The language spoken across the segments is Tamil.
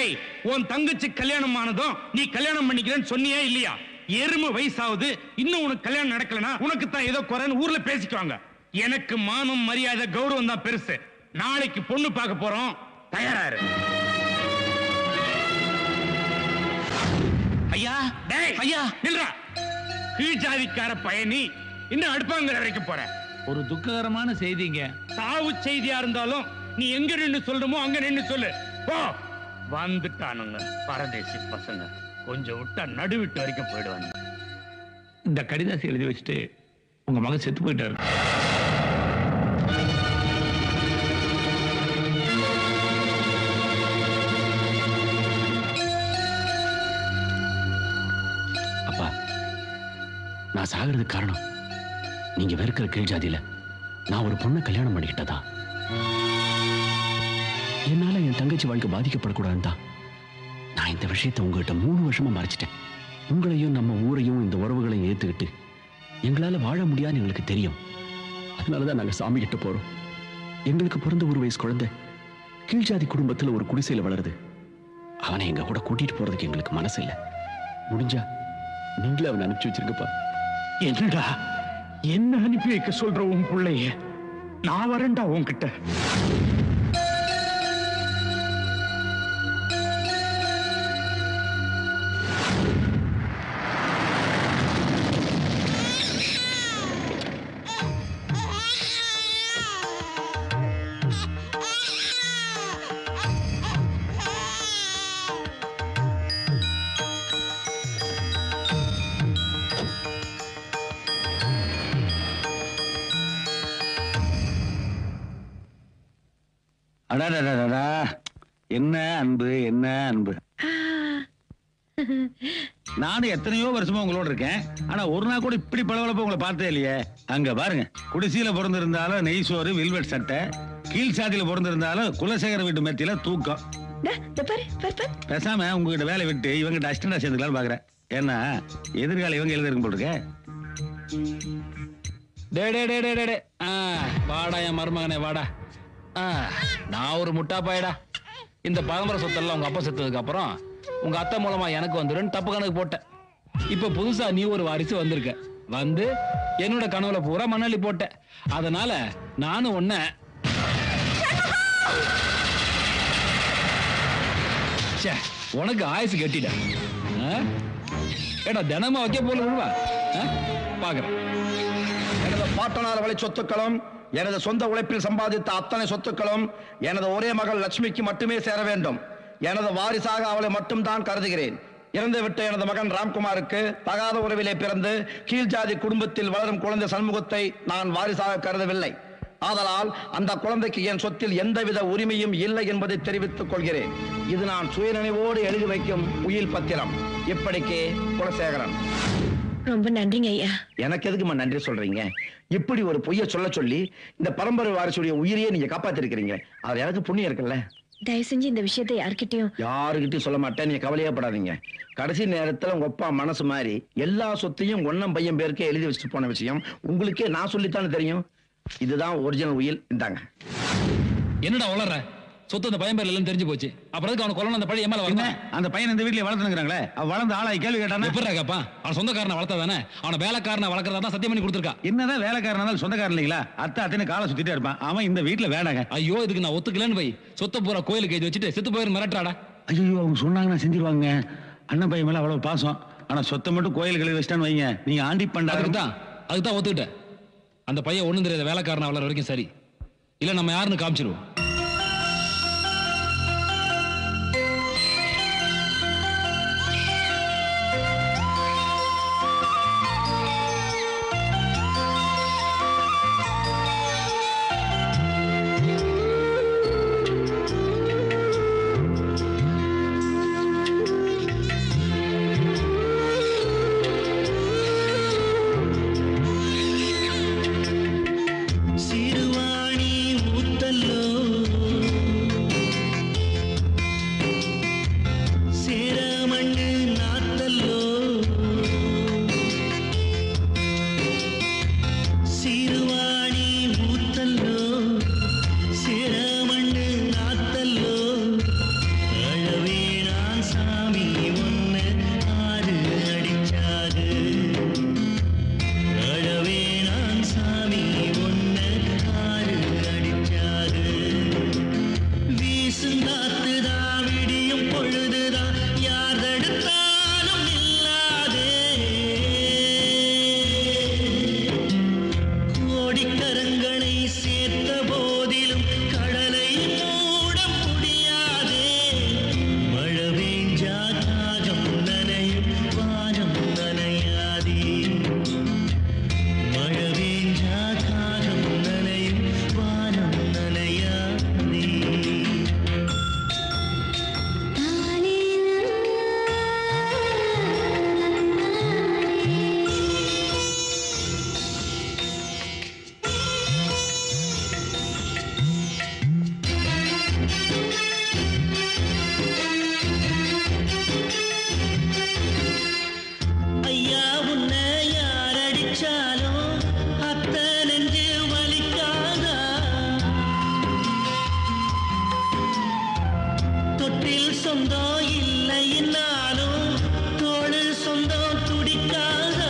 டேய், உன் தங்கச்சி கல்யாணம் ஆனதும் நீ கல்யாணம் பண்ணிக்கிறேன்னு சொன்னியா இல்லையா? எருமை வயசாவது இன்னும் உனக்கு கல்யாணம் நடக்கலனா உனக்கு தான் ஏதோ குறைன்னு ஊர்ல பேசிக்குவாங்க. எனக்கு மானம் மரியாதை கௌரவம் தான் பெருசு. நாளைக்கு பொண்ணு பார்க்க போறோம், தயாராரு. ஐயா, டேய் ஐயா நில்றா. கீழ் ஜாதிக்கார பயணி இன்னும் அடுப்பாங்கிற வரைக்கும் போற. ஒரு துக்ககரமான செய்திங்க. சாவு செய்தியா இருந்தாலும் நீ எங்க நின்னு சொல்றமோ அங்க நின்னு சொல்லு. போ. வந்துட்டானுங்க பரதேசி பசங்க. கொஞ்சம் விட்டா நடுவிட்டு வரைக்கும் போயிடுவாங்க. இந்த கடிதாசி எழுதி வச்சுட்டு உங்க மகன் செத்து போயிட்டாரு. அப்பா, நான் சாகிறதுக்கு காரணம் நீங்க வெறுக்கிற கீழ் ஜாதியில நான் ஒரு பொண்ணை கல்யாணம் பண்ணிக்கிட்டதா. என்னால என் தங்கச்சி வாழ்க்கை பாதிக்கப்படக்கூடாதுன்னு தான் நான் இந்த விஷயத்தை உங்ககிட்ட 3 வருஷமா மறைச்சிட்டேன். உங்களையும் நம்ம ஊரையும் இந்த உறவுகளையும் ஏத்துக்கிட்டு எங்களால வாழ முடியாதுன்னு எங்களுக்கு தெரியும். அதனாலதான் நாங்க சாமி கிட்ட போறோம். எங்களுக்கு பிறந்த 1 வயசு குழந்தை கீழ் ஜாதி குடும்பத்துல ஒரு குடிசையில வளருது. அவனை எங்க கூட கூட்டிட்டு போறதுக்கு எங்களுக்கு மனசு இல்லை. முடிஞ்சா நீங்களே அவனை அனுப்பிச்சு வச்சிருக்கப்பா. என்னடா என்ன அனுப்பி வைக்க சொல்ற உன் பிள்ளைய? நான் வரேன்டா உன்கிட்ட. என்ன அன்பு, என்ன அன்பு. நானும் எத்தனையோ வருஷமா உங்களோட இருக்கேன். ஆனா ஒரு நாள் கூட இப்படி பளபளப்பா உங்களை பார்த்தே இல்லையே. அங்க பாருங்க, குடிசையில பிறந்திருந்தாலும் நெய் சோறு வில்வெட் சட்டை, கீழ் சாதியில பிறந்திருந்தாலும் குலசேகர வீட்டு மெத்தியில தூக்கம். பேசாம உங்ககிட்ட வேலை விட்டு இவங்கிட்ட அசிஸ்டண்டா சேர்ந்துக்கலாம்னு பாக்குறேன். ஏன்னா எதிர்காலம் இவங்க எழுதிருக்கும் போல் இருக்க. வாடா என் மருமகனே வாடா. நான் ஒரு முட்டா பாயடா. இந்த பரம்பரை சொத்தெல்லாம் உங்க அப்பா செத்ததுக்கு அப்புறம் உங்க அத்தை மூலமா எனக்கு வந்துடும் தப்பு கணக்கு போட்டேன். இப்ப புதுசா நீ ஒரு வாரிசு வந்திருக்க. வந்து என்னோட கனவுல பூரா மண்ணள்ளி போட்ட. அதனால நானும் ஒன்ன உனக்கு ஆயுசு கட்டிட. ஏடா தினமா வைக்க போல பாக்குறேன். எனது பாட்டனார் வழி சொத்துக்களும் எனது சொந்த உழைப்பில் சம்பாதித்த அத்தனை சொத்துக்களும் எனது ஒரே மகள் லட்சுமிக்கு மட்டுமே சேர வேண்டும். எனது வாரிசாக அவளை மட்டும் தான் கருதுகிறேன். இறந்துவிட்ட எனது மகன் ராம்குமாருக்கு தகாத உறவிலே பிறந்து கீழ் ஜாதி குடும்பத்தில் வளரும் குழந்தை சண்முகத்தை நான் வாரிசாக கருதவில்லை. ஆதலால் அந்த குழந்தைக்கு என் சொத்தில் எந்தவித உரிமையும் இல்லை என்பதை தெரிவித்துக் கொள்கிறேன். இது நான் சுயநினைவோடு எழுதி வைக்கும் உயில் பத்திரம். இப்படிக்கே குலசேகரன். ரொம்ப நன்றிங்க ஐயா. எனக்கு எதுக்குமா நன்றி சொல்றீங்க? இப்படி ஒரு பொய்ய சொல்ல சொல்லி இந்த பரம்பரை வாரிசுடைய உயிரையே நீங்க காப்பாத்திருக்கிறீங்க. அது எனக்கு புண்ணியம் இருக்குல்ல. தயவு செஞ்சு இந்த விஷயத்தை யாருக்கிட்டையும் சொல்ல மாட்டேன். நீங்க கவலையே படாதீங்க. கடைசி நேரத்துல உங்க அப்பா மனசு மாதிரி எல்லா சொத்தையும் ஒன்னம் பையன் பேருக்கே எழுதி வச்சுட்டு போன விஷயம் உங்களுக்கே நான் சொல்லித்தானே தெரியும். இதுதான் ஒரிஜினல் உயில். இந்தாங்க. என்னடா வளர்ற சொத்து அந்த பையன் பேர்ல எல்லாம் தெரிஞ்சு போச்சு. அப்புறம் அவனை கொல்லணும் அந்த பழைய மேல வரணும். அந்த பையன் இந்த வீட்டுல வளர்த்துங்கிறாங்களே, வளர்ந்து ஆளாய் கேள்வி கேட்டானா எப்படி இருக்கப்பா? அவன் சொந்தக்காரனை வளர்த்தாதானே. அவனை வேலைக்காரனை வளர்க்கறதா தான் சத்தியம் பண்ணி கொடுத்துருக்கா. என்னதான் வேலைக்காரனால சொந்தக்காரன் இல்லைங்களா? அத்தனை காலை சுத்திட்டே இருப்பான். அவன் இந்த வீட்டுல வேணாங்க. ஐயோ இதுக்கு நான் ஒத்துக்கலன்னு போய் சொத்த பூரா கோயிலுக்கு எழுதி வச்சுட்டு செத்து போயிரு மிரட்டாடா. ஐயோ அவங்க சொன்னாங்கன்னா செஞ்சிருவாங்க. அண்ணன் பையன் மேல அவ்வளவு பாசம். ஆனா சொத்தை மட்டும் கோயிலுக்கு எழுதி வச்சிட்டான்னு வைங்க, நீங்க ஆண்டி பண்ண. அதுதான் ஒத்துக்கிட்டேன். அந்த பையன் ஒண்ணும் தெரியாத வேலைக்காரனை வளர வரைக்கும் சரி. இல்ல நம்ம யாருன்னு காமிச்சிருவோம். சிறுவாணி ஊத்தல்லோ சொந்தம் இல்லைன்னாலும் தோழு சொந்தம் துடிக்காதா?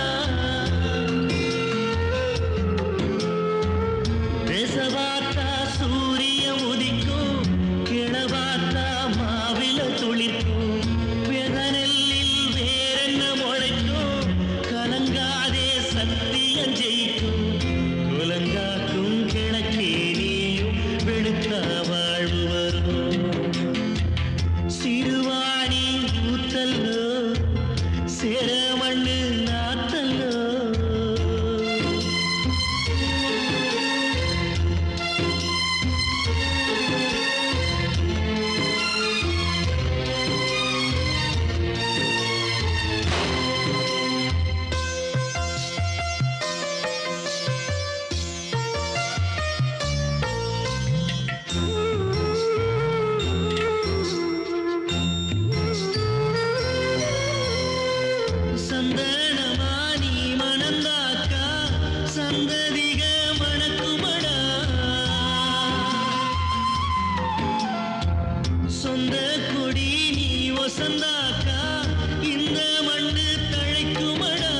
தேசவாத்தா சூரிய உதிக்கும், கிழவாத்தா மாவில துளிர்க்கும், வெதநெல்லில் வேறென்ன முளைக்கும், கலங்காதே சத்தியம் ஜெயிக்கும், குலங்காக்கும் கிழக்கே நீயும் வெளுத்தா வாழ்வு வரும். சிறுவாணி ஊத்தல்லோ சேரமண்ணு நாத்தல்லோ. சந்தனமானி மணந்தாக்கா சந்ததிக மணக்குமடா. சொந்த கொடி நீ ஒசந்தாக்கா இந்த மண்ணு தழைக்குமடா.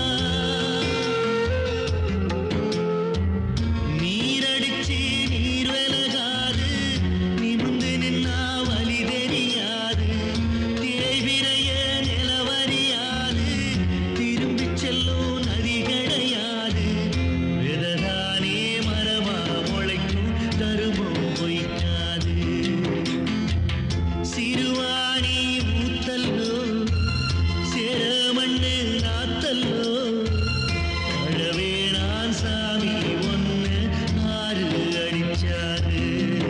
நீரடிச்சு நீர் விலகாது, நிமிந்து நின்னா வலி தெரியாது, தேய்விரைய நிலவரியாது, திரும்பிச் செல்லும் நதி கிடையாது. விததானே மரமா முளைக்கும், தருமம் பொய்க்காது. சிறுவாணி ஊத்தல்லோ சேரமண்ணு நாத்தல்லோ. அழவேணான் சாமி ஒன்னு ஆறு அடிச்சாரு.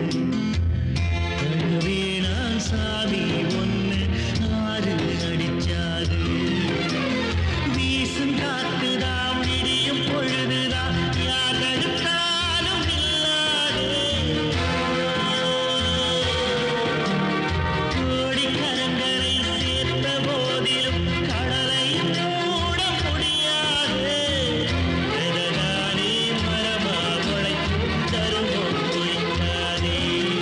அழவேணான் சாமி ஒன்னு ஆறு அடிச்சாரு. வீசும் காத்துதான் விடியும் பொழுதுதான் யார் தடுத்தாலும் நில்லாது. கோடிக்கரங்களை சேர்த்த போதிலும் கடலையும் மூட முடியாது. வெததானே மரமா முளைக்கும், தருமம் பொய்க்காதே.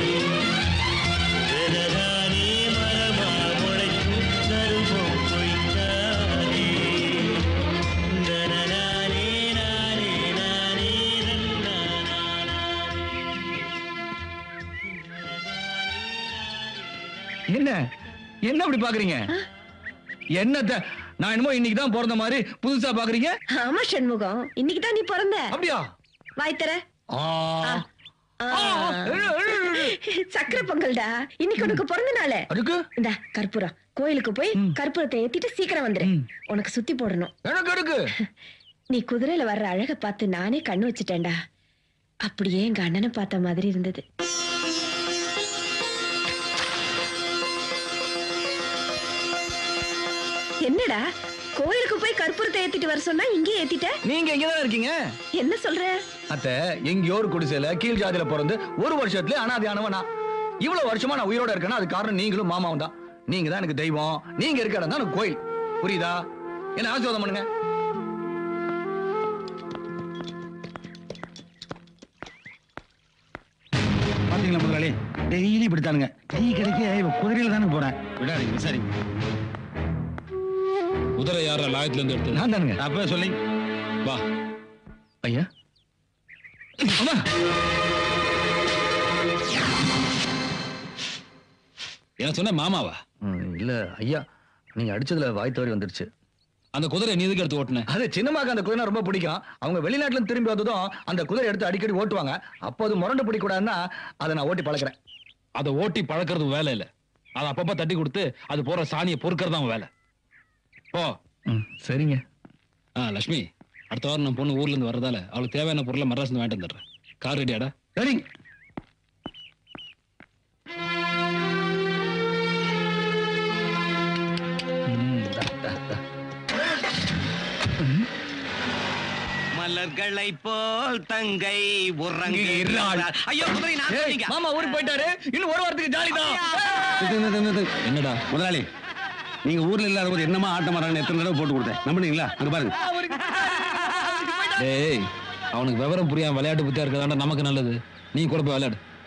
வெததானே மரமா முளைக்கும், தருமம் பொய்க்காதே. நனநானே நானே நானே என்ன என்ன அப்படி பாக்குறீங்க? என்னத்த நான் என்னமோ இன்னைக்கு தான் பிறந்த மாதிரி புதுசா பாக்குறீங்க? ஆமா சண்முகம், இன்னைக்கு தான் நீ பிறந்த. அப்படியா? வாய் தர. ஆ. சக்கரை பொங்கல்டா, இன்னைக்கு உனக்கு பிறந்த நாள். அதுக்கு இந்த கற்பூரம், கோயிலுக்கு போய் கற்பூரத்தை ஏத்திட்டு சீக்கிரம் வந்துரு. உனக்கு சுத்தி போடணும். எனக்கு எடுக்கு. நீ குதிரையில வர்ற அழக பார்த்து நானே கண்ணு வச்சுட்டேன்டா. அப்படியே எங்க அண்ணனை பார்த்த மாதிரி இருந்தது. என்னடா கோயிலுக்கு போய் கற்பூரத்தை ஏத்திட்டு வர சொன்னா இங்கே ஏத்திட்ட? நீங்க எங்கதான் இருக்கீங்க? என்ன சொல்ற? அத்த எங்கேயோ ஒரு குடிசையில கீழ் ஜாதியில பிறந்து ஒரு வருஷத்துல அனாதையானவனா. இவ்வளவு வருஷமா நான் உயிரோட இருக்கேன்னா அது காரணம் நீங்களும் மாமாவும் தான். நீங்க தான் எனக்கு தெய்வம், நீங்க இருக்க இடம் தான் எனக்கு கோயில். புரியுதா? என்ன ஆசீர்வாதம் பண்ணுங்க. பாத்தீங்களா முதலாளி, டெய்லி இப்படித்தானுங்க. டீ கிடைக்க இவ குதிரையில தானே போறேன். விடாதீங்க, விசாரி. குதிரை யாரா லாயத்துல இருந்து எடுத்து? நான் தானுங்க. அப்ப சொல்லி வா. ஐயா அம்மா. என்ன சொன்ன மாமாவா? இல்ல ஐயா, நீங்க அடிச்சதுல வாய் தவறி வந்துருச்சு. அந்த குதிரை நீ எதுக்கு எடுத்து ஓட்டுன? அது சின்னமாக்கு அந்த குதிரை ரொம்ப பிடிக்கும். அவங்க வெளிநாட்டுல இருந்து திரும்பி வந்ததும் அந்த குதிரை எடுத்து அடிக்கடி ஓட்டுவாங்க. அப்போ அது முரண்டு பிடிக்கூடாதுன்னா அதை நான் ஓட்டி பழக்கிறேன். அதை ஓட்டி பழக்கிறது வேலை இல்ல, அதை அப்பப்ப தட்டி கொடுத்து அது போற சாணியை பொறுக்கிறது தான் வேலை. போ. சரிங்க. லட்சுமி, அடுத்த வாரம் நம்ம பொண்ணு ஊர்ல இருந்து வர்றதால அவளுக்கு தேவையான பொருளை மദ്രാஸ்ல இருந்து வாங்கிட்டு வந்துடுறேன். கார் ரெடியாடா? சரி. மலர்களை போல் தங்கை உறங்குகிறாள். ஐயோ குதிரை நான் சொன்னீங்க. மாமா ஊருக்கு போயிட்டாரு, இன்னும் ஒரு வாரத்துக்கு ஜாலி தான். என்னடா முதலாளி, நீங்க ஊர்ல இல்லாத போது என்னமா ஆட்டம் ஆடுறாங்கன்னு எத்தனை தடவை போட்டு கொடுத்தேன். நம்பினீங்களா? அங்க பாருங்க. டேய், அவனுக்கு விவரம் புரியாம விளையாட்டு புத்தியா இருக்கதாண்டா நமக்கு நல்லது. நீ கூட போய் விளையாடு.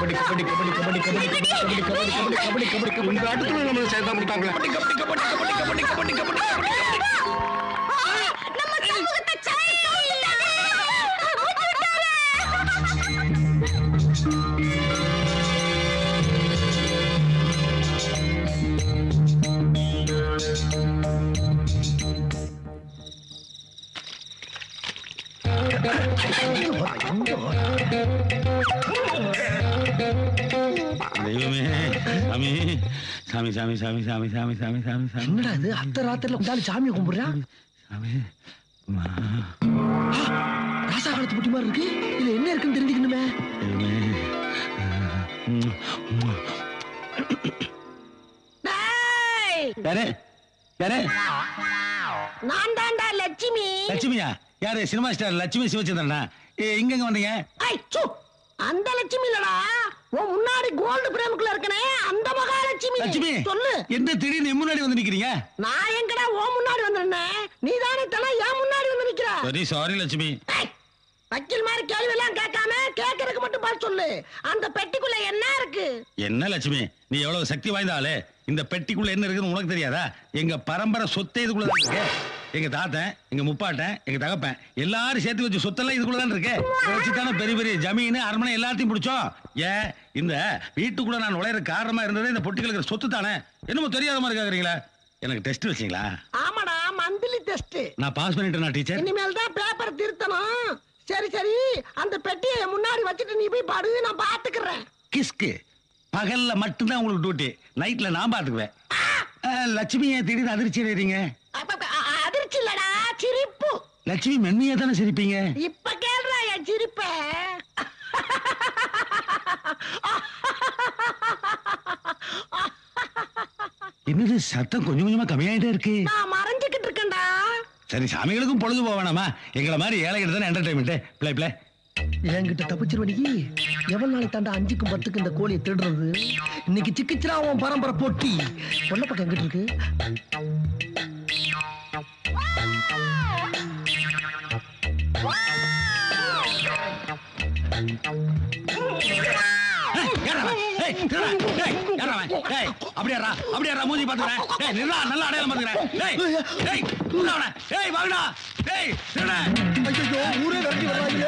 கபடி கபடி கபடி கபடி கபடி கபடி கபடி கபடி கபடி கபடி கபடி இந்த ஆட்டத்துல நம்ம சேர்த்தா முட்டாங்களே கபடி கபடி கபடி கபடி கபடி கபடி கபடி நம்ம சமூகத்தை தெய்வமே சாமி சாமி சாமி சாமி சாமி சாமி சாமி சாமி சாமி என்னடா இது அத்த ராத்திரில உண்டாலி சாமியை கும்பிடுறா சாமி ராசா காலத்து புட்டி மாதிரி இருக்கு இதுல என்ன இருக்குன்னு தெரிஞ்சுக்கணுமே யாரு யாரு நான் தாண்டா லட்சுமி லட்சுமியா யாரு சினிமா ஸ்டார் லட்சுமி சிவச்சந்திரனா இங்க வந்தீங்க அந்த லட்சுமி இல்லடா உன் முன்னாடி கோல்டு பிரேமுக்குள்ள இருக்கனே அந்த மகாலட்சுமி லட்சுமி சொல்லு என்ன திடீர்னு முன்னாடி வந்து நிக்கிறீங்க நான் எங்கடா உன் முன்னாடி வந்திருந்தேன் நீ தானே தலை ஏன் முன்னாடி வந்து நிக்கிற சரி சாரி லட்சுமி வக்கீல் மாதிரி கேள்வி எல்லாம் கேட்காம கேட்கறதுக்கு மட்டும் பதில் சொல்லு அந்த பெட்டிக்குள்ள என்ன இருக்கு என்ன லட்சுமி நீ எவ்வளவு சக்தி வாய்ந்த ஆளு இந்த பெட்டிக்குள்ள என்ன இருக்குன்னு உனக்கு தெரியாதா எங்க பரம்பரை சொத்தே இதுக்குள்ள இருக்கு எங்க தாத்தன், எங்க முப்பாட்டன், எங்க தகப்பன் எல்லாரும் சேர்த்து வச்சு சொத்தெல்லாம் இதுக்குள்ளதான் இருக்கு. வச்சுதானே பெரிய பெரிய ஜமீன் அரண்மனை எல்லாத்தையும் பிடிச்சோம். ஏன் இந்த வீட்டுக்குள்ள நான் நுழையிற காரணமா இருந்தது இந்த பொட்டிகளுக்கு சொத்து தானே. என்னமோ தெரியாத மாதிரி கேக்குறீங்களா? எனக்கு டெஸ்ட் வச்சீங்களா? ஆமாடா, மந்த்லி டெஸ்ட். நான் பாஸ் பண்ணிட்டேனா டீச்சர்? இனிமேல் தான் பேப்பர் திருத்தணும். சரி சரி, அந்த பெட்டியை முன்னாடி வச்சுட்டு நீ போய் பாடு, நான் பாத்துக்கிறேன். கிஸ்கு பகல்ல மட்டும்தான் உங்களுக்கு டியூட்டி, நைட்ல நான் பாத்துக்குவேன். லட்சுமியை திடீர்னு அதிர்ச்சி அடைறீங்க. அதிர்ச்சி இல்லடா, சிரிப்பு. லட்சுமி மென்மையா தானே சிரிப்பீங்க. இப்ப கேள்றா என் சிரிப்ப. என்னது சத்தம் கொஞ்சம் கொஞ்சமா கம்மியாயிட்டே இருக்கு? நான் மறைஞ்சுக்கிட்டு இருக்கேன்டா. சரி, சாமிகளுக்கும் பொழுது போக வேணாமா? எங்களை மாதிரி ஏழைகிட்ட தானே என்டர்டைன்மெண்ட். Play play. என்கிட்ட தப்பிச்சிருவடி. எவ்வளவு நாளை தாண்டா 5க்கும் 10க்கும் இந்த கோழியை திருடுறது? இன்னைக்கு சிக்கிச்சிரா உன் பரம்பரை போட்டி. பொண்ண பக்கம் எங்கிட்டு இருக்கு? அப்படியா மூஞ்சி பாத்துக்கிறேன். நல்லா அடையாளம் பாத்துக்கிறேன். ஊரே கட்டி வர்றாங்க.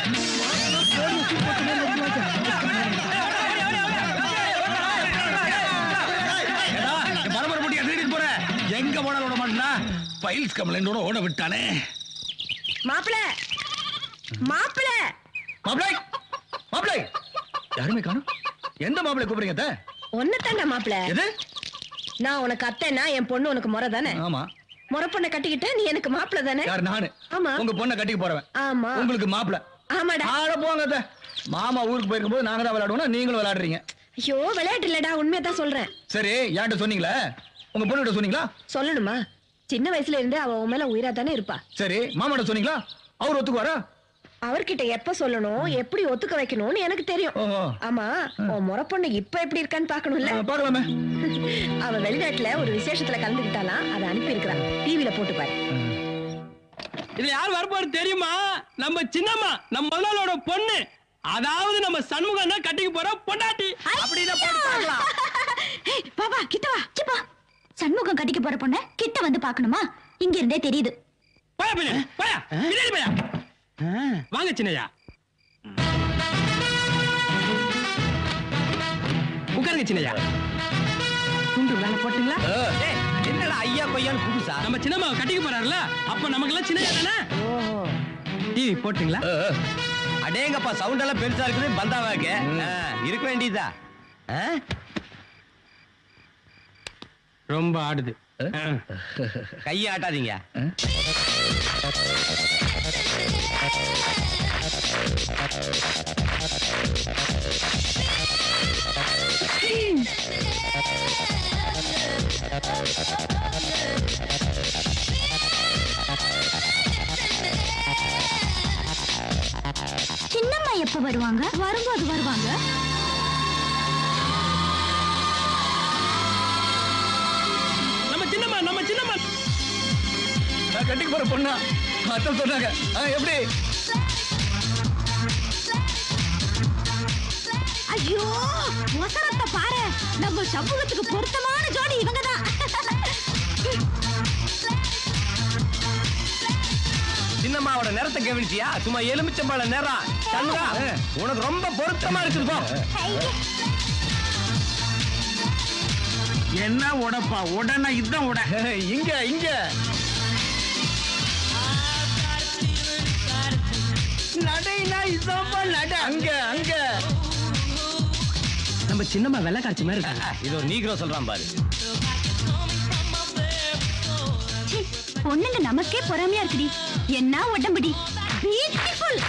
பரபர போட்டியா திருடிட்டு போற? எங்க போனாலும் விட மாட்டா. பைல்ஸ் கம்ப்ளைண்டோட ஓட விட்டானே. மாப்பிள மாப்பிள மாப்பிளை மாப்பிளை யாருமே காணும். எந்த மாப்பிளை கூப்பிடுறீங்க? ஒன்னதாண்டா மாப்பிள. எது? நான் உனக்கு அத்தைனா என் பொண்ணு உனக்கு முறை தானே? ஆமா. முறை பொண்ணை கட்டிக்கிட்ட நீ எனக்கு மாப்பிள தானே? யார்? நானு. ஆமா. உங்க பொண்ணை கட்டிக்க போறவன். ஆமா. உங்களுக்கு மாப்பிள. ஆமாடா. ஆட போங்க. மாமா ஊருக்கு போயிருக்கும் போது நாங்க தான் விளையாடுவோம், நீங்களும் விளையாடுறீங்க. ஐயோ, விளையாட்டு இல்லடா, உண்மையதான் சொல்றேன். சரி, யார்கிட்ட சொன்னீங்களா? உங்க பொண்ணுகிட்ட சொன்னீங்களா? சொல்லணுமா? சின்ன வயசுல இருந்து அவ உன் மேல உயிரா தானே இருப்பா. சரி, மாமாட்ட சொன்னீங்களா? அவர் ஒத்துக்குவாரா? அவர்கிட்ட எப்ப சொல்லணும், எப்படி ஒத்துக்க வைக்கணும்னு எனக்கு தெரியும். ஓஹோ. ஆமா, உன் முறை பொண்ணு இப்ப எப்படி இருக்கான்னு பாக்கணும்ல. பாக்கலாமே. அவ வெளிநாட்டுல ஒரு விசேஷத்துல கலந்துக்கிட்டாலாம், அதை அனுப்பி இருக்கிறான். டிவில போட்டு பாரு. இதுல யார் வரப்போறது தெரியுமா? நம்ம சின்னம்மா, நம்ம முதலாளோட பொண்ணு. அதாவது நம்ம சண்முகம் தான் கட்டிக்கு போற பொண்டாட்டி. அப்படிதான் போட்டு பார்க்கலாம். பாபா கிட்ட வா. சிப்பா, சண்முகம் கட்டிக்க போற பொண்ண கிட்ட வந்து பார்க்கணுமா? இங்க இருந்தே தெரியுது. போயா பின்னாடி, போயா பின்னாடி போயா. வாங்க சின்னையா, உட்காருங்க சின்னையா. துண்டு வேலை போட்டீங்களா? என்னடா ஐயா கொய்யான்னு புதுசா? நம்ம சின்னம்மா கட்டிக்க போறாருல, அப்ப நமக்கு எல்லாம் சின்னையா தானே. டிவி போட்டீங்களா? அடேங்கப்பா, சவுண்ட் எல்லாம் பெருசா இருக்குது. பந்தாவாக்கு இருக்க வேண்டியதா? ரொம்ப ஆடுது. கையை ஆட்டாதீங்க. சின்னம்மா எப்ப வருவாங்க? வரும்போது வருவாங்க. நம்ம சின்னம்மா நான் கட்டிக்கு போற பொண்ணா அத்தை சொன்னாங்க. எப்படி? ஐயோ, வசரத்தை பாரு. நம்ம சமூகத்துக்கு பொருத்தமான ஜோடி இவங்கதான். சின்னம்மாவோட நேரத்தை கவனிச்சியா? சும்மா எலுமிச்சம்பழ நேரம். சண்முகா, உனக்கு ரொம்ப பொருத்தமா இருக்குது. போ. என்ன உடப்பா? உடனே இதுதான் உட. இங்க இங்க நடைனா இதப்பா நட. அங்க அங்க. நம்ம சின்னம்மா வெள்ளை காட்சி மாதிரி இருக்காங்க. இது ஒரு நீக்ரோ சொல்றான் பாரு. பொண்ணுங்க நமக்கே பொறாமையா இருக்குடி. என்ன உடம்புடி, பியூட்டிஃபுல்.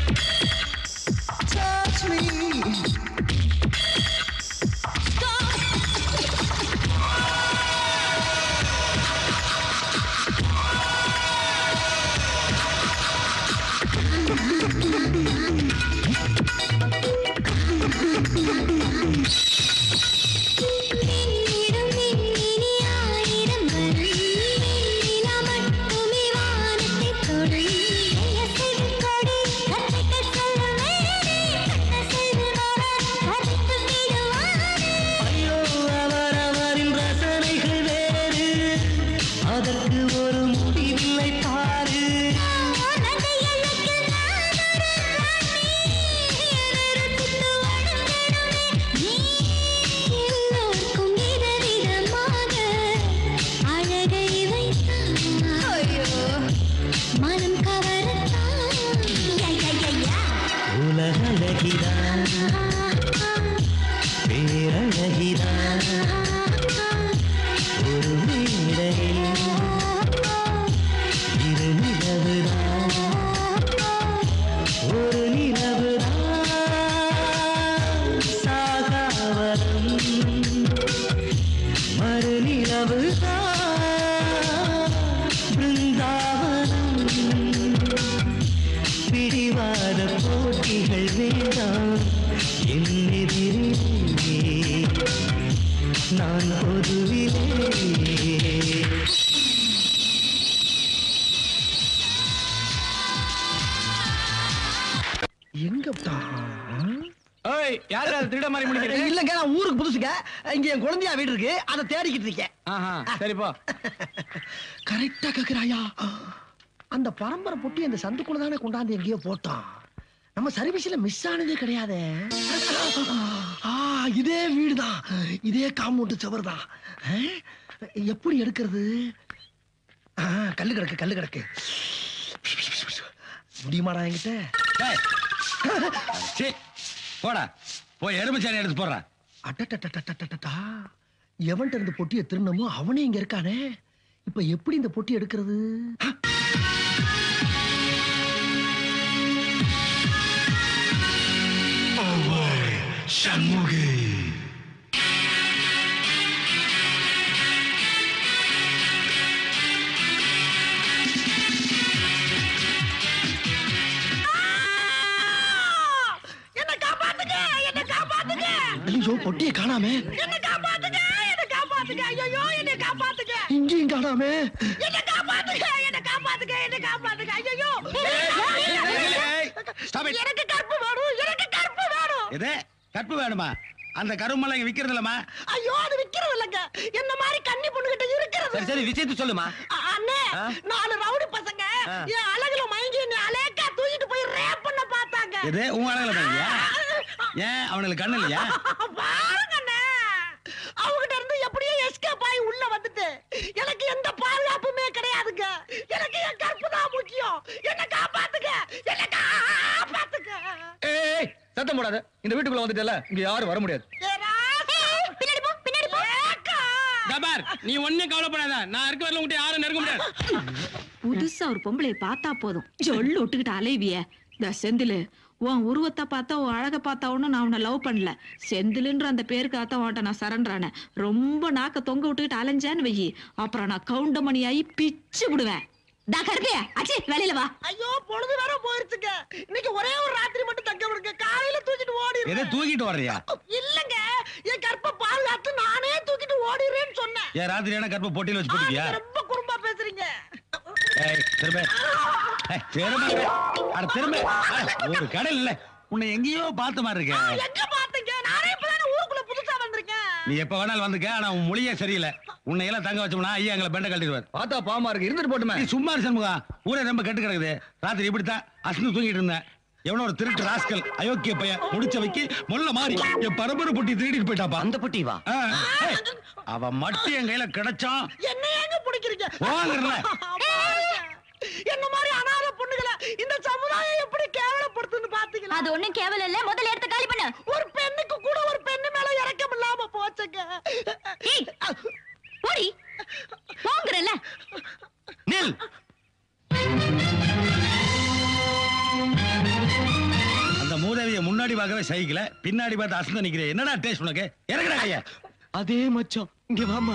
Touch me. இல்லங்க நான் ஊருக்கு புதுசுங்க இங்க என் குழந்தையா வீடு இருக்கு அதை தேடிக்கிட்டு இருக்கேன் சரிப்பா கரெக்டா கேக்குறாயா அந்த பரம்பரை பொட்டி அந்த சந்துக்குள்ள தானே கொண்டாந்து எங்கேயோ போட்டான் நம்ம சர்வீஸ்ல மிஸ் ஆனதே கிடையாது இதே வீடுதான் இதே காம்பவுண்ட் சுவர் தான் எப்படி எடுக்கிறது கல்லு கிடக்கு முடியுமாடா என்கிட்ட போடா போய் எலுமிச்சாணி எடுத்து போடுற அட்டா எவன்கிட்ட இருந்து பொட்டியை திருநமோ அவனே இங்க இருக்கானே இப்ப எப்படி இந்த பொட்டி எடுக்கிறது சண்முகி ஐயோ பொட்டியை காணாமே இங்கேயும் காணாமே கற்பு வேணுமா அந்த கருமெல்லாம் இங்க விக்கிறது இல்லமா ஐயோ அது விக்கிறது இல்லங்க என்ன மாதிரி கன்னி பொண்ணு கிட்ட இருக்கிறது சரி விஷயத்தை சொல்லுமா அண்ணே 4 ரவுடி பசங்க என் அழகுல மயங்கி என்ன அலேக்கா தூக்கிட்டு போய் ரேப் பண்ண பார்த்தாங்க இது உங்க அழகுல மயங்கியா ஏன் அவனுக்கு கண்ணு இல்லையா பாருங்கண்ணே அவங்கிட்ட இருந்து எப்படியோ எஸ்கேப் ஆகி உள்ள வந்துட்டு எனக்கு எந்த பாதுகாப்புமே கிடையாதுங்க எனக்கு என் கற்பு தான் முக்கியம் என்ன காப்பாத்துங்க ஏய் சத்தம் போடாத இந்த வீட்டுக்குள்ள வந்துட்டல இங்க யாரும் வர முடியாது பின்னாடி போ ஜபார் நீ ஒண்ணே கவலைப்படாத நான் இருக்க வரல உன்கிட்ட யாரும் நெருங்க முடியாது புதுசா ஒரு பொம்பளை பார்த்தா போதும் சொல்லு விட்டுக்கிட்டு அலைவிய இந்த செந்திலு உன் உருவத்தை பார்த்தா உன் அழகை பார்த்தா ஒன்னும் நான் உன்னை லவ் பண்ணல செந்திலுன்ற அந்த பேருக்காக உன்ட்ட நான் சரண்டானேன் ரொம்ப நாக்க தொங்க விட்டுக்கிட்டு அலைஞ்சான்னு வையி அப்புறம் நான் கவுண்டமணி ஆகி பிச்சு விடுவேன் வேலையில வா ஐயோ பொழுது வேற போயிருச்சுங்க இன்னைக்கு ஒரே ஒரு ராத்திரி மட்டும் தங்க விடுங்க காலையில தூக்கிட்டு ஓடிடுறேன் தூக்கிட்டு வர்றியா இல்லங்க என் கற்ப பாதுகாத்து நானே தூக்கிட்டு ஓடிடுறேன்னு சொன்னேன் ஏன் ராத்திரியான கற்ப பொட்டியில வச்சு போட்டுக்கியா ரொம்ப குறும்பா பேசுறீங்க ஒரு கடல் இல்ல உன்னை எங்கேயோ பார்த்த மாதிரி இருக்க எங்க பாத்தீங்க நானே இப்பதான் ஊருக்குள்ள புதுசா வந்திருக்கேன் நீ எப்ப வேணாலும் வந்துக்க ஆனா உன் மொழியே சரியில்லை உன்னை எல்லாம் தங்க வச்சோம்னா ஐயா எங்களை பெண்ட கட்டிடுவார் பார்த்தா பாவமா இருக்கு இருந்துட்டு போட்டுமே நீ சும்மா சண்முகா ஊரே ரொம்ப கெட்டு கிடக்குது ராத்திரி இப்படித்தான் அசந்து தூங்கிட்டு இருந்தேன் எவனோ ஒரு திருட்டு ராஸ்கல் அயோக்கிய பையன் முடிச்ச வைக்கி மொல்ல மாறி என் பரம்பரை பொட்டி திருடிட்டு போயிட்டாப்பா அந்த பொட்டி வா அவ மட்டும் என் கையில கிடைச்சான் என்ன ஏங்க பிடிக்கிறீங்க போங்கறல என்ன மாதிரி அனாதை பொண்ணுகளை இந்த சமுதாயம் எப்படி கேவலப்படுத்துன்னு பாத்தீங்களா அது ஒண்ணும் கேவலம் இல்ல முதல்ல எடுத்து காலி பண்ணு ஒரு பெண்ணுக்கு கூட ஒரு பெண்ணு மேல இறக்கம் இல்லாம போச்சுங்க ஓடி போங்கறல நில் முன்னாடி பார்க்கவே சைக்கிள பின்னாடி பார்த்து அசந்து நிக்கிறேன். என்னடா டேஸ்ட் உனக்கு? இறங்குடா ஐயா. அதே மச்சான் இங்க வாமா.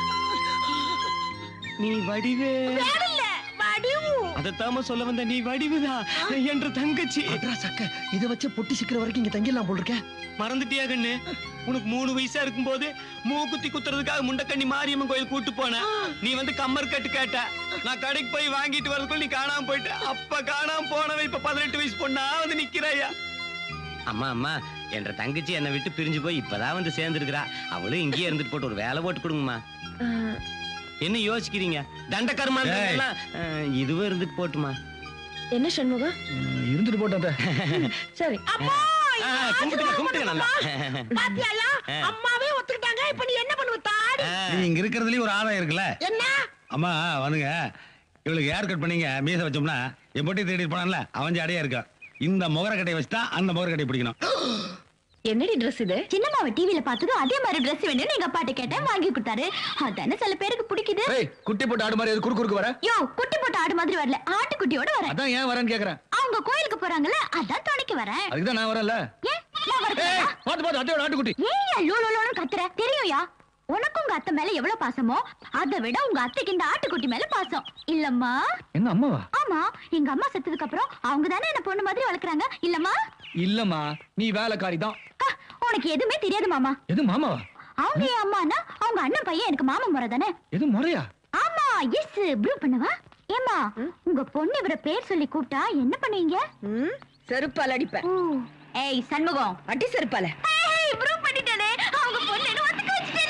நீ வடிவே. அதத்தாம சொல்ல வந்த, நீ வடிவுதா என்ற தங்கச்சி. சக்க இதை வச்சு பொட்டி சிக்கிற வரைக்கும் இங்க தங்கிடலாம் போல் இருக்க. மறந்துட்டியா கண்ணு? உனக்கு 3 வயசா இருக்கும் போது மூக்குத்தி குத்துறதுக்காக முண்டக்கண்ணி மாரியம்மன் கோயில் கூட்டு போன. நீ வந்து கம்மர் கட்டு கேட்ட. நான் கடைக்கு போய் வாங்கிட்டு வரதுக்குள்ள நீ காணாம போயிட்ட. அப்ப காணாம போனவ இப்ப 18 வயசு பொண்ணா வந்து நிக்கிறாயா. அம்மா அம்மா என்ற தங்கச்சி என்னை விட்டு பிரிஞ்சு போய் இப்பதான் வந்து சேர்ந்துருக்கிறா. அவளும் இங்கேயே இருந்துட்டு போட்டு ஒரு வேலை போட்டு கொடுங்கம்மா. என்ன யோசிக்கிறீங்க? தண்டக்கர்மா இதுவும் இருந்துட்டு போட்டுமா. என்ன சண்முகம்? இருந்துட்டு போட்ட. சரி கும்பிட்டுங்க நல்லா. அம்மாவே ஒத்துக்கிட்டாங்க. இப்ப நீ என்ன பண்ணுவ? தாடி நீ இங்க இருக்கிறதுலயும் ஒரு ஆதாயம் இருக்குல்ல. என்ன? அம்மா வந்துங்க. இவளுக்கு ஹேர் கட் பண்ணீங்க, மீச வச்சோம்னா என் பொட்டி தேடி போனான்ல அவன் ஜாடியா இருக்கா. இந்த முகர கட்டையை வச்சுட்டா அந்த முகர கட்டையை பிடிக்கணும். என்னடி ட்ரெஸ் இது? சின்னம்மாவை டிவில பார்த்ததும் அதே மாதிரி Dress வேணும்னு எங்க அப்பாட்ட கேட்டேன், வாங்கி கொடுத்தாரு. அதானே சில பேருக்கு பிடிக்குது. குட்டி போட்டு ஆடு மாதிரி குறுக்கு வர. யோ, குட்டி போட்ட ஆடு மாதிரி வரல, ஆட்டுக்குட்டியோட வரேன். அதான் ஏன் வரேன்னு கேக்குறேன். அவங்க கோயிலுக்கு போறாங்கல்ல, அதான் துணைக்கு வரேன். அதுக்குதான் நான் வரேன்ல. ஏன் நான் வரக்கூடாதா? பாத்து அத்தையோட ஆட்டுக்குட்டி. ஏன் லோலோலோன்னு கத்துற? தெரியும்யா, உனக்கு உங்க அத்தை மேல எவ்வளவு பாசமோ அதை விட உங்க அத்தைக்கு இந்த ஆட்டுக்குட்டி மேல பாசம் இல்லம்மா. எங்க அம்மாவா? ஆமா, எங்க அம்மா செத்ததுக்கு அப்புறம் அவங்க தானே என்ன பொண்ணு மாதிரி வளர்க்கறாங்க இல்லம்மா. இல்லம்மா, நீ வேலைக்காரி தான். உனக்கு எதுவுமே தெரியாது மாமா. எது மாமாவா? அவங்க என் அம்மானா அவங்க அண்ணன் பையன் எனக்கு மாமா முறை தானே. எது முறையா? ஆமா, எஸ் ப்ரூவ் பண்ணவா? ஏமா உங்க பொண்ணு இவர பேர் சொல்லி கூப்பிட்டா என்ன பண்ணுவீங்க? செருப்பால அடிப்பேன். ஏய் சண்முகம், அடி செருப்பால. ஏய் ப்ரூவ் பண்ணிட்டேனே, அவங்க பொண்ணு ஒத்துக்க வச்சிட்டேனே.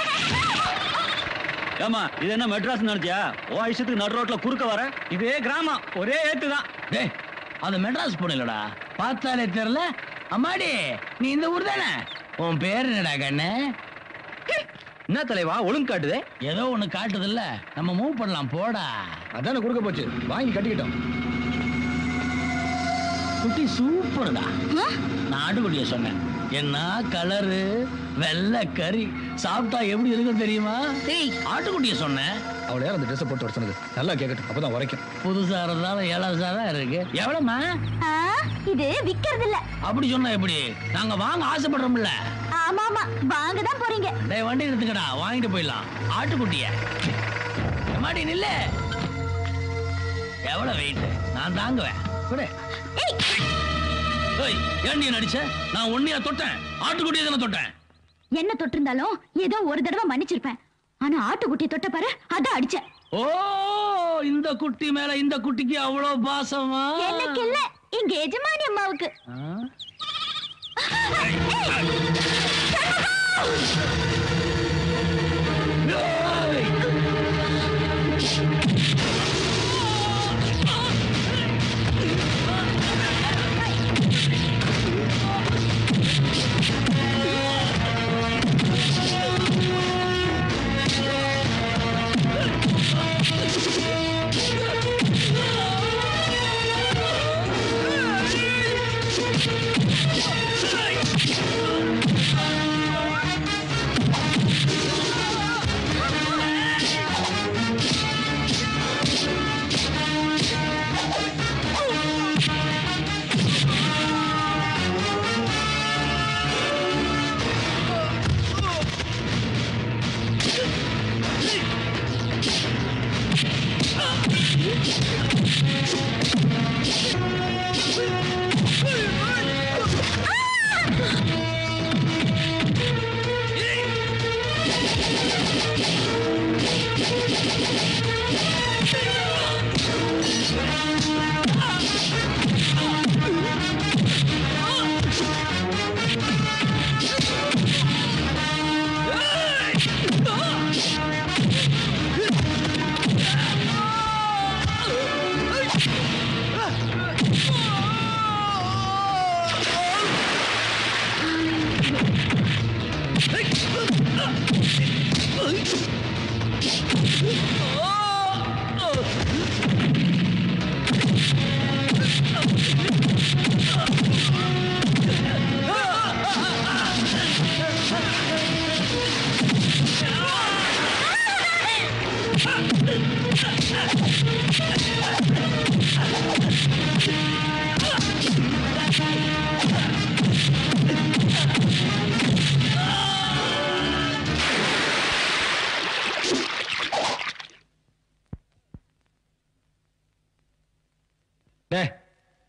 ஏமா இது என்ன மெட்ராஸ் நினைச்சியா? ஓ இஷ்டத்துக்கு நடு ரோட்ல குறுக்க வர. இதே கிராமம், ஒரே ஏத்துதான். டேய், அது மெட்ராஸ் பொண்ணுலடா, பார்த்தாலே தெரியல. அம்மாடி, நீ இந்த ஊர் தானே? உன் பேர் என்னடா கண்ணு? என்ன தலைவா ஒழுங்கு காட்டுதே? ஏதோ ஒண்ணு காட்டுது இல்ல, நம்ம மூவ் பண்ணலாம் போடா. அதானே குறுக்க போச்சு, வாங்கி கட்டிக்கிட்டோம். குட்டி சூப்பர்டா. நான் ஆட்டுக்குட்டிய சொன்னேன். என்ன கலரு, வெள்ளை கறி, சாப்பிட்டா எப்படி இருக்கும் தெரியுமா? ஆட்டுக்குட்டிய சொன்னேன். அவளை யார் அந்த ட்ரெஸ் போட்டு வர சொன்னது? நல்லா கேட்கட்டும், அப்பதான் உரைக்கும். புதுசா இருந்தாலும் இளசா தான் இருக்கு. எவ்வளவுமா? இது விக்கிறது இல்ல. அப்படி சொன்னா எப்படி? நாங்க வாங்க ஆசைப்படுறோம்ல. ஆமா ஆமா, வாங்க தான் போறீங்க. டேய் வண்டி எடுத்துக்கடா, வாங்கிட்டு போயிடலாம் ஆட்டுக்குட்டிய. எம்மாடி நில்ல. எவ்வளவு வெயிட்? நான் தாங்குவேன். ஏன் நீ நடிச்ச? நான் ஒன்னியா தொட்டேன், ஆட்டுக்குட்டியை தானே தொட்டேன். என்ன தொட்டிருந்தாலும் ஏதோ ஒரு தடவை மன்னிச்சிருப்பேன். ஆனா ஆட்டுக்குட்டி தொட்ட பாரு, அதான் அடிச்சேன். ஓ, இந்த குட்டி மேல இந்த குட்டிக்கு அவ்வளவு பாசமா? எனக்கு இல்ல, எங்க எஜமானி அம்மாவுக்கு.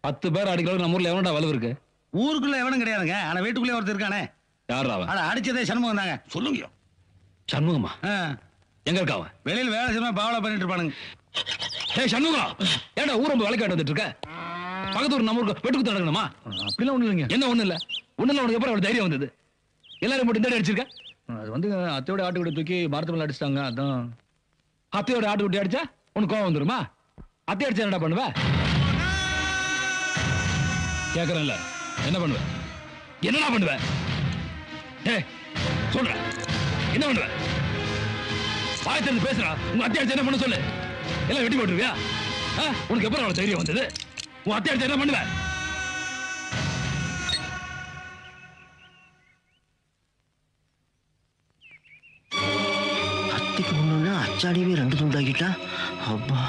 10 பேர் அடிக்கலாம் நம்ம ஊர்ல எவனடா வலு இருக்கு? ஊருக்குள்ள எவனும் கிடையாதுங்க. ஆனா வீட்டுக்குள்ளே ஒருத்தர் இருக்கானே. யாரா அவன்? ஆனா அடிச்சதே சண்முகம் தாங்க. சொல்லுங்க. சண்முகமா? எங்க இருக்கா அவன்? வெளியில வேலை செய்யமா பாவலா பண்ணிட்டு இருப்பானுங்க. ஏய் சண்முகம், ஏன்டா ஊரம்ப வழக்காட்டு வந்துட்டு இருக்க? பக்கத்து ஊர் நம்ம ஊருக்கு வெட்டுக்கு நடக்கணுமா? அப்படிலாம் ஒண்ணு இல்லைங்க. என்ன ஒண்ணு இல்ல? ஒண்ணு இல்ல, உனக்கு எப்பறம் அவ்வளவு தைரியம் வந்தது? எல்லாரும் போட்டு இந்த அடிச்சிருக்க? அது வந்து அத்தையோட ஆட்டுக்குட்டி தூக்கி மரத்து மேல அடிச்சிட்டாங்க, அதான். அத்தையோட ஆட்டுக்குட்டி அடிச்சா உனக்கு கோவம் வந்துருமா? அத்தை அடிச்சா என்னடா பண்ணுவ? கேக்குறேன்ல, என்ன பண்ணுவ? என்னடா பண்ணுவ? ஏய் சொல்ற, என்ன பண்ணுவ? வாய் திறந்து பேசுறா. உங்க அத்தை அடிச்சா என்ன பண்ண சொல்லு. எல்லாம் வெட்டி போட்டுருவியா? உனக்கு எப்பறம் அவ்வளவு தைரியம் வந்தது? உன் அத்தை அடிச்சா என்ன பண்ணுவ? அத்தைக்கு ஒண்ணுன்னா அச்சாடியவே 2 துண்டாக்கிட்டா. அப்பா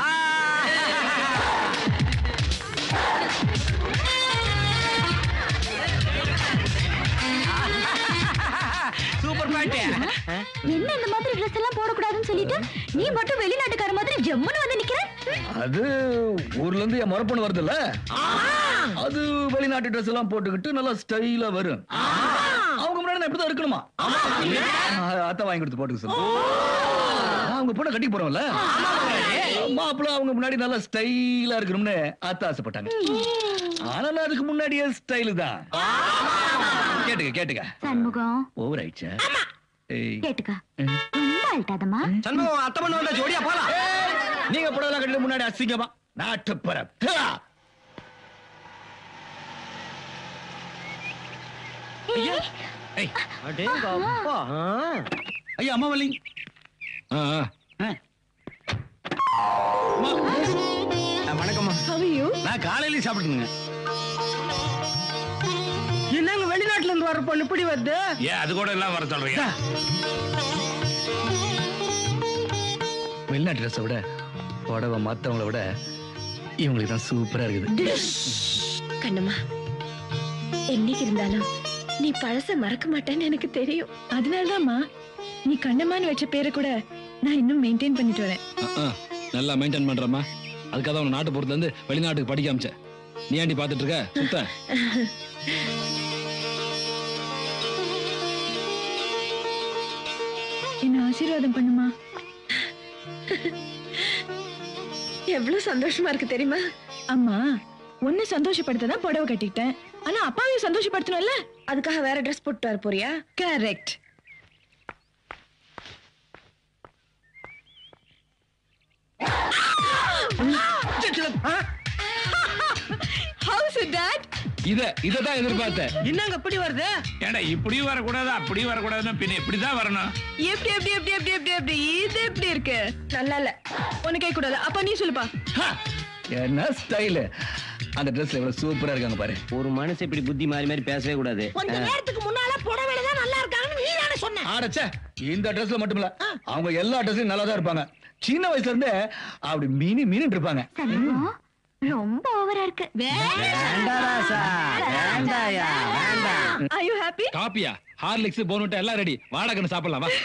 சூப்பர் பாட்டு. என்ன இந்த மாதிரி ட்ரெஸ் எல்லாம் போடக்கூடாதுன்னு சொல்லிட்டு நீ மட்டும் வெளிநாட்டுக்கார மாதிரி ஜம்முன்னு வந்து நிக்கிற? அது ஊர்ல இருந்து என் மரப்பொண்ணு வருது இல்ல, அது வெளிநாட்டு ட்ரெஸ் எல்லாம் போட்டுக்கிட்டு நல்லா ஸ்டைலா வரும். அவங்க முன்னாடி நான் இப்படிதான் இருக்கணுமா? அத்தை வாங்கி கொடுத்து போட்டுக்க சொல்லு. அவங்க பொண்ணை கட்டி போறோம்ல, மாப்பிள்ள அவங்க முன்னாடி நல்லா ஸ்டைலா இருக்கணும்னு அத்தை ஆசைப்பட்டாங்க. ஆனா அதுக்கு முன்னாடியே ஸ்டைலு தான். கேட்டுக்க கேட்டுக்க சண்முகம், ஓவர் ஆயிடுச்சா? கேட்டுக்க, ரொம்ப அல்டாதமா. சண்முகம் அத்தை பண்ண வந்தா ஜோடியா போலாம். நீங்க புடவை கட்டிட்டு முன்னாடி அசிங்கமா நாட்டுப்பறம். ஐயா அம்மா வலி. வணக்கம்மா. நான் காலையிலேயே சாப்பிட்டுங்க. என்னங்க வெளிநாட்டுல இருந்து வர பொண்ணு இப்படி வருது? ஏன் அது கூட எல்லாம் வர சொல்றீங்க? வெளிநாட்டு ட்ரெஸ்ஸை விட புடவை மத்தவங்களை விட இவங்களுக்கு தான் சூப்பரா இருக்குது. கண்ணம்மா, என்னைக்கு இருந்தாலும் நீ பழச மறக்க மாட்டேன்னு எனக்கு தெரியும். அதனாலதாம்மா நீ கண்ணம்மான்னு வச்ச பேரை கூட நான் இன்னும் மெயின்டைன் பண்ணிட்டு வரேன். நல்லா மெயின்டைன் பண்றமா? அதுக்காக அவன் நாட்டு பொறுத்துல இருந்து வெளிநாட்டுக்கு படிக்க அமிச்ச. நீ ஏண்டி பாத்துட்டு இருக்க? சுத்த என்ன ஆசீர்வாதம் பண்ணுமா. எவ்வளவு சந்தோஷமா இருக்கு தெரியுமா? அம்மா, உன்னை சந்தோஷப்படுத்ததான் புடவை கட்டிட்டேன். ஆனா அப்பாவையும் சந்தோஷப்படுத்தணும்ல, அதுக்காக வேற ட்ரெஸ் போட்டு வர போறியா? கரெக்ட். How's that? இததான் எதிர்பார்த்தேன். என்னங்க இப்படி வருது? ஏண்டா இப்படியும் வரக்கூடாது அப்படியும் வரக்கூடாதுன்னா பின்ன இப்படிதான் வரணும். எப்படி எப்படி எப்படி எப்படி எப்படி எப்படி இது எப்படி இருக்கு? நல்லா இல்ல. உனக்கு கேட்க கூடாது. அப்ப நீ சொல்லுப்பா. என்ன ஸ்டைல்! அந்த ட்ரெஸ்ல எவ்வளவு சூப்பரா இருக்காங்க பாரு. ஒரு மனுஷன் இப்படி புத்தி மாறி மாறி பேசவே கூடாது. கொஞ்ச நேரத்துக்கு முன்னால புடவையில தான் நல்லா இருக்காங்கன்னு நீ தானே சொன்ன. ஆடச்சே, இந்த ட்ரெஸ்ல மட்டும் இல்ல, அவங்க எல்லா ட்ரெஸ்லயும் நல்லா தான் இருப்பாங்க. சின்ன வயசுல இருந்தே அப்படி மீனி மீனிட்டு இருப்பாங்க. ரொம்ப ஓவரா இருக்கு. Are you happy? காப்பியா, ஹார்லிக்ஸ், போன்விட்டா எல்லாம் ரெடி. வாடகைன்னு சாப்பிடலாம் வா.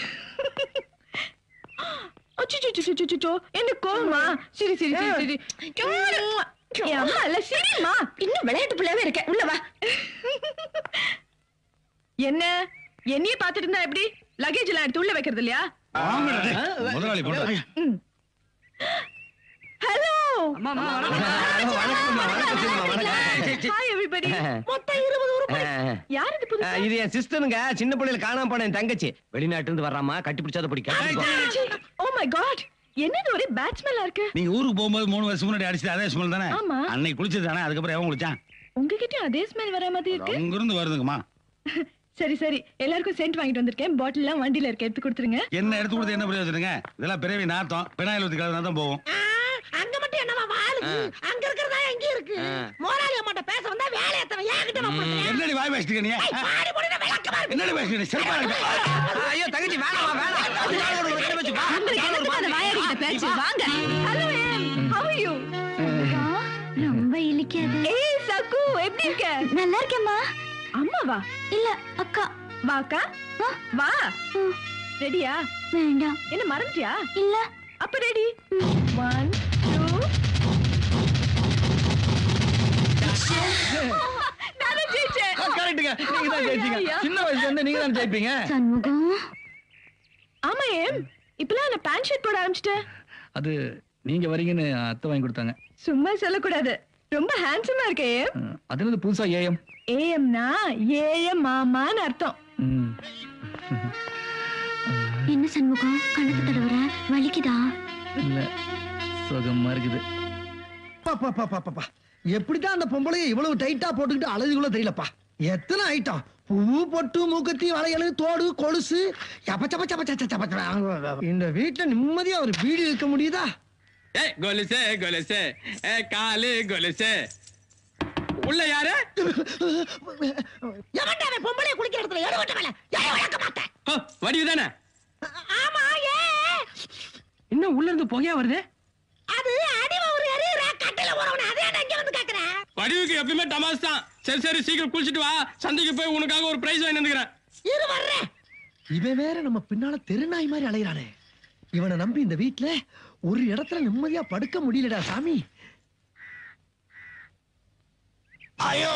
அச்சோ, என்ன கோவமா? சரி சரி சரி சரி. அம்மா இல்ல, சரிம்மா. இன்னும் விளையாட்டு பிள்ளையாவே இருக்க. உள்ள வா. என்ன என்னையே பாத்துட்டு இருந்தா எப்படி? லக்கேஜ் எல்லாம் எடுத்து உள்ள வைக்கிறது இல்லையா? முதலாளி போடு. ஹலோ. Hi everybody. மொத்தம் 20 ரூபாய். யார் இது புதுசா? இது என் சிஸ்டருங்க. சின்ன பிள்ளையில காணாம போன என் தங்கச்சி. வெளிநாட்டுல இருந்து வர்றாமா, கட்டி பிடிச்சாத பிடிக்க. Oh my god. என்னது ஒரே பேட் ஸ்மெல்லா இருக்கு? நீங்க ஊருக்கு போகும்போது 3 வருஷம் முன்னாடி அடிச்சது அதே ஸ்மெல் தானே? ஆமா. அன்னைக்கு குளிச்சது தானே? அதுக்கப்புறம் எவன் குளிச்சான்? உங்ககிட்ட அதே ஸ்மெல் வர மாதிரி இருக்கு. அங்க இருந்து வருதுங்கம்மா. சரி சரி, எல்லாருக்கும் சென்ட் வாங்கிட்டு வந்திருக்கேன். பாட்டில் எல்லாம் வண்டியில இருக்க, எடுத்து கொடுத்துருங்க. என்ன எடுத்து கொடுத்து என்ன பிரயோஜனங்க? இதெல்லாம் பிறவி நாத்தம். பினாயில் ஊத்தி கலந்தா தான் போகும். அங்க மட்டும் என்னமா வாழுது? அங்க இருக்கிறதா எங்க இருக்கு? மோராலி அம்மாட்ட பேச வந்தா வேலை எத்தனை ஏகிட்ட வந்து. என்னடி வாய் பேசிட்டீங்க நீ? பாடி போடுற விளக்கமா இருக்கு. என்னடி பேசிட்டீங்க? செருப்பா இருக்கு. ஐயோ தங்கச்சி வேணாமா வேணாம். உங்களுக்கு அந்த வாயாடிட்ட பேச்சு வாங்க. Hello ma'am, how are you? ரொம்ப இலிக்காது. ஏய் சக்கு, எப்படி இருக்க? நல்லா இருக்கேம்மா. அம்மாவா? இல்ல அக்கா. வா அக்கா. வா. ரெடியா? வேண்டாம். என்ன மறந்துட்டியா? இல்ல. அப்ப ரெடி. 1 2 நானே ஜெயிச்சேன். கரெக்ட்டுங்க, நீங்க தான் ஜெயிச்சீங்க. சின்ன வயசுல இருந்து நீங்க தான் ஜெயிப்பீங்க. சண்முகம். ஆமா ஏம், இப்பலாம் நான் பேண்ட் ஷர்ட் போட ஆரம்பிச்சிட்டேன். அது நீங்க வரீங்கன்னு அத்தை வாங்கி கொடுத்தாங்க. சும்மா சொல்லக்கூடாது, ரொம்ப ஹேண்ட்ஸமா இருக்கே. அது என்னது புதுசா ஏஎம்? ஏஎம்னா ஏஎம் மாமான்னு அர்த்தம். என்ன சண்முகம் கணக்கு தடவுற, வலிக்குதா? இல்ல, சுகமா இருக்குது. எப்படிதான் அந்த பொம்பளைய இவ்வளவு டைட்டா போட்டுக்கிட்டு அழகுக்குள்ள தெரியலப்பா. எத்தனை ஐட்டம், பூ பொட்டு மூக்குத்தி வளையல் தோடு கொலுசு. இந்த வீட்டுல நிம்மதியா ஒரு வீடு இருக்க முடியுதா? கொலுசே கொலுசே காலு கொலுசே. உள்ள யாரு? பொம்பளைய குளிக்கிற இடத்துல எடுவட்ட வேலை வளர்க்க மாட்டேன். வடிவு தானே? ஆமா. இன்னும் உள்ள இருந்து புகையா வருது. அது அடிவ ஒரு எரியற கட்டில போறவனே, அதே நான் இங்க வந்து கேக்குறேன். வடிவுக்கு எப்பவுமே டமாஸ் தான். சரி சரி சீக்கிரம் குளிச்சிட்டு வா, சந்தைக்கு போய் உனக்காக ஒரு பிரைஸ் வாங்கி வந்துக்கிறேன். இரு வர்றேன். இவன் வேற நம்ம பின்னால தெருநாய் மாதிரி அலையறானே. இவனை நம்பி இந்த வீட்ல ஒரு இடத்துல நிம்மதியா படுக்க முடியலடா சாமி. ஐயோ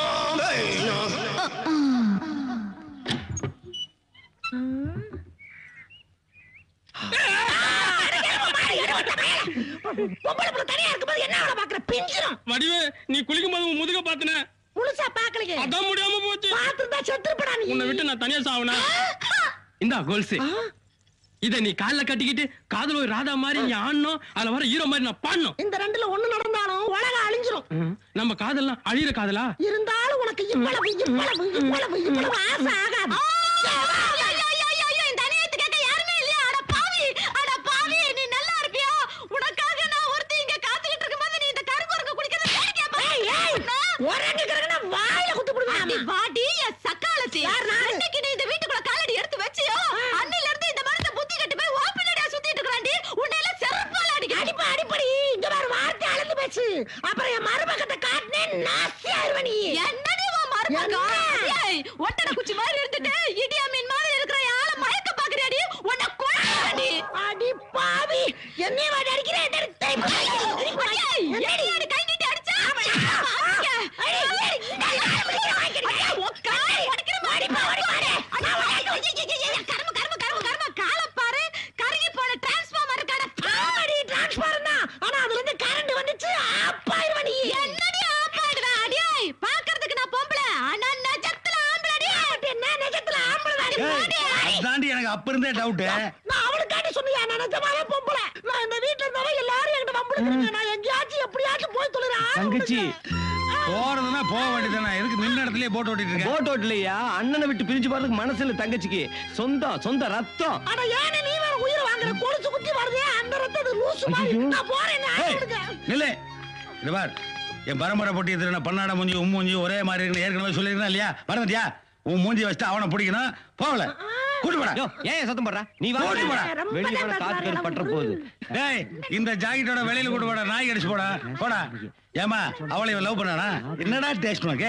வடிவு, நீ குளிக்கும் போது உன் முதுக பாத்துன. முழுசா பாக்கலையே. அதான் முடியாம போச்சு. பாத்துட்டா செத்துப்படா நீ. உன்னை விட்டு நான் தனியா சாவனா? இந்தா கோல்ஸ். இத நீ கால்ல கட்டிக்கிட்டு காதல ஒரு ராதா மாதிரி நீ ஆடணும், அதுல வர ஹீரோ மாதிரி நான் பாடணும். இந்த ரெண்டுல ஒண்ணு நடந்தாலும் உலகம் அழிஞ்சிரும். நம்ம காதல்லாம் அழியிற காதலா? இருந்தாலும் உனக்கு இவ்வளவு ஆசை ஆகாது. அப்புறம் என் மருமகத்தை காட்டினேன் நாசியாயிருவனி. என்னடி உன் மருமகா? ஏய், ஒட்டட குச்சி மாதிரி இருந்துட்டு இடியா மீன் மாதிரி இருக்கிற ஆள மயக்க பாக்குறியாடி? உன்னை கொல்றேன்டி. அடி பாவி, என்னைய வாடி அடிக்கிறே. என்னடி அடி கை நீட்டி அடிச்சா? எனக்கு அப்ப இருந்தே டவுட். நான் அவளுக்காண்டி சொன்னியா? நான் நிஜமாவே பொம்பளை. நான் இந்த வீட்ல இருந்தவ எல்லாரும் என்கிட்ட வம்புடுறாங்க. நான் எங்கயாச்சும் எப்படியாச்சும் போய் தொலைறேன். தங்கச்சி போறதுன்னா போக வேண்டியதானே, எதுக்கு நின்ன இடத்துலயே போட் ஓட்டிட்டு இருக்க? போட் ஓட்டலையா? அண்ணனை விட்டு பிரிஞ்சு போறதுக்கு மனசுல தங்கச்சிக்கு சொந்த ரத்தம். ஆனா ஏன் நீ வேற உயிர் வாங்குற? கொலுசு குத்தி வருதே அந்த ரத்தம் லூசு மாதிரி. நான் போறேன். நில்லே, இது பார், என் பரம்பரை பொட்டி திருந பன்னாட மூஞ்சி மூஞ்சி ஒரே மாதிரி இருக்கு. ஏற்கனவே சொல்லிருக்கா இல்லையா? மறந்துட்டியா? உன் மூஞ்சி வச்சுட்டு அவனை பிடிக்கணும். போகல கூட்டு போடா. ஏன் சத்தம் போடுற? நீ வா, வெளிய போட காத்து பற்ற போகுது. டேய், இந்த ஜாக்கெட்டோட வெளியில கூட்டு போடா, நாய் கடிச்சு போடா. போடா. ஏமா அவளை இவன் லவ் பண்ணானா? என்னடா டேஸ்ட் உனக்கு?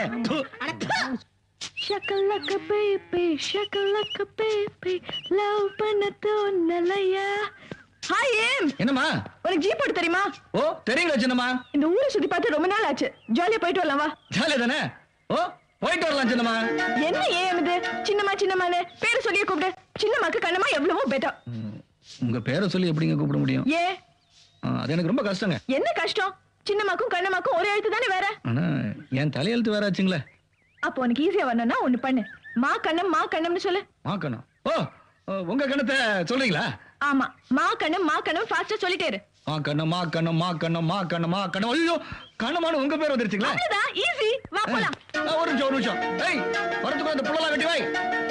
ஷக்கலக்க பேபி ஷக்கலக்க பேபி லவ் பண்ண தோணலையா? ஹாய் ஏம். என்னம்மா? உனக்கு ஜீப் ஓட்ட தெரியுமா? ஓ தெரியுங்களா சின்னம்மா. இந்த ஊரை சுத்தி பார்த்து ரொம்ப நாள் ஆச்சு. ஜாலியா போயிட்டு வரலாம் வா. ஜாலியா தானே? ஓ போயிட்டு வரலாம் சின்னம்மா. என்ன ஏம் இது? சின்னம்மா சின்னம்மான்னு பேரை சொல்லியே கூப்பிடு. சின்னம்மாக்கு கண்ணம்மா எவ்வளவோ பெட்டர். உங்க பேரை சொல்லி எப்படிங்க கூப்பிட முடியும்? ஏ அது எனக்கு ரொம்ப கஷ்டங்க. என்ன கஷ்டம்? சின்னம்மாக்கும் கண்ணம்மாக்கும் ஒரே எழுத்து தானே வேற. ஆனா என் தலையெழுத்து வேற ஆச்சுங்களே. அப்போ உனக்கு ஈஸியா வரணும்னா ஒண்ணு பண்ணு. மா கண்ணம்னு சொல்லு. மா கண்ணம். ஓ உங்க கண்ணத்தை சொல்றீங்களா? ஆமா, மா கண்ணம் ஃபாஸ்டா சொல்லிட்டே இரு. மா கண்ணம் மா கண்ணம் மா கண்ணம் மா கண்ணம் மா கண்ணம். ஐயோ கண்ணமான உங்க பேர் வந்துருச்சுங்களா? அவ்வளவுதான், ஈஸி. வா போலாம். ஒரு நிமிஷம். ஏய் வரதுக்கு அந்த புள்ளலாம் வெட்டி வை.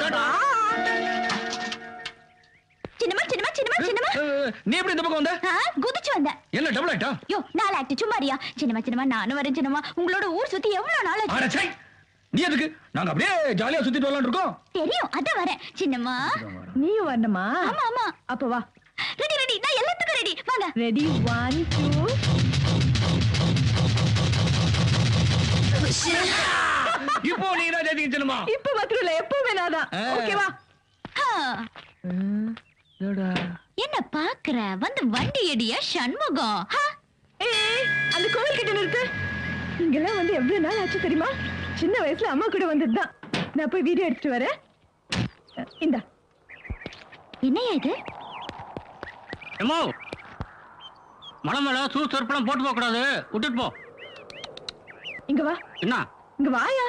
சின்னம்மா நீ எப்படி இந்த பக்கம் வந்த? குதிச்சு வந்த. என்ன டபுள் ஆயிட்டா? யோ 4 ஆக்ட் சும்மாரியா? சின்னம்மா நானும் வரேன் சின்னம்மா. உங்களோட ஊர் சுத்தி எவ்வளவு நாள் ஆச்சு? அட சை, நீ எதுக்கு? நாங்க அப்படியே ஜாலியா சுத்திட்டு வரலாம்னு இருக்கோம். தெரியும், அத வரேன். சின்னம்மா நீயும் வரணுமா? ஆமா. அப்ப வா. ரெடி, நான் எல்லாத்துக்கும் ரெடி. வாங்க. ரெடி 1 2. இப்போ நீ என்ன ஜெயிச்சீங்க சின்னம்மா? இப்போ மாத்திரம் இல்ல, எப்பவுமே நான்தான். ஓகேவா? என்ன பாக்குற? வந்து வண்டி எடியா சண்முகம். ஏய், அந்த கோவில் கிட்ட நிறுத்து. இங்கெல்லாம் வந்து எவ்வளவு நாள் ஆச்சு தெரியுமா? சின்ன வயசுல அம்மா கூட வந்ததுதான். நான் போய் வீடியோ எடுத்துட்டு வரேன். இந்தா. என்னையா இது? எம்மோ மலை மேல சூடு சொற்பெல்லாம் போட்டு போக கூடாது, விட்டுட்டு போ. இங்க வா. என்ன? இங்க வாயா.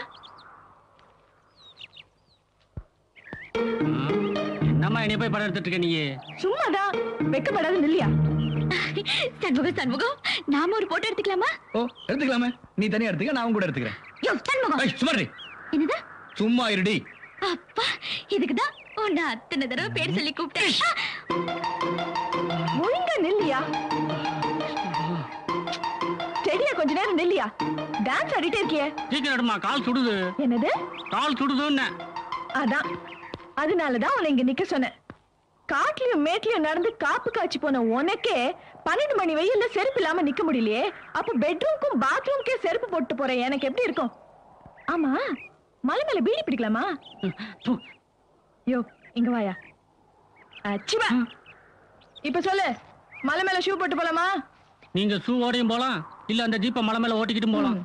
என்னம்மா என்னைய போய் படம் எடுத்துட்டு இருக்க நீ? சும்மாதான். வெக்கப்படாது இல்லையா? சண்முகம் சண்முகம், நாம ஒரு போட்டோ எடுத்துக்கலாமா? ஓ எடுத்துக்கலாமே. நீ தனியா எடுத்துக்க, நான் கூட எடுத்துக்கிறேன். யோ சண்முகம். சும்மா இரு. என்னது? சும்மா இருடி. அப்பா, இதுக்குதான் உன்னை அத்தனை தடவை பேர் சொல்லி கூப்பிட்டேன். ஒழுங்கா நில்லியா. ஸ்டெடியா கொஞ்ச நேரம் நில்லியா. டான்ஸ் ஆடிட்டே இருக்கியே. சீக்கிரம் எடுமா, கால் சுடுது. என்னது? கால் சுடுதுன்னு. அதான், அதனாலதான் உன்னை இங்க நிக்க சொன்னேன். காட்டுலயும் மேட்லயும் நடந்து காப்பு காய்ச்சி போன உனக்கே 12 மணி வெயில்ல செருப்பு இல்லாம நிக்க முடியலையே. அப்ப பெட்ரூம்க்கும் பாத்ரூம்க்கே செருப்பு போட்டு போறேன், எனக்கு எப்படி இருக்கும்? ஆமா, மலை மேல பீடி பிடிக்கலாமா? யோ இங்க வாயா. அச்சிவா. இப்ப சொல்லு, மலை மேல ஷூ போட்டு போலாமா? நீங்க ஷூ ஓடையும் போலாம், இல்ல அந்த ஜீப்ப மலை மேல ஓட்டிக்கிட்டும் போலாம்.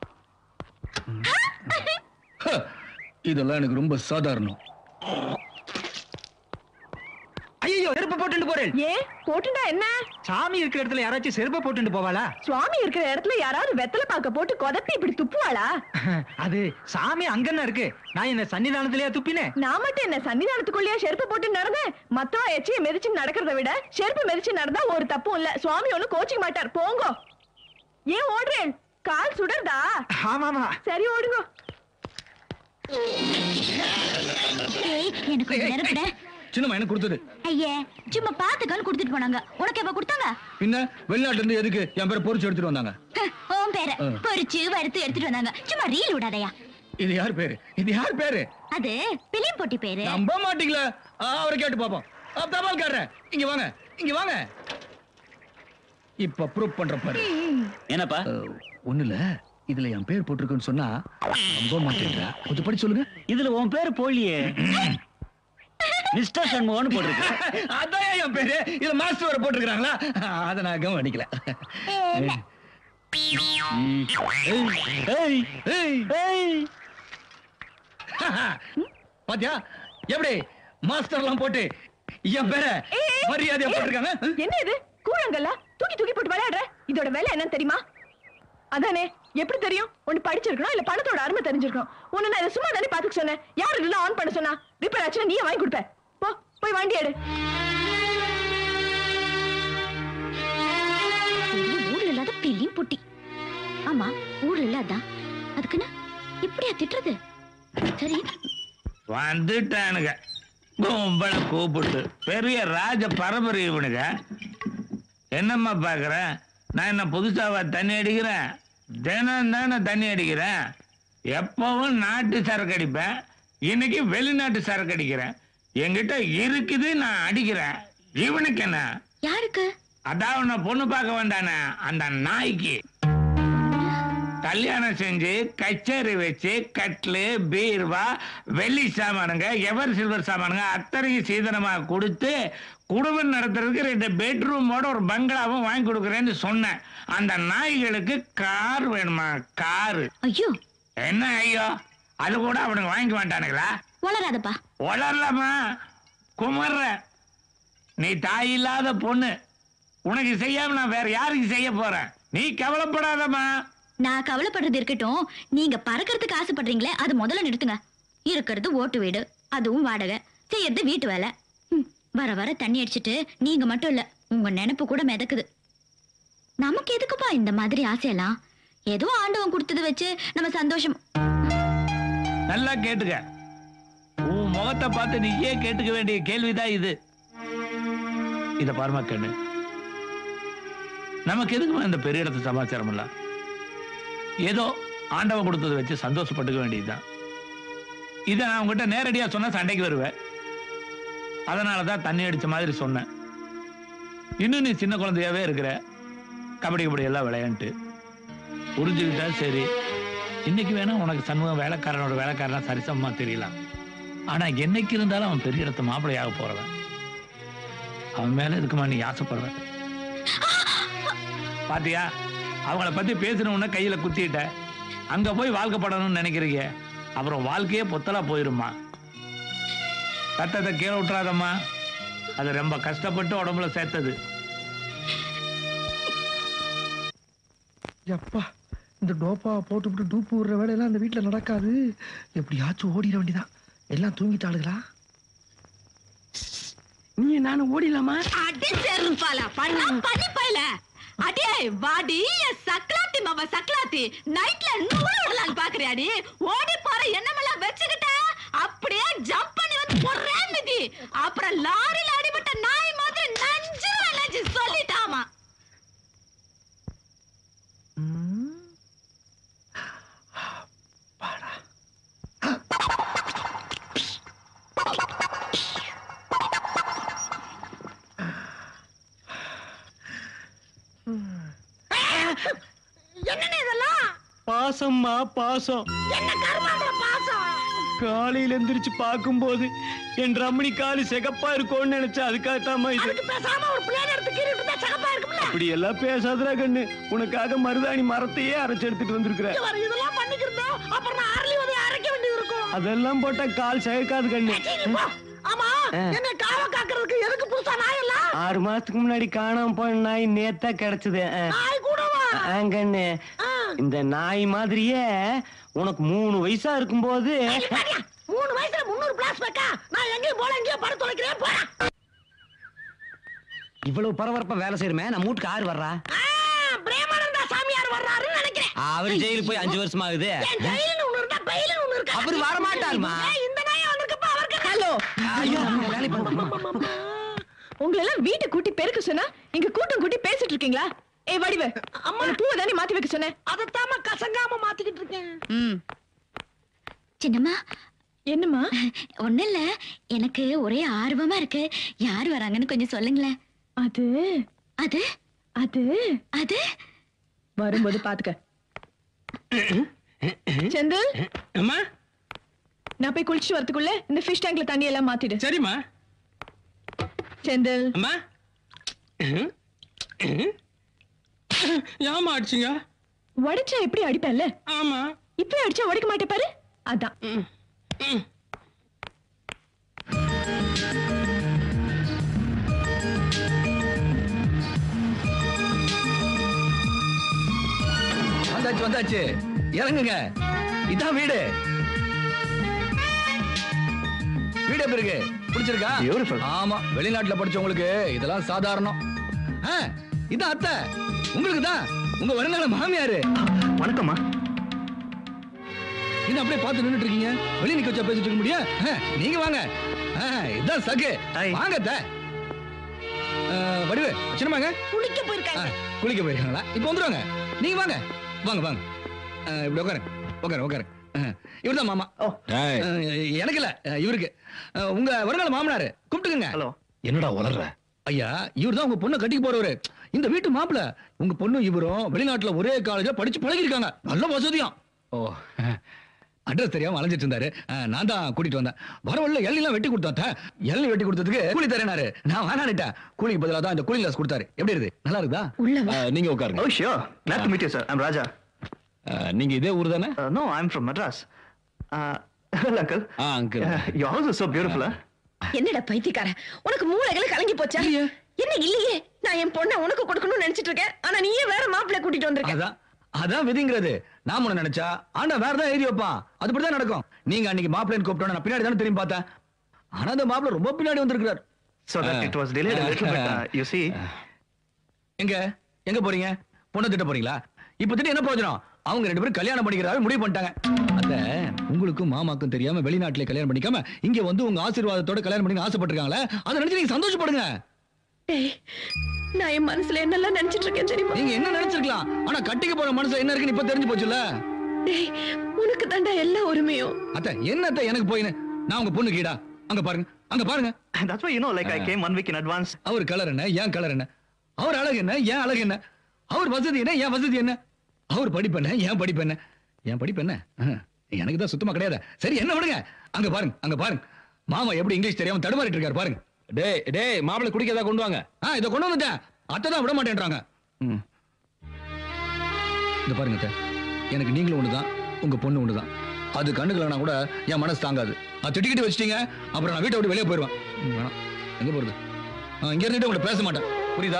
இதெல்லாம் எனக்கு ரொம்ப சாதாரணம். ஐயோ, செருப்பு போட்டுட்டு போறேன். ஏன் போட்டுண்டா என்ன? சாமி இருக்கிற இடத்துல யாராச்சும் செருப்பு போட்டுட்டு போவாளா? சுவாமி இருக்கிற இடத்துல யாராவது வெத்தலை பாக்க போட்டு கொதப்பி இப்படி துப்புவாளா? அது சாமி அங்கன்னா இருக்கு, நான் என்ன சன்னிதானத்திலேயே துப்பினேன். நான் மட்டும் என்ன சன்னிதானத்துக்குள்ளேயே செருப்பு போட்டு நடந்தேன்? மத்தவன் எச்சியை மிதிச்சு நடக்கிறத விட செருப்பு மிதிச்சு நடந்தா ஒரு தப்பும் இல்ல. சுவாமி ஒண்ணு கோச்சிக்க மாட்டார். போங்க. ஏன் ஓடுறேன்? கால் சுடர்தா? ஆமாமா. சரி ஓடுங்க. எனக்கு கொஞ்ச நேரம் கூட. சின்னம்மா எனக்கு கொடுத்தது. ஐயே, சும்மா பாத்துக்கான்னு கொடுத்துட்டு போனாங்க. உனக்கு எப்ப கொடுத்தாங்க? பின்ன வெளிநாட்டுல இருந்து எதுக்கு என் பேரை பொரிச்சு எடுத்துட்டு வந்தாங்க? உன் பேரை பொரிச்சு வறுத்து எடுத்துட்டு வந்தாங்க. சும்மா ரீல் விடாதயா. இது யார் பேரு? இது யார் பேரு? அது பிலிம் போட்டி பேரு. நம்ப மாட்டீங்களா? அவரை கேட்டு பாப்போம். தபால்காரர் இங்க வாங்க, இங்க வாங்க. இப்ப ப்ரூவ் பண்ற பாரு. என்னப்பா? ஒண்ணு இல்ல, இதுல என் பேர் போட்டிருக்குன்னு சொன்னா நம்ப மாட்டேங்கிறா. கொஞ்சம் படி சொல்லுங்க. இதுல உன் பேரு போலியே. மிஸ்டர் சண்முகம்னு போட்டிருக்கு. அதான் என் பேரு. இதுல மாஸ்டர் வர போட்டிருக்காங்களா? அத நான் கவனிக்கல. பாத்தியா எப்படி மாஸ்டர் எல்லாம் போட்டு என் பேரை மரியாதையா போட்டிருக்காங்க. என்ன இது கூழங்கல்ல தூக்கி தூக்கி போட்டு விளையாடுற? இதோட வேலை என்னன்னு தெரியுமா? அதானே, எப்படி தெரியும்? ஒன்னு படிச்சிருக்கணும், இல்ல பணத்தோட அருமை தெரிஞ்சிருக்கணும். ஒன்னு நான் சும்மா தானே பாத்துக்க சொன்னேன். யாரு இல்ல ஆன் பண்ண சொன்னா? ரிப்பேர் ஆச்சுன்னா நீயே வாங்கி கொடுப்ப. போ போய் வண்டி எடு. ஊர்ல இல்லாத பிலிம் போட்டி. ஆமா, ஊர்ல இல்லாதான் அதுக்குன்னு இப்படியா திட்டுறது? சரி வந்துட்டானுங்க கும்பல கூப்பிட்டு. பெரிய ராஜ பரம்பரை இவனுங்க. என்னம்மா பாக்குற? நான் என்ன புதுசாவா தண்ணி அடிக்கிறேன்? தினம் தானே தண்ணி அடிக்கிறேன். எப்பவும் நாட்டு சரக்கு அடிப்பேன், இன்னைக்கு வெளிநாட்டு சரக்கு அடிக்கிறேன். என்கிட்ட இருக்குது, நான் அடிக்கிறேன். இவனுக்கு என்ன? யாருக்கு? அதான் உன்னை பொண்ணு பார்க்க வேண்டானே அந்த நாய்க்கு. கல்யாணம் செஞ்சு கச்சேரி வச்சு கட்லு பீர்வா வெள்ளி சாமானுங்க எவர் சில்வர் சாமானுங்க அத்தனையும் சீதனமா கொடுத்து குடும்பம் நடத்துறதுக்கு 2 பெட்ரூமோட ஒரு பங்களாவும் வாங்கி கொடுக்குறேன்னு சொன்னேன். அந்த நாய்களுக்கு கார் வேணுமா? காரு. ஐயோ என்ன ஐயோ? அது கூட அவனுக்கு வாங்கி வேண்டானுங்களா? வளராதப்பா. வளரலாமா? குமர்ற நீ தாய் இல்லாத பொண்ணு. உனக்கு செய்யாம நான் வேற யாருக்கு செய்ய போறேன்? நீ கவலைப்படாதம்மா. நான் கவலைப்படுறது இருக்கட்டும், நீங்க பறக்கிறதுக்கு ஆசைப்படுறீங்களே அது முதல்ல நிறுத்துங்க. இருக்கிறது ஓட்டு வீடு, அதுவும் வாடகை, செய்யறது வீட்டு வேலை. வர வர தண்ணி அடிச்சிட்டு நீங்க மட்டும் இல்ல, உங்க நினைப்பு கூட மிதக்குது. நமக்கு எதுக்குப்பா இந்த மாதிரி ஆசையெல்லாம்? ஏதோ ஆண்டவன் கொடுத்தது வச்சு நம்ம சந்தோஷம். நல்லா கேட்டுக்க. உன் முகத்தை பார்த்து நீயே கேட்டுக்க வேண்டிய கேள்விதான் இது. இத பாருமா கண்ணு, நமக்கு எதுக்குமா இந்த பெரிய இடத்து சமாச்சாரம் இல்ல? ஏதோ ஆண்டவன் கொடுத்ததை வச்சு சந்தோஷப்பட்டுக்க வேண்டியதுதான். இதை நான் உங்ககிட்ட நேரடியா சொன்னா சண்டைக்கு வருவேன். அதனாலதான் தண்ணி அடிச்ச மாதிரி சொன்னேன். இன்னும் நீ சின்ன குழந்தையாவே இருக்கிற. கபடி கபடி எல்லாம் விளையாண்டு புரிஞ்சுக்கிட்டா சரி. இன்னைக்கு வேணா உனக்கு சண்முகம் வேலைக்காரனோட வேலைக்காரனா சரிசமமா தெரியலாம். ஆனா என்னைக்கு இருந்தாலும் அவன் பெரிய இடத்து மாப்பிள்ளையாக போறவன். அவன் மேல இருக்குமா நீ ஆசைப்படுற? பாத்தியா, அவங்கள பத்தி பேசணும்னா கையில குத்திட்ட. அங்க போய் வாழ்க்கப்படணும்னு நினைக்கிறீங்க, அப்புறம் வாழ்க்கையே பொத்தலா போயிருமா. ரத்தத்தை கீழே விட்டுறாதம்மா, அது ரொம்ப கஷ்டப்பட்டு உடம்புல சேர்த்தது. எப்பா இந்த டோப்பா போட்டுவிட்டு டூப்பு விடுற வேலையெல்லாம் அந்த வீட்டுல நடக்காது. எப்படியாச்சும் ஓடிட வேண்டியதான். எல்லாம் தூங்கிட்டாளுங்களா? நீ நானும் ஓடிடலாமா? அடி செருப்பால பண்ணா பண்ணி போயில. அடே வாடி சக்லாத்தி மாமா சக்லாத்தி, நைட்ல நூறு விடலான்னு பாக்குறியாடி? ஓடி போற எண்ணமெல்லாம் வச்சுக்கிட்ட அப்படியே ஜம்ப் பண்ணி வந்து போறே மிதி. அப்புறம் லாரில அடிபட்ட நாய் மாதிரி நஞ்சு நஞ்சு சொல்லிட்டாமா. என்னன்னு இதெல்லாம்? பாசம்மா பாசம். என்ன கர்மாந்திர பாசம்? காலையில எந்திரிச்சு பார்க்கும்போது என் ரமணி காலு சிகப்பா இருக்கும்னு நினைச்சா அதுக்காகத்தாமா இது. அதுக்கு பேசாம ஒரு பிளேன் எடுத்து கீறிட்டு இருந்தா சகப்பா இருக்கும்ல. அப்படி எல்லாம் பேசாதடா கண்ணு. உனக்காக மருதாணி மரத்தையே அரைச்சு எடுத்துட்டு வந்திருக்கிறேன். இதெல்லாம் பண்ணிக்கிறதா அப்புறம் நான் அரளி வந்து அரைக்க வேண்டியது இருக்கும். அதெல்லாம் போட்டா கால் சிகக்காது கண்ணு. ஆமா, என்ன காவ காக்குறதுக்கு எதுக்கு புதுசா நாய் எல்லாம்? 6 மாசத்துக்கு முன்னாடி காணாம போன நாய் நேத்தா கிடைச்சது. நாய் கூடவா? கண்ணு, இந்த நாய் மாதிரியே உனக்கு 3 வயசா இருக்கும்போது 3 வயசுல 300 பிளாஸ் வைக்கா. நான் எங்கேயும் போல எங்கேயும் படுத்து தொலைக்கிறேன் போறேன். இவ்வளவு பரபரப்பா வேலை செய்யறமே, நம்ம வீட்டுக்கு யாரு வர்றா? பிரேமானந்தா சாமியார் வர்றாருன்னு நினைக்கிறேன். அவரு ஜெயிலுக்கு போய் 5 வருஷம் ஆகுது. ஜெயிலுன்னு ஒண்ணு இருந்தா பையிலுன்னு ஒண்ணு இருக்கு. அவரு வர மாட்டாருமா. இந்த நாய் வந்திருக்கப்ப அவருக்கு ஹலோ, வேலை பண்ணுமா? உங்களை எல்லாம் வீட்டை கூட்டி பெருக்க சொன்னா இங்க கூட்டம் கூட்டி பேசிட்டு இருக்கீங்களா? ஏய் வடிவே, அம்மா பூவை தானே மாத்தி வைக்க சொன்னேன். அதத்தாம கசங்காம மாத்திக்கிட்டு இருக்கேன். சின்னம்மா, என்னம்மா? ஒண்ணும் இல்ல, எனக்கு ஒரே ஆர்வமா இருக்கு. யார் வராங்கன்னு கொஞ்சம் சொல்லுங்களேன். அது அது அது அது வரும்போது பாத்துக்க. செந்தில், அம்மா, நான் போய் குளிச்சுட்டு வரதுக்குள்ள இந்த ஃபிஷ் டேங்க்ல தண்ணி எல்லாம் மாத்திடு. சரிம்மா. செந்தில், அம்மா, ஏமா அடிச்சிங்க? உடைச்சா எப்படி அடிப்பேன்ல? ஆமா. இப்ப அடிச்சா உடைக்க மாட்டே பாரு. அதான். வந்தாச்சு வந்தாச்சு, இறங்குங்க. இதான் வீடு. வீடு எப்படி இருக்கு? பிடிச்சிருக்கா? ஆமா, வெளிநாட்டுல படிச்சவங்களுக்கு இதெல்லாம் சாதாரணம். இதான் அத்தை, உங்களுக்கு தான் உங்க வருங்கால மாமியாரு. வணக்கம்மா. என்ன அப்படியே பார்த்து நின்னுட்டு இருக்கீங்க? வெளிய நிக்க வச்சா பேசிட்டு இருக்க முடியும்? நீங்க வாங்க. இதான் சகு. வாங்க அத்தை. வடிவு, சின்னமாங்க குளிக்க போயிருக்காங்க. குளிக்க போயிருக்காங்களா? இப்போ வந்துருவாங்க. நீங்க வாங்க வாங்க வாங்க. இப்படி உட்காருங்க உட்காருங்க உட்காருங்க. இவர்தான் மாமா. எனக்கு இல்ல, இவருக்கு. உங்க வருங்கால மாமனாரு கூப்பிட்டுக்குங்க. ஹலோ. என்னடா வளர்ற? ஐயா, இவர் தான் உங்க பொண்ணை கட்டிக்க போறவரு. இந்த வீட்டு மாப்பிள்ள. உங்க பொண்ணு இவரும் வெளிநாட்டுல ஒரே காலேஜ்ல படிச்சு பழகிருக்காங்க. நல்ல வசதியும். ஓ, அட்ரஸ் தெரியாம அலைஞ்சிட்டு இருந்தாரு. நான் தான் கூட்டிட்டு வந்தேன். வரவள்ள எல்லாம் வெட்டி கொடுத்தேன். எல்லாம் வெட்டி கொடுத்ததுக்கு கூலி தரேனாரு. நான் வேணான்னுட்டேன். கூலிக்கு பதிலா தான் இந்த கூலிங் கிளாஸ் கொடுத்தாரு. எப்படி இருக்கு? நல்லா இருக்குதா? நீங்க உட்காருங்க. Oh sure. Glad to meet you sir. I'm Raja. நீங்க இதே ஊர் தானே? No, I'm from Madras. Well uncle. uncle. Your house is so beautiful. என்னடா பைத்தியக்கார, உனக்கு மூளைகளை கலங்கி போச்சா? என்ன இல்லையே, நான் என் பொண்ணை உனக்கு கொடுக்கணும்னு நினைச்சிட்டு இருக்கேன். ஆனா நீயே வேற மாப்பிள்ளை கூட்டிட்டு வந்திருக்க. அதான் விதிங்கிறது. நாம ஒண்ணு நினைச்சா ஆனா வேறதான் எழுதி வைப்பான். அதுபடிதான் நடக்கும். நீங்க அன்னைக்கு மாப்பிள்ளைன்னு கூப்பிட்டோம், நான் பின்னாடி தானே திரும்பி பார்த்தேன். ஆனா அந்த மாப்பிள்ளை ரொம்ப பின்னாடி வந்திருக்கிறார். So that it was delayed a little bit. You see. எங்க போறீங்க? பொண்ணு திட்ட போறீங்களா? இப்ப திட்ட என்ன பிரயோஜனம்? அவங்க 2 பேரும் கல்யாணம் பண்ணிக்கிறதாவே முடிவு பண்ணிட்டாங்க. அத உங்களுக்கும் மாமாக்கும் தெரியாம வெளிநாட்டுல கல்யாணம் பண்ணிக்காம இங்க வந்து உங்க ஆசீர்வாதத்தோட கல்யாணம் பண்ணி ஆசைப்பட்டிருக்காங்களே, அதை நினைச்சு நீங்க சந்தோஷப்படுங்க. நான் என் மனசுல என்னெல்லாம் நினைச்சிட்டு இருக்கேன் தெரியுமா? நீங்க என்ன நினைச்சிருக்கலாம், ஆனா கட்டிக்க போற மனசுல என்ன இருக்குன்னு இப்ப தெரிஞ்சு போச்சுல்ல. உனக்கு தாண்டா எல்லா உரிமையும். அத்த என்னத்த எனக்கு போயின்னு, நான் உங்க பொண்ணு கீடா. அங்க பாருங்க அங்க பாருங்க. That's why you know like I came 1 week in advance. அவர் கலர் என்ன, ஏன் கலர் என்ன? அவர் அழகு என்ன, ஏன் அழகு என்ன? அவர் வசதி என்ன, ஏன் வசதி என்ன? அவர் படிப்பு என்ன, ஏன் படிப்பு என்ன? ஏன் படிப்பு என்ன? எனக்கு தான் சுத்தமா கிடையாது. சரி என்ன விடுங்க. அங்க பாருங்க அங்க பாருங்க. மாமா எப்படி இங்கிலீஷ் தெரியாம தடுமாறிட்டு இருக்காரு பாருங்க. டேய் மாப்பிள்ளை குடிக்க ஏதாவது கொண்டு வாங்க. இதை கொண்டு வந்துட்டேன். அத்தை தான் விட மாட்டேன்றாங்க. இந்த பாருங்க அத்தை, எனக்கு நீங்களும் ஒண்ணுதான், உங்க பொண்ணு ஒண்ணுதான். அது கண்டுக்கலனா கூட என் மனசு தாங்காது. அது திட்டிக்கிட்டு வச்சிட்டீங்க, அப்புறம் நான் வீட்டை விட்டு வெளியே போயிடுவேன். வேணாம், எங்க போறது? இங்க இருந்துட்டு உங்களை பேச மாட்டேன், புரியுதா?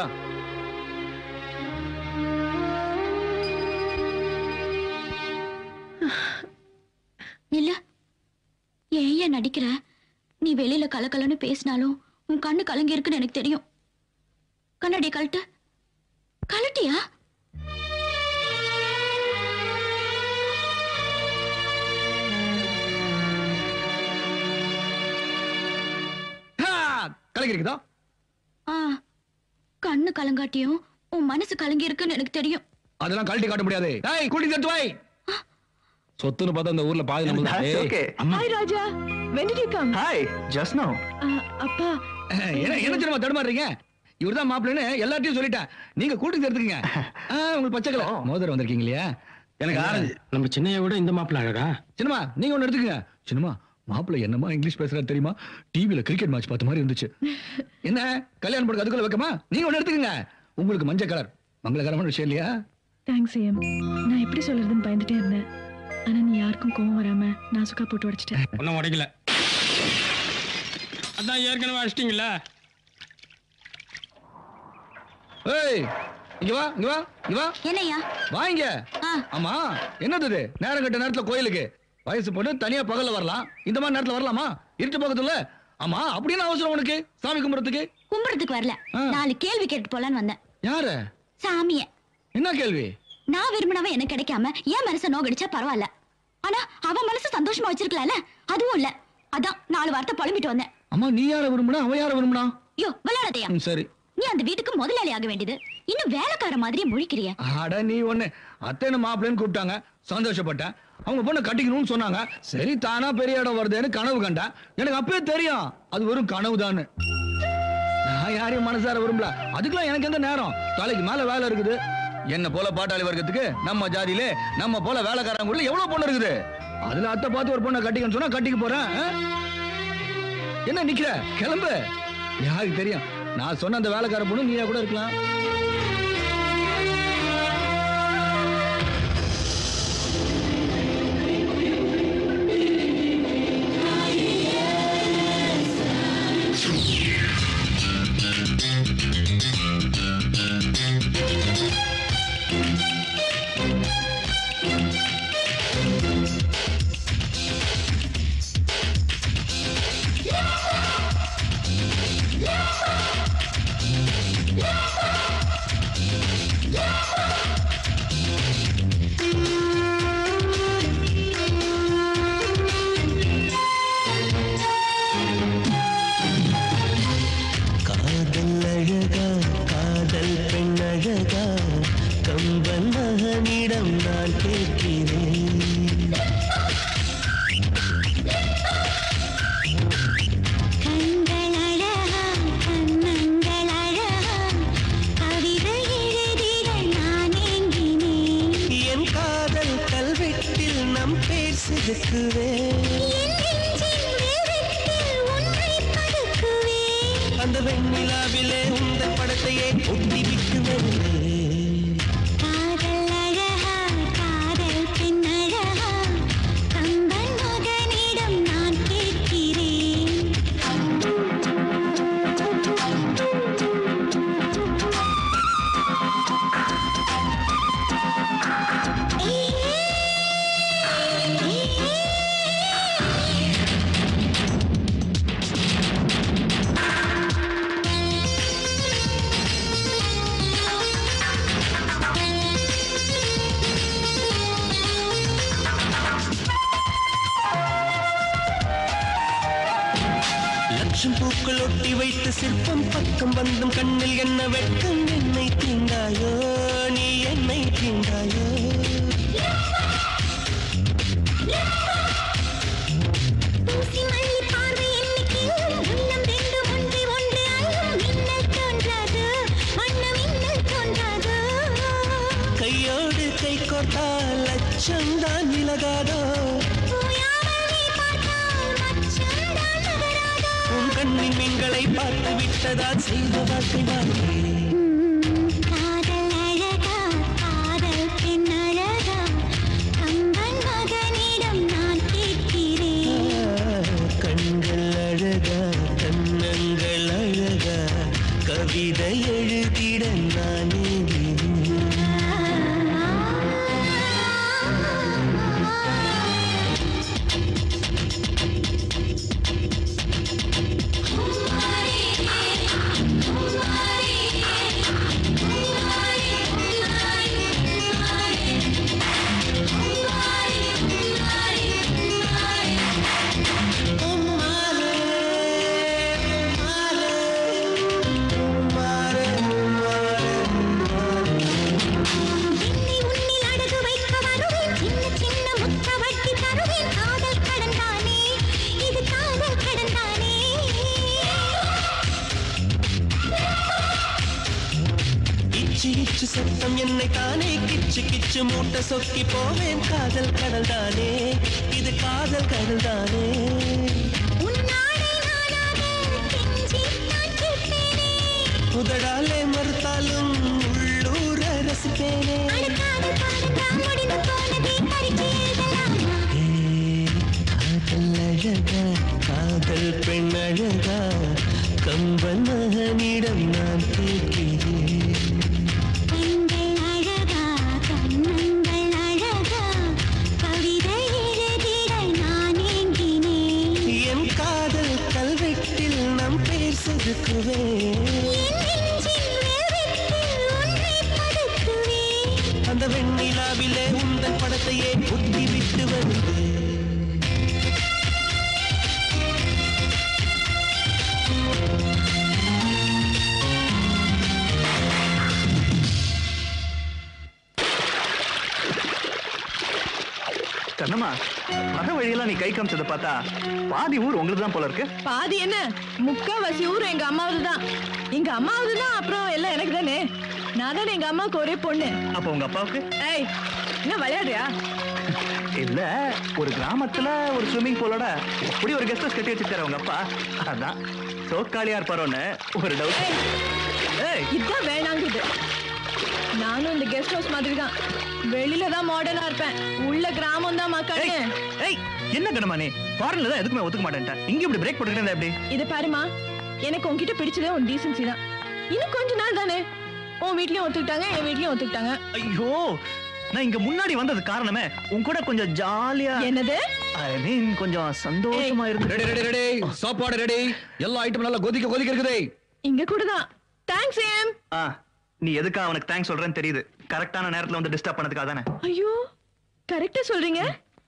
இல்ல ஏன் நடிக்கிற? நீ வெளியில கலக்கலன்னு பேசினாலும் உன் கண்ணு கலங்கி இருக்குன்னு எனக்கு தெரியும். கண்ணாடிய கழட்டு. கழட்டியா? கலங்கிருக்குதா? கண்ணு கலங்காட்டியும் உன் மனசு கலங்கி இருக்குன்னு எனக்கு தெரியும். அதெல்லாம் கழட்டி காட்ட முடியாது. டேய் கூட்டி தட்டு வை. சொத்துன்னு பார்த்தா இந்த ஊர்ல பாதி நம்ம தான். Okay. Hi Raja, when did you come? Hi, just now. அப்பா என்ன தெரியுமா தடுமாறீங்க? இவர்தான் மாப்பிள்ளைன்னு எல்லாத்தையும் சொல்லிட்டேன். நீங்க கூட்டி எடுத்துக்கங்க. உங்களுக்கு பச்சை கலர் மோதிரம் வந்திருக்கீங்க இல்லையா? எனக்கு ஆரஞ்சு. நம்ம சின்னைய விட இந்த மாப்பிள்ளை அழகா? சின்னமா நீங்க ஒண்ணு எடுத்துக்கங்க. சின்னமா மாப்பிள்ளை என்னமா இங்கிலீஷ் பேசுறாரு தெரியுமா? டிவில கிரிக்கெட் மேட்ச் பார்த்த மாதிரி இருந்துச்சு. என்ன கல்யாணம் பண்ண அதுக்குள்ள வைக்கமா? நீங்க ஒண்ணு எடுத்துக்கங்க. உங்களுக்கு மஞ்சள் கலர் மங்களகரமான விஷயம் இல்லையா? Thanks ma'am. நான் எப்படி சொல்றதுன்னு பயந்துட்டே இருந்தேன். ஆனா நீ யாருக்கும் கோவம் வராம நான் சுக்கா போட்டு உடைச்சிட்டேன். ஒன்னும் உடைக்கல. அதான் ஏற்கனவே அடிச்சிட்டீங்களா? ஏய் இங்க வா, இங்க வா, இங்க வா. என்னையா? வாங்க. ஆமா என்னது இது? நேரம் கட்ட நேரத்துல கோயிலுக்கு வயசு பொண்ணு தனியா பகல்ல வரலாம், இந்த மாதிரி நேரத்துல வரலாமா? இருட்டு பக்கத்துல. ஆமா அப்படின்னு அவசரம் உனக்கு சாமி கும்பிடுறதுக்கு? கும்பிடுறதுக்கு வரல, 4 கேள்வி கேட்டு போலான்னு வந்தேன். யாரு? சாமிய. என்ன கேள்வி? நான் விரும்பினவன் எனக்கு கிடைக்காம என் மனசை நோகடிச்சா பரவாயில்ல, ஆனா அவன் மனசு சந்தோஷமா வச்சிருக்கலாம்ல, அதுவும் இல்ல. அதான் 4 வார்த்தை புலம்பிட்டு வந்தேன். அம்மா நீ யார விரும்பினா அவ யார விரும்பினா? யோ விளையாடதையா? சரி. நீ அந்த வீட்டுக்கு முதலாளி ஆக வேண்டியது, இன்னும் வேலைக்கார மாதிரியே முழிக்கிறிய. அட நீ ஒண்ணு அத்தைன்னு மாப்பிள்ளைன்னு கூப்பிட்டாங்க, சந்தோஷப்பட்டேன். அவங்க பொண்ணை கட்டிக்கணும்னு சொன்னாங்க. சரி தானா பெரிய இடம் வருதுன்னு கனவு கண்டேன். எனக்கு அப்பவே தெரியும் அது வெறும் கனவுதான்னு. நான் யாரையும் மனசார விரும்பல. அதுக்கெல்லாம் எனக்கு எந்த நேரம்? தலைக்கு மேல வேலை இருக்குது. என்ன போல பாட்டாளி வர்க்கத்துக்கு நம்ம ஜாதியிலே நம்ம போல வேலைக்காரங்க எவ்வளவு பொண்ணு இருக்குது. அதுல அத்தை பார்த்து ஒரு பொண்ணை கட்டிக்கன்னு சொன்னா கட்டிக்க போறேன். என்ன நிக்கிற? கிளம்பு. யாருக்கு தெரியும் நான் சொன்ன அந்த வேலைக்கார பொண்ணு நீயா கூட இருக்கலாம். அந்த வெண்ணிலாவிலே உந்த படத்தையே ஒட்டி விட்டு வருகிறேன். காதல் அழகா, காதல் பெண் அழகா, கம்பன் மகனிடம் நான் கேட்கிறேன். லட்சம் பூக்கள் ஒட்டி வைத்து சிற்பம் பக்கம் வந்தும் கண்ணில் என்ன வெட்கம். என்னை தீண்டாயோ நீ என்னை தீண்டாயோ. பூசி மல்லி பார்வை என்னைக்கும் உள்ளம் ரெண்டு ஒன்று ஒன்று அல்லும். மின்னல் தோன்றாது வண்ணம் மின்னல் தோன்றாது. கையோடு கை கோர்த்தால் லட்சம் தான் விலகாதோ. உன் கண்ணின் மீன்களை பார்த்து விட்டதால் செய்த வார்த்தை வாழ்கிறேன். காதல் அழகா, காதல் பெண் அழகா, மூச்சு சத்தம் என்னை தானே கிச்சு கிச்சு மூட்டை சொக்கி போவேன் காதல் கடல் தானே இது காதல் கடல் தானே உதடாலே மறுத்தாலும் உள்ளூர ரசிப்பேனே காதல் அழகா காதல் பெண் அழகா கம்பன் மகனிடம் நான் கேட்கிறேன் என் காதல் கல்வெட்டில் நம் பேர் செதுக்குவேன் அந்த வெண்ணிலாவிலே உந்தன் படத்தையே ஒட்டி விட்டு வந்தேன் கண்ணம்மா வர வழியெல்லாம் நீ கை காமிச்சதை பார்த்தா பாதி ஊர் உங்களுக்கு தான் போல இருக்கு. பாதி என்ன, முக்காவாசி ஊர் எங்க அம்மாவது தான். எங்க அம்மாவது தான், அப்புறம் எல்லாம் எனக்கு தானே. நான் தானே எங்க அம்மாவுக்கு ஒரே பொண்ணு. அப்ப உங்க அப்பாவுக்கு? ஏய், என்ன விளையாடுறியா? இல்ல, ஒரு கிராமத்துல ஒரு ஸ்விம்மிங் பூலோட இப்படி ஒரு கெஸ்ட் ஹவுஸ் கட்டி வச்சிருக்காரு உங்க அப்பா. அதான் சோக்காளியா இருப்பாரோன்னு ஒரு டவுட். இதான் வேணாங்குது. நானும் இந்த கெஸ்ட் ஹவுஸ் மாதிரி தான். வெளியில தான் மாடர்னா இருப்பேன், உள்ள கிராமம் தான் மக்கள். ஏய், என்ன கண்ணம்மா நீ ஃபாரின்ல தான் எதுக்குமே ஒத்துக்க மாட்டேன்ட்டா, இங்க இப்படி பிரேக் போட்டுக்கிட்டே எப்படி? இது பாருமா, எனக்கு உன்கிட்ட பிடிச்சதே உன் டீசன்சி தான். இன்னும் கொஞ்ச நாள் தானே, உன் வீட்லயும் ஒத்துக்கிட்டாங்க, என் வீட்லயும் ஒத்துக்கிட்டாங்க. ஐயோ, நான் இங்க முன்னாடி வந்தது காரணமே உன் கூட கொஞ்சம் ஜாலியா. என்னது? ஐ மீன் கொஞ்சம் சந்தோஷமா இருந்து. ரெடி ரெடி ரெடி, சாப்பாடு ரெடி, எல்லா ஐட்டம் நல்லா கொதிக்க இருக்குது. இங்க கூட தான். Thanks ma'am. நீ எதுக்கு அவனுக்கு தேங்க்ஸ் சொல்றேன்னு தெரியுது. கரெக்டான நேரத்துல வந்து டிஸ்டர்ப் பண்ணதுக்காக தானே. ஐயோ, கரெக்ட்டா சொல்றீங்க.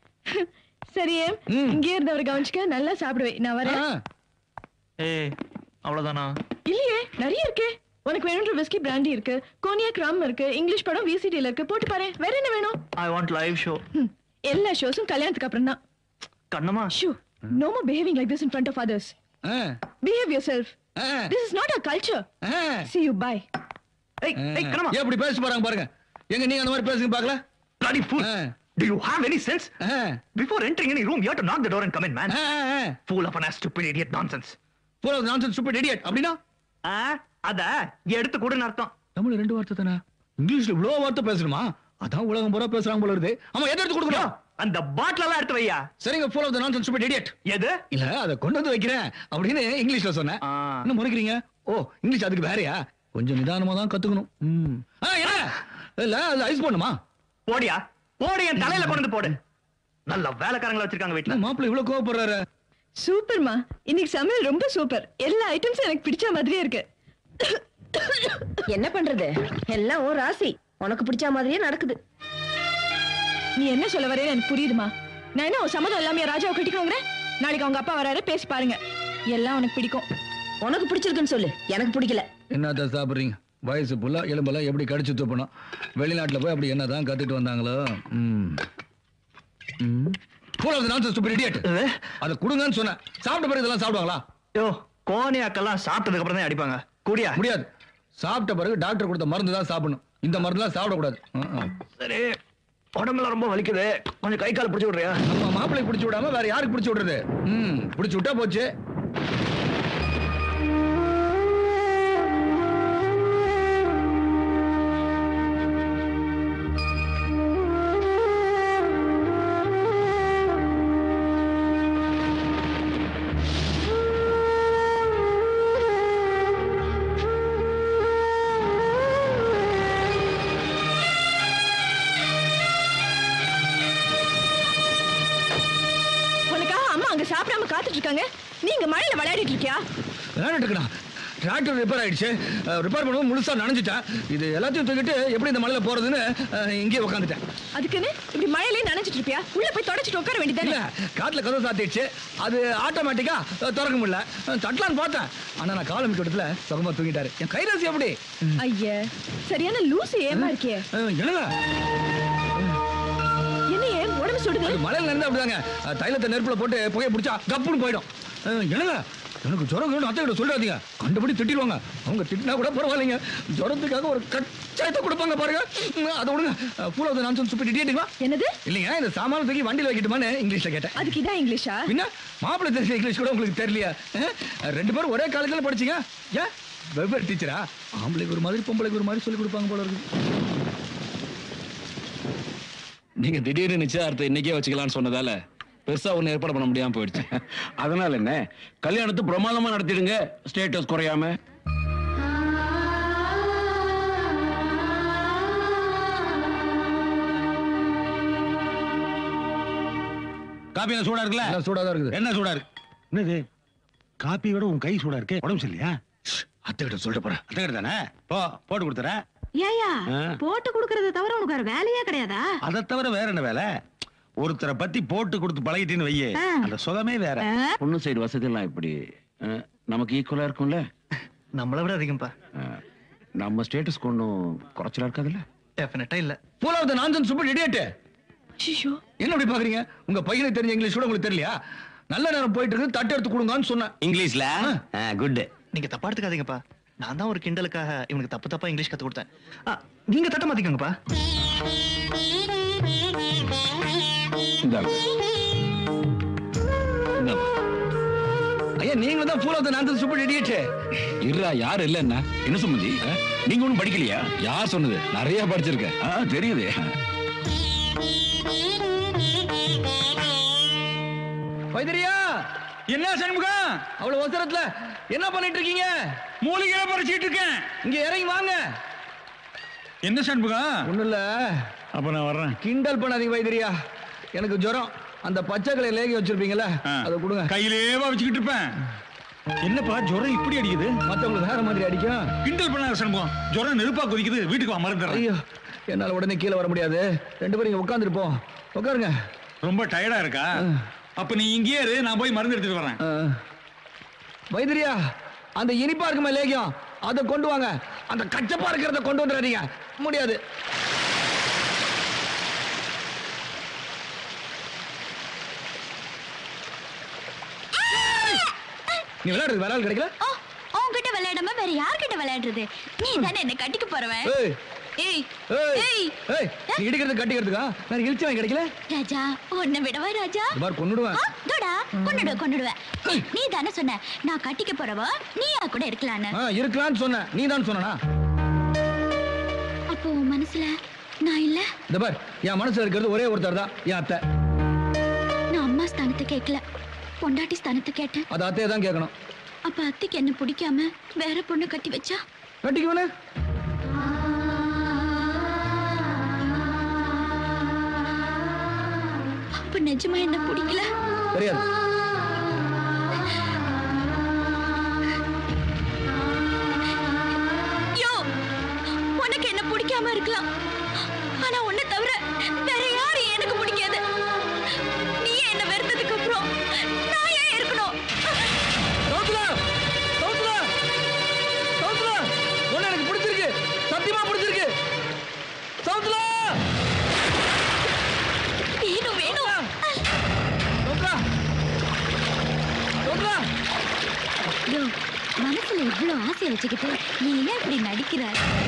சரி ஏம், இங்கே இருந்தவரை கவனிச்சுக்க, நல்லா சாப்பிடுவேன். நான் வரேன். ஏய், அவ்வளவுதானா? இல்லையே, நிறைய இருக்கே. உனக்கு வேணும்ன்ற விஸ்கி பிராண்டி இருக்கு, கோனியாக் ரம் இருக்கு, இங்கிலீஷ் படம் விசிடில இருக்கு, போட்டு பாரு. வேற என்ன வேணும்? I want live show. எல்லா ஷோஸும் கல்யாணத்துக்கு அப்புறம் தான். Kannamma, shoo, no more behaving like this in front of others. Behave yourself. This is not our culture. See you, bye. ஏய் கண்ணம்மா, எப்படி பேசி போறாங்க பாருங்க. எங்க நீங்க அந்த மாதிரி பேசுங்க பார்க்கல? Bloody fool. Do you have any sense? Before entering any room, you have to knock the door and come in, man. Fool of an ass, stupid idiot, nonsense. Fool of nonsense, stupid idiot. அப்படினா? அத எடுத்து கொடுன்னு அர்த்தம். தமிழ்ல ரெண்டு வார்த்தை தானே, இங்கிலீஷ்ல இவ்வளவு வார்த்தை பேசணுமா? அதான் உலகம் பூரா பேசுறாங்க போல இருக்கு. ஆமா, எதை எடுத்து கொடுக்கணும்? அந்த பாட்டில் எல்லாம் எடுத்து வையா. சரிங்க, full of the nonsense, stupid idiot. எது? இல்ல, அத கொண்டு வந்து வைக்கிறேன் அப்படின்னு இங்கிலீஷ்ல சொன்னேன். என்ன முறைக்கிறீங்க? ஓ, இங்கிலீஷ் அதுக்கு வேறயா? கொஞ்சம் நிதானமா தான் கத்துக்கணும். என்ன இல்ல, அது ஐஸ் பண்ணுமா? போடியா போடி, என் தலையில கொண்டு போடு. நல்ல வேலைக்காரங்களை வச்சிருக்காங்க வீட்டுல. மாப்பிள்ளை இவ்வளவு கோவப்படுறாரு. சூப்பர்மா, இன்னைக்கு சமையல் ரொம்ப சூப்பர். எல்லா ஐட்டம்ஸும் எனக்கு பிடிச்ச மாதிரியே இருக்கு. என்ன பண்றது, எல்லாம் ஒரு ராசி. உனக்கு பிடிச்ச மாதிரியே நடக்குது. நீ என்ன சொல்ல வரேன்னு எனக்கு புரியுதுமா. நான் என்ன சம்மதம் இல்லாம ராஜாவை கட்டிக்கணுங்கிற? நாளைக்கு அவங்க அப்பா வராரு, பேசி பாருங்க. எல்லாம் உனக்கு பிடிக்கும். உனக்கு பிடிச்சிருக்குன்னு சொல்லு, எனக்கு பிடிக்கல. என்னதான் சாப்பிடுறீங்க? வயசு புள்ள எலும்பெல்லாம் எப்படி கடிச்சு தூப்பணும்? வெளிநாட்டுல போய் அப்படி என்னதான் கத்துட்டு வந்தாங்களோ. அதை கொடுங்கன்னு சொன்னேன். சாப்பிட்ட பிறகு இதெல்லாம் சாப்பிடுவாங்களா? யோ, கோனியாக்கெல்லாம் சாப்பிட்டதுக்கு அப்புறம் தான் அடிப்பாங்க. கூடியா? முடியாது. சாப்பிட்ட பிறகு டாக்டர் கொடுத்த மருந்து தான் சாப்பிடணும். இந்த மருந்துலாம் சாப்பிடக்கூடாது. சரி, உடம்புல ரொம்ப வலிக்குது, கொஞ்சம் கை கால் பிடிச்சு விடுறியா? நம்ம மாப்பிள்ளைக்கு பிடிச்சு விடாம வேற யாருக்கு பிடிச்சு விடுறது? பிடிச்சு விட்டா போச்சு. சாப்பிடாம காத்துட்டு இருக்காங்க, நீங்க மழையில விளையாடிட்டு இருக்கியா? விளையாடிட்டு இருக்கா? டிராக்டர் ரிப்பேர் ஆயிடுச்சு. ரிப்பேர் பண்ணும்போது முழுசா நனைஞ்சிட்டேன். இது எல்லாத்தையும் தூக்கிட்டு எப்படி இந்த மழையில போறதுன்னு இங்கே உட்காந்துட்டேன். அதுக்குன்னு இப்படி மழையிலே நனைஞ்சிட்டு இருப்பியா? உள்ள போய் தொடச்சிட்டு உட்கார வேண்டியதானே? இல்ல, காட்டுல கதவு சாத்திடுச்சு. அது ஆட்டோமேட்டிக்கா திறக்க முடியல. தட்டலான்னு பார்த்தேன், ஆனா நான் காலம் இடத்துல சுகமா தூங்கிட்டாரு. என் கைராசி எப்படி? ஐயா, சரியான லூசு ஏமா இருக்கியே. என்னங்க உடம்பு சுடுது? மழையில இருந்தா அப்படிதாங்க. தைலத்தை நெருப்புல போட்டு புகையை பிடிச்சா கப்புன்னு போயிடும். என்னங்க, எனக்கு ஜுரம் அத்தை கிட்ட சொல்லாதீங்க, கண்டுபடி திட்டிடுவாங்க. அவங்க திட்டினா கூட பரவாயில்லைங்க, ஜுரத்துக்காக ஒரு பஞ்சாயத்து கொடுப்பாங்க பாருங்க. அதை விடுங்க. Full of the nonsense stupid இடியட்டுங்களா? என்னது? இல்லைங்க, இந்த சாமான தூக்கி வண்டியில் வைக்கட்டுமான்னு இங்கிலீஷ்ல கேட்டேன். அதுக்கு இதான் இங்கிலீஷா? பின்ன மாப்பிள்ளை தெரிஞ்ச இங்கிலீஷ் கூட உங்களுக்கு தெரியலையா? ரெண்டு பேரும் ஒரே காலேஜ்ல படிச்சீங்க. ஏன் வெவ்வேறு டீச்சரா? ஆம்பளைக்கு ஒரு மாதிரி பொம்பளைக்கு ஒரு மாதிரி சொல்லி கொடுப்பாங்க போல இருக்கு. நீங்க திடீர்னு நிச்சயார்த்தம் இன்னைக்கே வச்சுக்கலாம்னு சொன்னதால பெருசா ஒண்ணு ஏற்பாடு பண்ண முடியாம போயிடுச்சு. அதனால என்ன, கல்யாணத்தை பிரமாதமா நடத்திடுங்க, ஸ்டேட்டஸ் குறையாம. காப்பி சூடா இருக்குல்ல? சூடா தான் இருக்குது. என்ன சூடா இருக்கு? என்னது காப்பி விட உன் கை சூடா இருக்கு? உடம்பு சரியில்லையா? அத்தை கிட்ட சொல்லிட்டு போறேன். அத்தை கிட்ட தானே போ, போட்டு கொடுத்துறேன். ஏயா போட்டு கொடுக்கறத தவிர உனக்கு வேற வேலையே கிடையாதா? அதை தவிர வேற என்ன வேலை? ஒருத்தரை பத்தி போட்டு கொடுத்து பழகிட்டேன்னு வையே, அந்த சுகமே வேற. பொண்ணு சைடு வசதி எல்லாம் இப்படி நமக்கு ஈக்குவலா இருக்கும்ல? நம்மளை விட அதிகம்பா. நம்ம ஸ்டேட்டஸ்க்கு ஒன்றும் குறைச்சலா இருக்காதுல்ல? டெஃபினட்டா இல்ல. Full of the nonsense stupid idiot. என்ன அப்படி பாக்குறீங்க? உங்க பையனுக்கு தெரிஞ்ச இங்கிலீஷ் கூட உங்களுக்கு தெரியலையா? நல்ல நேரம் போயிட்டு இருக்கு, தட்டு எடுத்து கொடுங்கன்னு சொன்னேன் இங்கிலீஷ்ல. குட். நீங்க தப்பா எடுத்துக்காதீங்கப்பா. நான் தான் ஒரு கிண்டலுக்காக இவனுக்கு தப்பு தப்பா இங்கிலீஷ் கத்து கொடுத்தேன். நீங்க தட்ட மாத்திக்கோங்கப்பா. ஐயா, நீங்க தான் full of the nonsense stupid idiot. இருடா, யார் இல்ல என்ன சம்பந்தி? நீங்க ஒண்ணும் படிக்கலையா? யார் சொன்னது? நிறைய படிச்சிருக்கேன். தெரியுது. வைத்திரியா, என்ன சண்முகம் அவ்வளவு அவசரத்துல என்ன பண்ணிட்டு இருக்கீங்க? மூலிகையில பறிச்சிட்டு இருக்கேன். இங்க இறங்கி வாங்க. என்ன சண்முகம்? ஒண்ணு இல்ல. அப்ப நான் வர்றேன். கிண்டல் பண்ணாதீங்க வைத்திரியா, எனக்கு ஜுரம். அந்த பச்சை கலை லேகி வச்சிருப்பீங்கல்ல, அதை கொடுங்க. கையிலேவா வச்சுக்கிட்டு இருப்பேன். என்னப்பா ஜுரம் இப்படி அடிக்குது? மத்தவங்களுக்கு வேற மாதிரி அடிக்கும். கிண்டல் பண்ணாத சண்முகம், ஜுரம் நெருப்பா கொதிக்குது. வீட்டுக்கு வா, மருந்து. ஐயோ, என்னால உடனே கீழே வர முடியாது. ரெண்டு பேரும் இங்க உட்காந்துட்டு போ. உட்காருங்க. ரொம்ப டயர்டா இருக்கா? அப்ப நீ இங்கேயே இரு, நான் போய் மருந்து எடுத்துட்டு வரேன். வைத்திரியா, அந்த இனிப்பா இருக்குமா லேகியம், அதை கொண்டு வாங்க. அந்த கச்சப்பா இருக்கிறத கொண்டு வந்துடாதீங்க. முடியாது. நீ விளையாடுறது வேற ஆள் கிடைக்கல? உன்கிட்ட விளையாடாம வேற யார்கிட்ட விளையாடுறது? நீ தானே என்ன கட்டிக்க போறவன். ஏய் ஏய் ஏய், நீ இடிக்கிறது கட்டிக்கிறதுக்கா? வேற இழுச்சி வாங்கி கிடைக்கல? ராஜா, உன்னை விடவா ராஜா? பார், கொன்னுடுவேன். டோடா, கொன்னுடுவேன். நீ தானே சொன்ன நான் கட்டிக்க போறவா, நீயா கூட இருக்கலான்னு. இருக்கலாம்னு சொன்ன, நீ தான் சொன்னா? அப்போ உன் மனசுல நான் இல்ல? இந்த பார், என் மனசுல இருக்கிறது ஒரே ஒருத்தர் தான், என் அத்தை. நான் அம்மா ஸ்தானத்தை கேட்கல, பொண்டாட்டி ஸ்தானத்தை கேட்டேன். அது அத்தையை தான் கேட்கணும். அப்ப அத்தைக்கு என்ன பிடிக்காம வேற பொண்ணு கட்டி வச்சா? கட்டிக்குவனே. அப்ப நிஜமா என்ன பிடிக்கல? தெரியாது. யோ, உனக்கு என்ன பிடிக்காம இருக்கலாம், ஆனா உன்னை தவிர வேற யாரும் எனக்கு பிடிக்காது. நீ என்ன வெறுத்ததுக்கு அப்புறம் நான் ஏன் இருக்கணும்? உன்னை எனக்கு பிடிச்சிருக்கு, சத்தியமா பிடிச்சிருக்கு. சவுத்லா வேணும். யோ, மனசுல இவ்வளவு ஆசையை வச்சுக்கிட்டு நீ ஏன் இப்படி நடிக்கிற?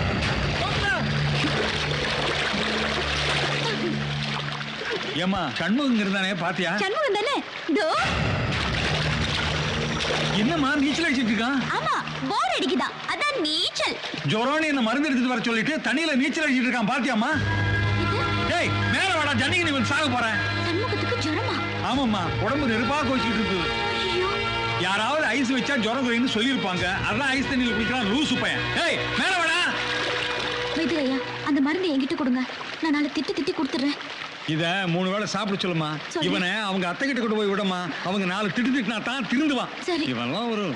ஏமா சண்முகம் இருந்தானே பாத்தியா? சண்முகம் தானே? என்னம்மா நீச்சல் அடிச்சிட்டு இருக்கான்? ஆமா, போர் அடிக்குதா, அதான் நீச்சல். ஜொரோனி என்ன மருந்து எடுத்துட்டு வர சொல்லிட்டு தண்ணியில நீச்சல் அடிச்சிட்டு இருக்கான், பாத்தியாமா? டேய், மேல வாடா, ஜன்னிக்கு நீ வந்து சாக போறேன். சண்முகத்துக்கு ஜுரமா? ஆமாம்மா, உடம்பு நெருப்பா கோச்சிட்டு இருக்கு. யாராவது ஐஸ் வச்சா ஜுரம் குறைன்னு சொல்லியிருப்பாங்க, அதான் ஐஸ் தண்ணியில் குளிக்கலாம் லூசு பையன். ஏய், மேல வாடா. வைத்திரையா, அந்த மருந்து என்கிட்ட கொடுங்க, நான் நாளை திட்டி கொடுத்துறேன். இத 3 வேளை சாப்பிட சொல்லுமா. இவனை அவங்க அத்தை கிட்ட கொண்டு போய் விடமா, அவங்க 4 திட்டுனா தான் திருந்துவான். இவன்லாம் ஒரு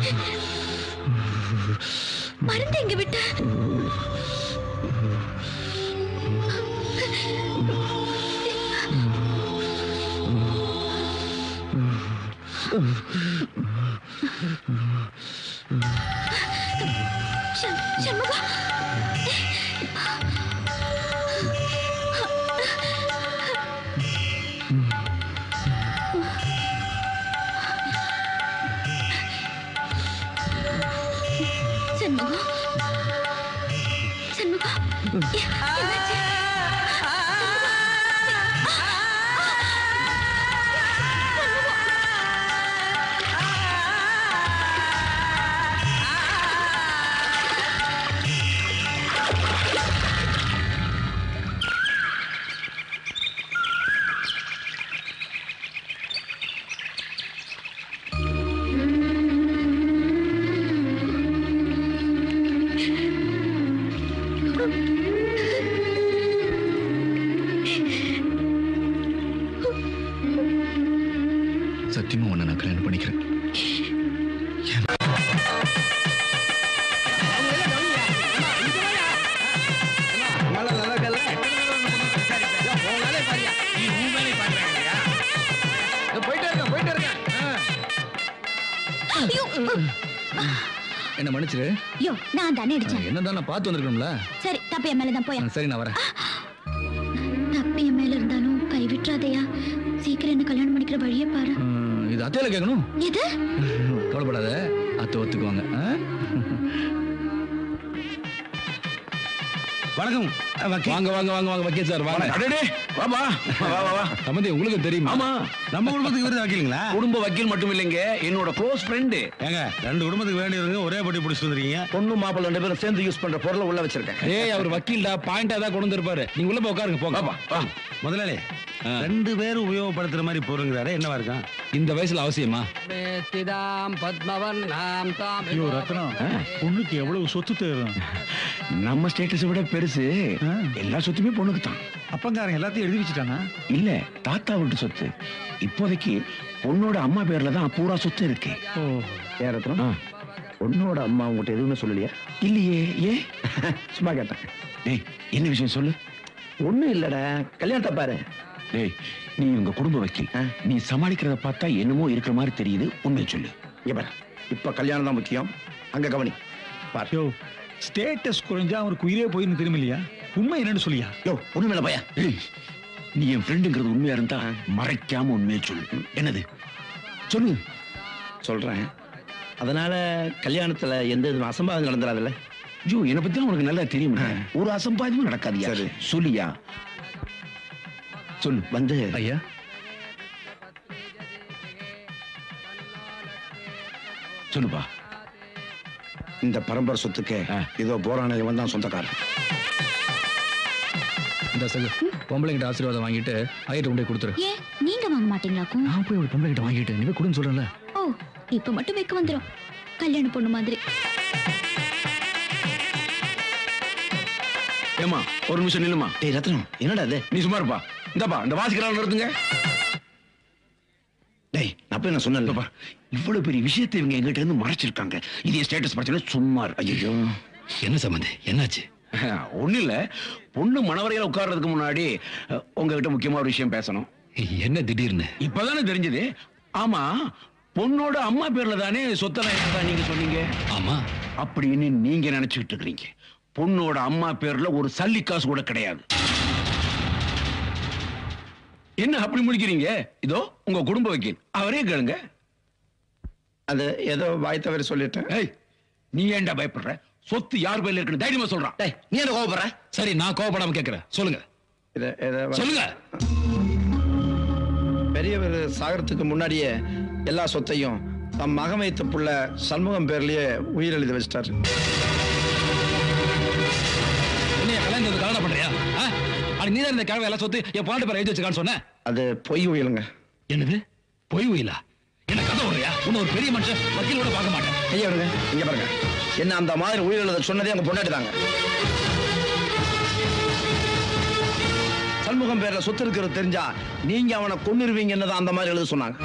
மருந்து எங்க விட்ட? சண்முகா சண்முகா சண்முகா என்னாச்சு? சத்தியமா உன்னை நான் கல்யாணம் பண்ணிக்கிறேன். என்ன மன்னிச்சிரு. யோ நான் தானே அடிச்சேன். என்னதான் நான் பார்த்து வந்திருக்கணும்ல. சரி தப்பு என் மேலதான் போய். சரி நான் வரேன். தப்பு என் மேல இருந்தாலும் கை விட்டுறாதையா. சீக்கிரம் என்ன கல்யாணம் பண்ணிக்கிற வழியை பாரு. இது அத்தையில கேட்கணும். எது? கவலைப்படாத, அத்தை ஒத்துக்குவாங்க. வணக்கம். வாங்க வாங்க வாங்க வாங்க வக்கீல் சார் வாங்க. அடடே வாமா. வா வா வா. சம்பந்தி உங்களுக்கு தெரியுமா? ஆமா, நம்ம குடும்பத்துக்கு இவரு வக்கீலுங்களா? குடும்ப வக்கீல் மட்டும் இல்லைங்க, என்னோட க்ளோஸ் ஃப்ரெண்டு. ஏங்க 2 குடும்பத்துக்கு வேண்டியவங்க ஒரே பட்டி பிடிச்சிட்டு வந்துருக்கீங்க. பொண்ணு மாப்பிள்ளை 2 பேரும் சேர்ந்து யூஸ் பண்ற பொருளை உள்ள வச்சிருக்கேன். ஏய் அவர் வக்கீல்டா, பாயிண்டா தான் கொண்டு வந்திருப்பாரு. நீங்க உள்ள போய் உட்காருங்க போங்க. வா முதலாளி. 2 பேரும் உபயோகப்படுத்துற மாதிரி பொருளுங்கிறாரு, என்னவா இருக்கும்? இந்த வயசுல அவசியமா? ஐயோ ரத்னம், பொண்ணுக்கு எவ்வளவு சொத்து தேவை? நம்ம ஸ்டேட்டஸை விட பெருசு. எல்லா சொத்துமே பொண்ணுக்கு தான். அப்பங்காரங்க எல்லாத்தையும் எழுதி வச்சுட்டாங்க. இல்ல, தாத்தா வீட்டு சொத்து. இப்போதைக்கு பொண்ணோட அம்மா பேர்ல தான் பூரா சொத்து இருக்கு. ஏன் ரத்னம், பொண்ணோட அம்மா உங்ககிட்ட எதுவுமே சொல்லலையா? இல்லையே. ஏன்? சும்மா கேட்டேன். டேய் என்ன விஷயம் சொல்லு. ஒண்ணும் இல்லடா, கல்யாணத்தை பாரு. டேய் நீ உங்க குடும்ப வக்கீல், நீ சமாளிக்கிறத பார்த்தா என்னமோ இருக்கிற மாதிரி தெரியுது. உண்மையை சொல்லு. இப்ப கல்யாணம் தான் முக்கியம். அங்க கவனி. யோ ஸ்டேட்டஸ் குறைஞ்சா அவருக்கு உயிரே போயின்னு திரும்பலையா? உண்மை என்னன்னு சொல்லியா? யோ ஒண்ணும் இல்ல பையா. நீ என் ஃப்ரெண்டுங்கிறது உண்மையா இருந்தா மறைக்காம உண்மையை சொல்லு. என்னது சொல்லு. சொல்றேன். அதனால கல்யாணத்துல எந்த விதமான அசம்பாவிதம் நடந்துடாதுல்ல? ஜோ என்னை பத்தி உனக்கு நல்லா தெரியும். ஒரு அசம்பாவிதமும் நடக்காதியா? சொல்லியா சொல்லு. வந்து ஐயா சொல்லுப்பா. இந்த பரம்பரை சொத்துக்கு இதோ போரான இவன் தான் சொந்தக்காரன். இந்த சகு பொம்பளைங்கிட்ட ஆசீர்வாதம் வாங்கிட்டு ஐயர்கிட்ட கொண்டு போய் கொடுத்துரு. ஏன் நீங்க வாங்க மாட்டீங்களாக்கும்? நான் போய் ஒரு பொம்பளைங்கிட்ட வாங்கிட்டு நீ கொடுன்னு சொல்றேன்ல. ஓ இப்ப மட்டும் வைக்க வந்துரும் கல்யாண பொண்ணு மாதிரி. ஏமா ஒரு நிமிஷம் நில்லுமா. டேய் ரத்னம், என்னடா இது? நீ சும்மா இருப்பா. இந்தப்பா இந்த வாசிக்கிறாள் நிறுத்துங்க. டேய் நான் போய் நான் சொன்னேன்லப்பா, இவ்வளவு பெரிய விஷயத்தை இவங்க எங்கிட்ட இருந்து மறைச்சிருக்காங்க. இதே ஸ்டேட்டஸ் பிரச்சனை சும்மா இருக்கு. ஐயோ என்ன சம்பந்தி, என்னாச்சு? ஒண்ணு இல்ல, பொண்ணு மணவரையில உட்கார்றதுக்கு முன்னாடி உங்ககிட்ட முக்கியமா ஒரு விஷயம் பேசணும். என்ன திடீர்னு? இப்பதானே தெரிஞ்சது. ஆமா, பொண்ணோட அம்மா பேர்ல தானே சொத்தெல்லாம் நீங்க சொன்னீங்க. ஆமா, அப்படின்னு நீங்க நினைச்சுக்கிட்டு இருக்கிறீங்க. பொண்ணோட அம்மா பேர்ல ஒரு சல்லி காசு கூட கிடையாது. என்ன அப்படி முடிக்கிறீங்க? இதோ உங்க குடும்ப வக்கீல், அவரே கேளுங்க. அது ஏதோ வாய் தவறி சொல்லிட்டேன். ஏய் நீ ஏன்டா பயப்படுற? சொத்து யார் பேர்ல இருக்குன்னு தைரியமா சொல்றான். டேய் நீ என்ன கோவப்படுற? சரி நான் கோவப்படாம கேட்கிறேன், சொல்லுங்க சொல்லுங்க. பெரியவர் சாகறதுக்கு முன்னாடியே எல்லா சொத்தையும் தம் மகன் வைத்த புள்ள சண்முகம் பேர்லயே உயிர் எழுதி வச்சிட்டாரு. என்ன கல்யாணத்துக்கு கல்யாணம் பண்றியா? நீ தான் இந்த கிழமை எல்லாம் சொத்து என் பொண்ணு பேர் எழுதி வச்சிருக்கான்னு சொன்ன. அது பொய் உயிலுங்க. என்னது பொய் உயிலா? என்ன கதை வர்றியா? உன்ன ஒரு பெரிய மனுஷன் வக்கீலோட பார்க்க மாட்டேன். ஐயா வருங்க, இங்க பாருங்க. என்ன அந்த மாதிரி உயிர் எழுத சொன்னதே அவங்க பொண்டாட்டிதாங்க. சண்முகம் பேர்ல சொத்து இருக்கிறது தெரிஞ்சா நீங்க அவனை கொன்னுருவீங்கன்னு தான் அந்த மாதிரி எழுத சொன்னாங்க.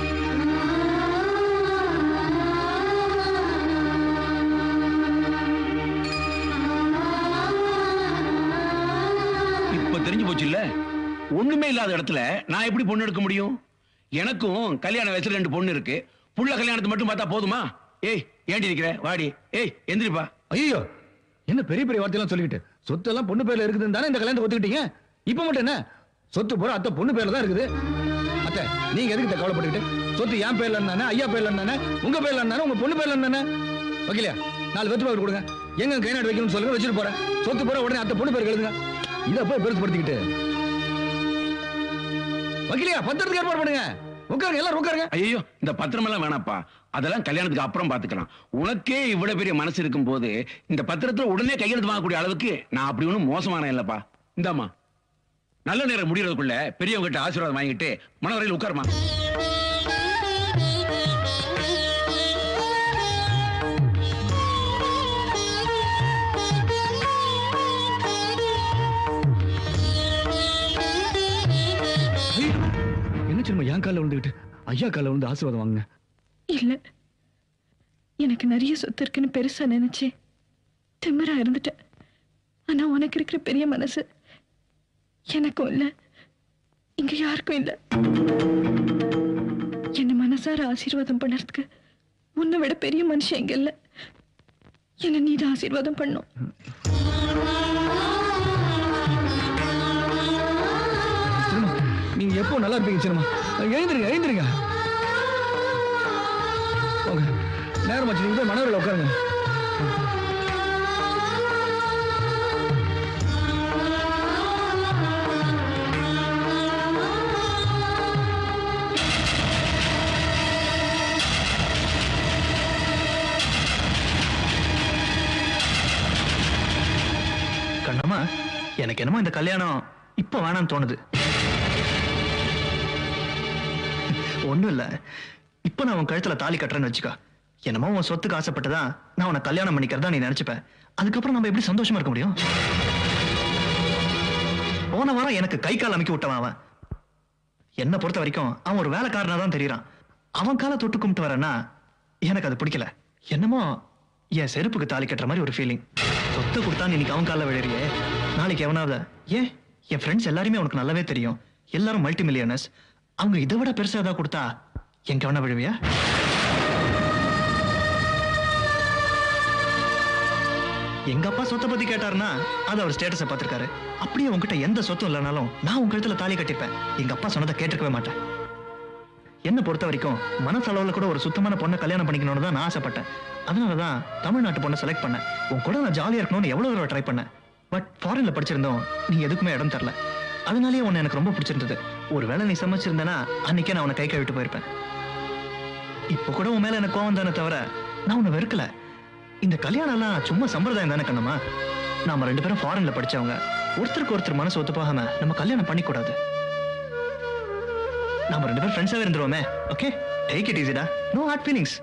இப்ப தெரிஞ்சு போச்சு இல்ல? ஒண்ணுமே இல்லாத இடத்துல நான் எப்படி பொண்ணு எடுக்க முடியும்? எனக்கும் கல்யாண வயசுல 2 பொண்ணு இருக்கு. புள்ள கல்யாணத்தை மட்டும் பார்த்தா போதுமா? ஏய் ஏண்டி நிக்கிற? வாடி. ஏய் எந்திரிப்பா. ஐயோ என்ன பெரிய பெரிய வார்த்தையெல்லாம் சொல்லிக்கிட்டு, சொத்து எல்லாம் பொண்ணு பேர்ல இருக்குதுன்னு தானே இந்த கல்யாணத்தை ஒத்துக்கிட்டீங்க. இப்ப மட்டும் என்ன சொத்து பூரா அத்தை பொண்ணு பேர்ல தான் இருக்குது. அத்தை நீங்க எதுக்கு கவலைப்பட்டுக்கிட்டு? சொத்து என் பேர்ல இருந்தானே, ஐயா பேர்ல இருந்தானே, உங்க பேர்ல இருந்தானே, உங்க பொண்ணு பேர்ல இருந்தானே. வைக்கலையா? 4 வெத்து பாக்கு கொடுங்க. எங்க கை நாட்டு வைக்கணும்னு சொல்லுங்க, வச்சுட்டு போறேன். சொத்து பூரா உடனே அத்தை பொண்ணு பேர் எழுதுங்க. இதை போய் பெருசுப்படுத்திக்கிட்டு வைக்கலையா? பத்திரத்துக்கு ஏற்பாடு பண்ணுங்க. உட்காருங்க, எல்லாரும் உட்காருங்க. ஐயோ இந்த பத்திரம் எல்லாம் வேணாப்பா, அதெல்லாம் கல்யாணத்துக்கு அப்புறம் பாத்துக்கலாம். உனக்கே இவ்வளவு பெரிய மனசு இருக்கும் போது இந்த பத்திரத்துல உடனே கையெழுத்து வாங்கக்கூடிய அளவுக்கு நான் அப்படி ஒன்றும் மோசமான இல்லப்பா. இந்தாமா, நல்ல நேரம் முடியறதுக்குள்ள பெரியவங்க கிட்ட ஆசீர்வாதம் வாங்கிட்டு மனவரையில் உட்காருமா. என்ன சின்ன என் கால விழுந்துகிட்டு ஐயா கால விழுந்து ஆசீர்வாதம் வாங்குங்க. இல்ல, எனக்கு நிறைய சொத்து இருக்குன்னு பெருசா நினைச்சேன், திமிரா இருந்துட்டேன். ஆனா உனக்கு இருக்கிற பெரிய மனசு எனக்கும் இல்ல, இங்க யாருக்கும் இல்ல. என்ன மனசார ஆசீர்வாதம் பண்ணறதுக்கு உன்னை விட பெரிய மனுஷன் எங்க இல்ல. என்ன நீதான் ஆசீர்வாதம் பண்ணும். நீங்க எப்போ நல்லா இருப்பீங்க சின்னம்மா. எழுந்திருங்க எழுந்திருங்க. நேரம் ஆச்சு, நீங்க போய் மனவரையில் உட்காருங்க. கண்ணம்மா, எனக்கு என்னமோ இந்த கல்யாணம் இப்ப வேணாம்னு தோணுது. ஒண்ணும் இல்ல, இப்ப நான் உன் கழுத்துல தாலி கட்டுறேன்னு வச்சுக்கோ. என்னமோ உன் சொத்துக்கு ஆசைப்பட்டதா நான் உன்னை கல்யாணம் பண்ணிக்கிறதா நீ நினைச்சுப்ப. அதுக்கப்புறம் நம்ம எப்படி சந்தோஷமா இருக்க முடியும்? போன வாரம் எனக்கு கை கால் அமைக்க விட்டவன் அவன். என்ன பொறுத்த வரைக்கும் அவன் ஒரு வேலைக்காரனா தான் தெரியறான். அவன் காலை தொட்டு கும்பிட்டு வரேன்னா எனக்கு அது பிடிக்கல. என்னமோ என் செருப்புக்கு தாலி கட்டுற மாதிரி ஒரு ஃபீலிங். சொத்து கொடுத்தா இன்னைக்கு அவன் காலில் விழுறியே, நாளைக்கு எவனாவது ஏன் என் ஃப்ரெண்ட்ஸ் எல்லாருமே உனக்கு நல்லாவே தெரியும், எல்லாரும் மல்டி மில்லியனர்ஸ். அவங்க இதை விட பெருசா ஏதாவது கொடுத்தா எங்க வேணா விழுவியா? எங்க அப்பா சொத்தை பத்தி கேட்டாருன்னா அது அவர் ஸ்டேட்டஸை பார்த்திருக்காரு. அப்படியே உங்ககிட்ட எந்த சொத்தும் இல்லைனாலும் நான் உங்க கழுத்துல தாலி கட்டிப்பேன். எங்க அப்பா சொன்னதை கேட்டிருக்கவே மாட்டேன். என்ன பொறுத்த வரைக்கும் மனசளவுல கூட ஒரு சுத்தமான பொண்ணை கல்யாணம் பண்ணிக்கணும்னு தான் நான் ஆசைப்பட்டேன். அதனாலதான் தமிழ்நாட்டு பொண்ணை செலக்ட் பண்ணேன். உன் கூட நான் ஜாலியா இருக்கணும்னு எவ்வளவு தடவை ட்ரை பண்ணேன். பட் ஃபாரின்ல படிச்சிருந்தோம், நீ எதுக்குமே இடம் தரல. அதனாலேயே உன்னை எனக்கு ரொம்ப பிடிச்சிருந்தது. ஒருவேளை நீ சமைச்சிருந்தேன்னா அன்னைக்கே நான் உன்னை கை கழுவிட்டு போயிருப்பேன். இப்ப கூட உன் மேல எனக்கு கோவம் தானே தவிர நான் உன்னை வெறுக்கல. இந்த கல்யாணம் எல்லாம் சும்மா சம்பிரதாயம் தானே கண்ணம்மா. நாம 2 பேரும் ஃபாரின்ல படிச்சவங்க. ஒருத்தருக்கு ஒருத்தர் மனசு ஒத்து போகாம நம்ம கல்யாணம் பண்ணி கூடாது. நாம 2 பேரும் ஃப்ரெண்ட்ஸாவே இருந்துருவோமே. ஓகே, டேக் இட் ஈஸிடா, நோ ஹார்ட் ஃபீலிங்ஸ்.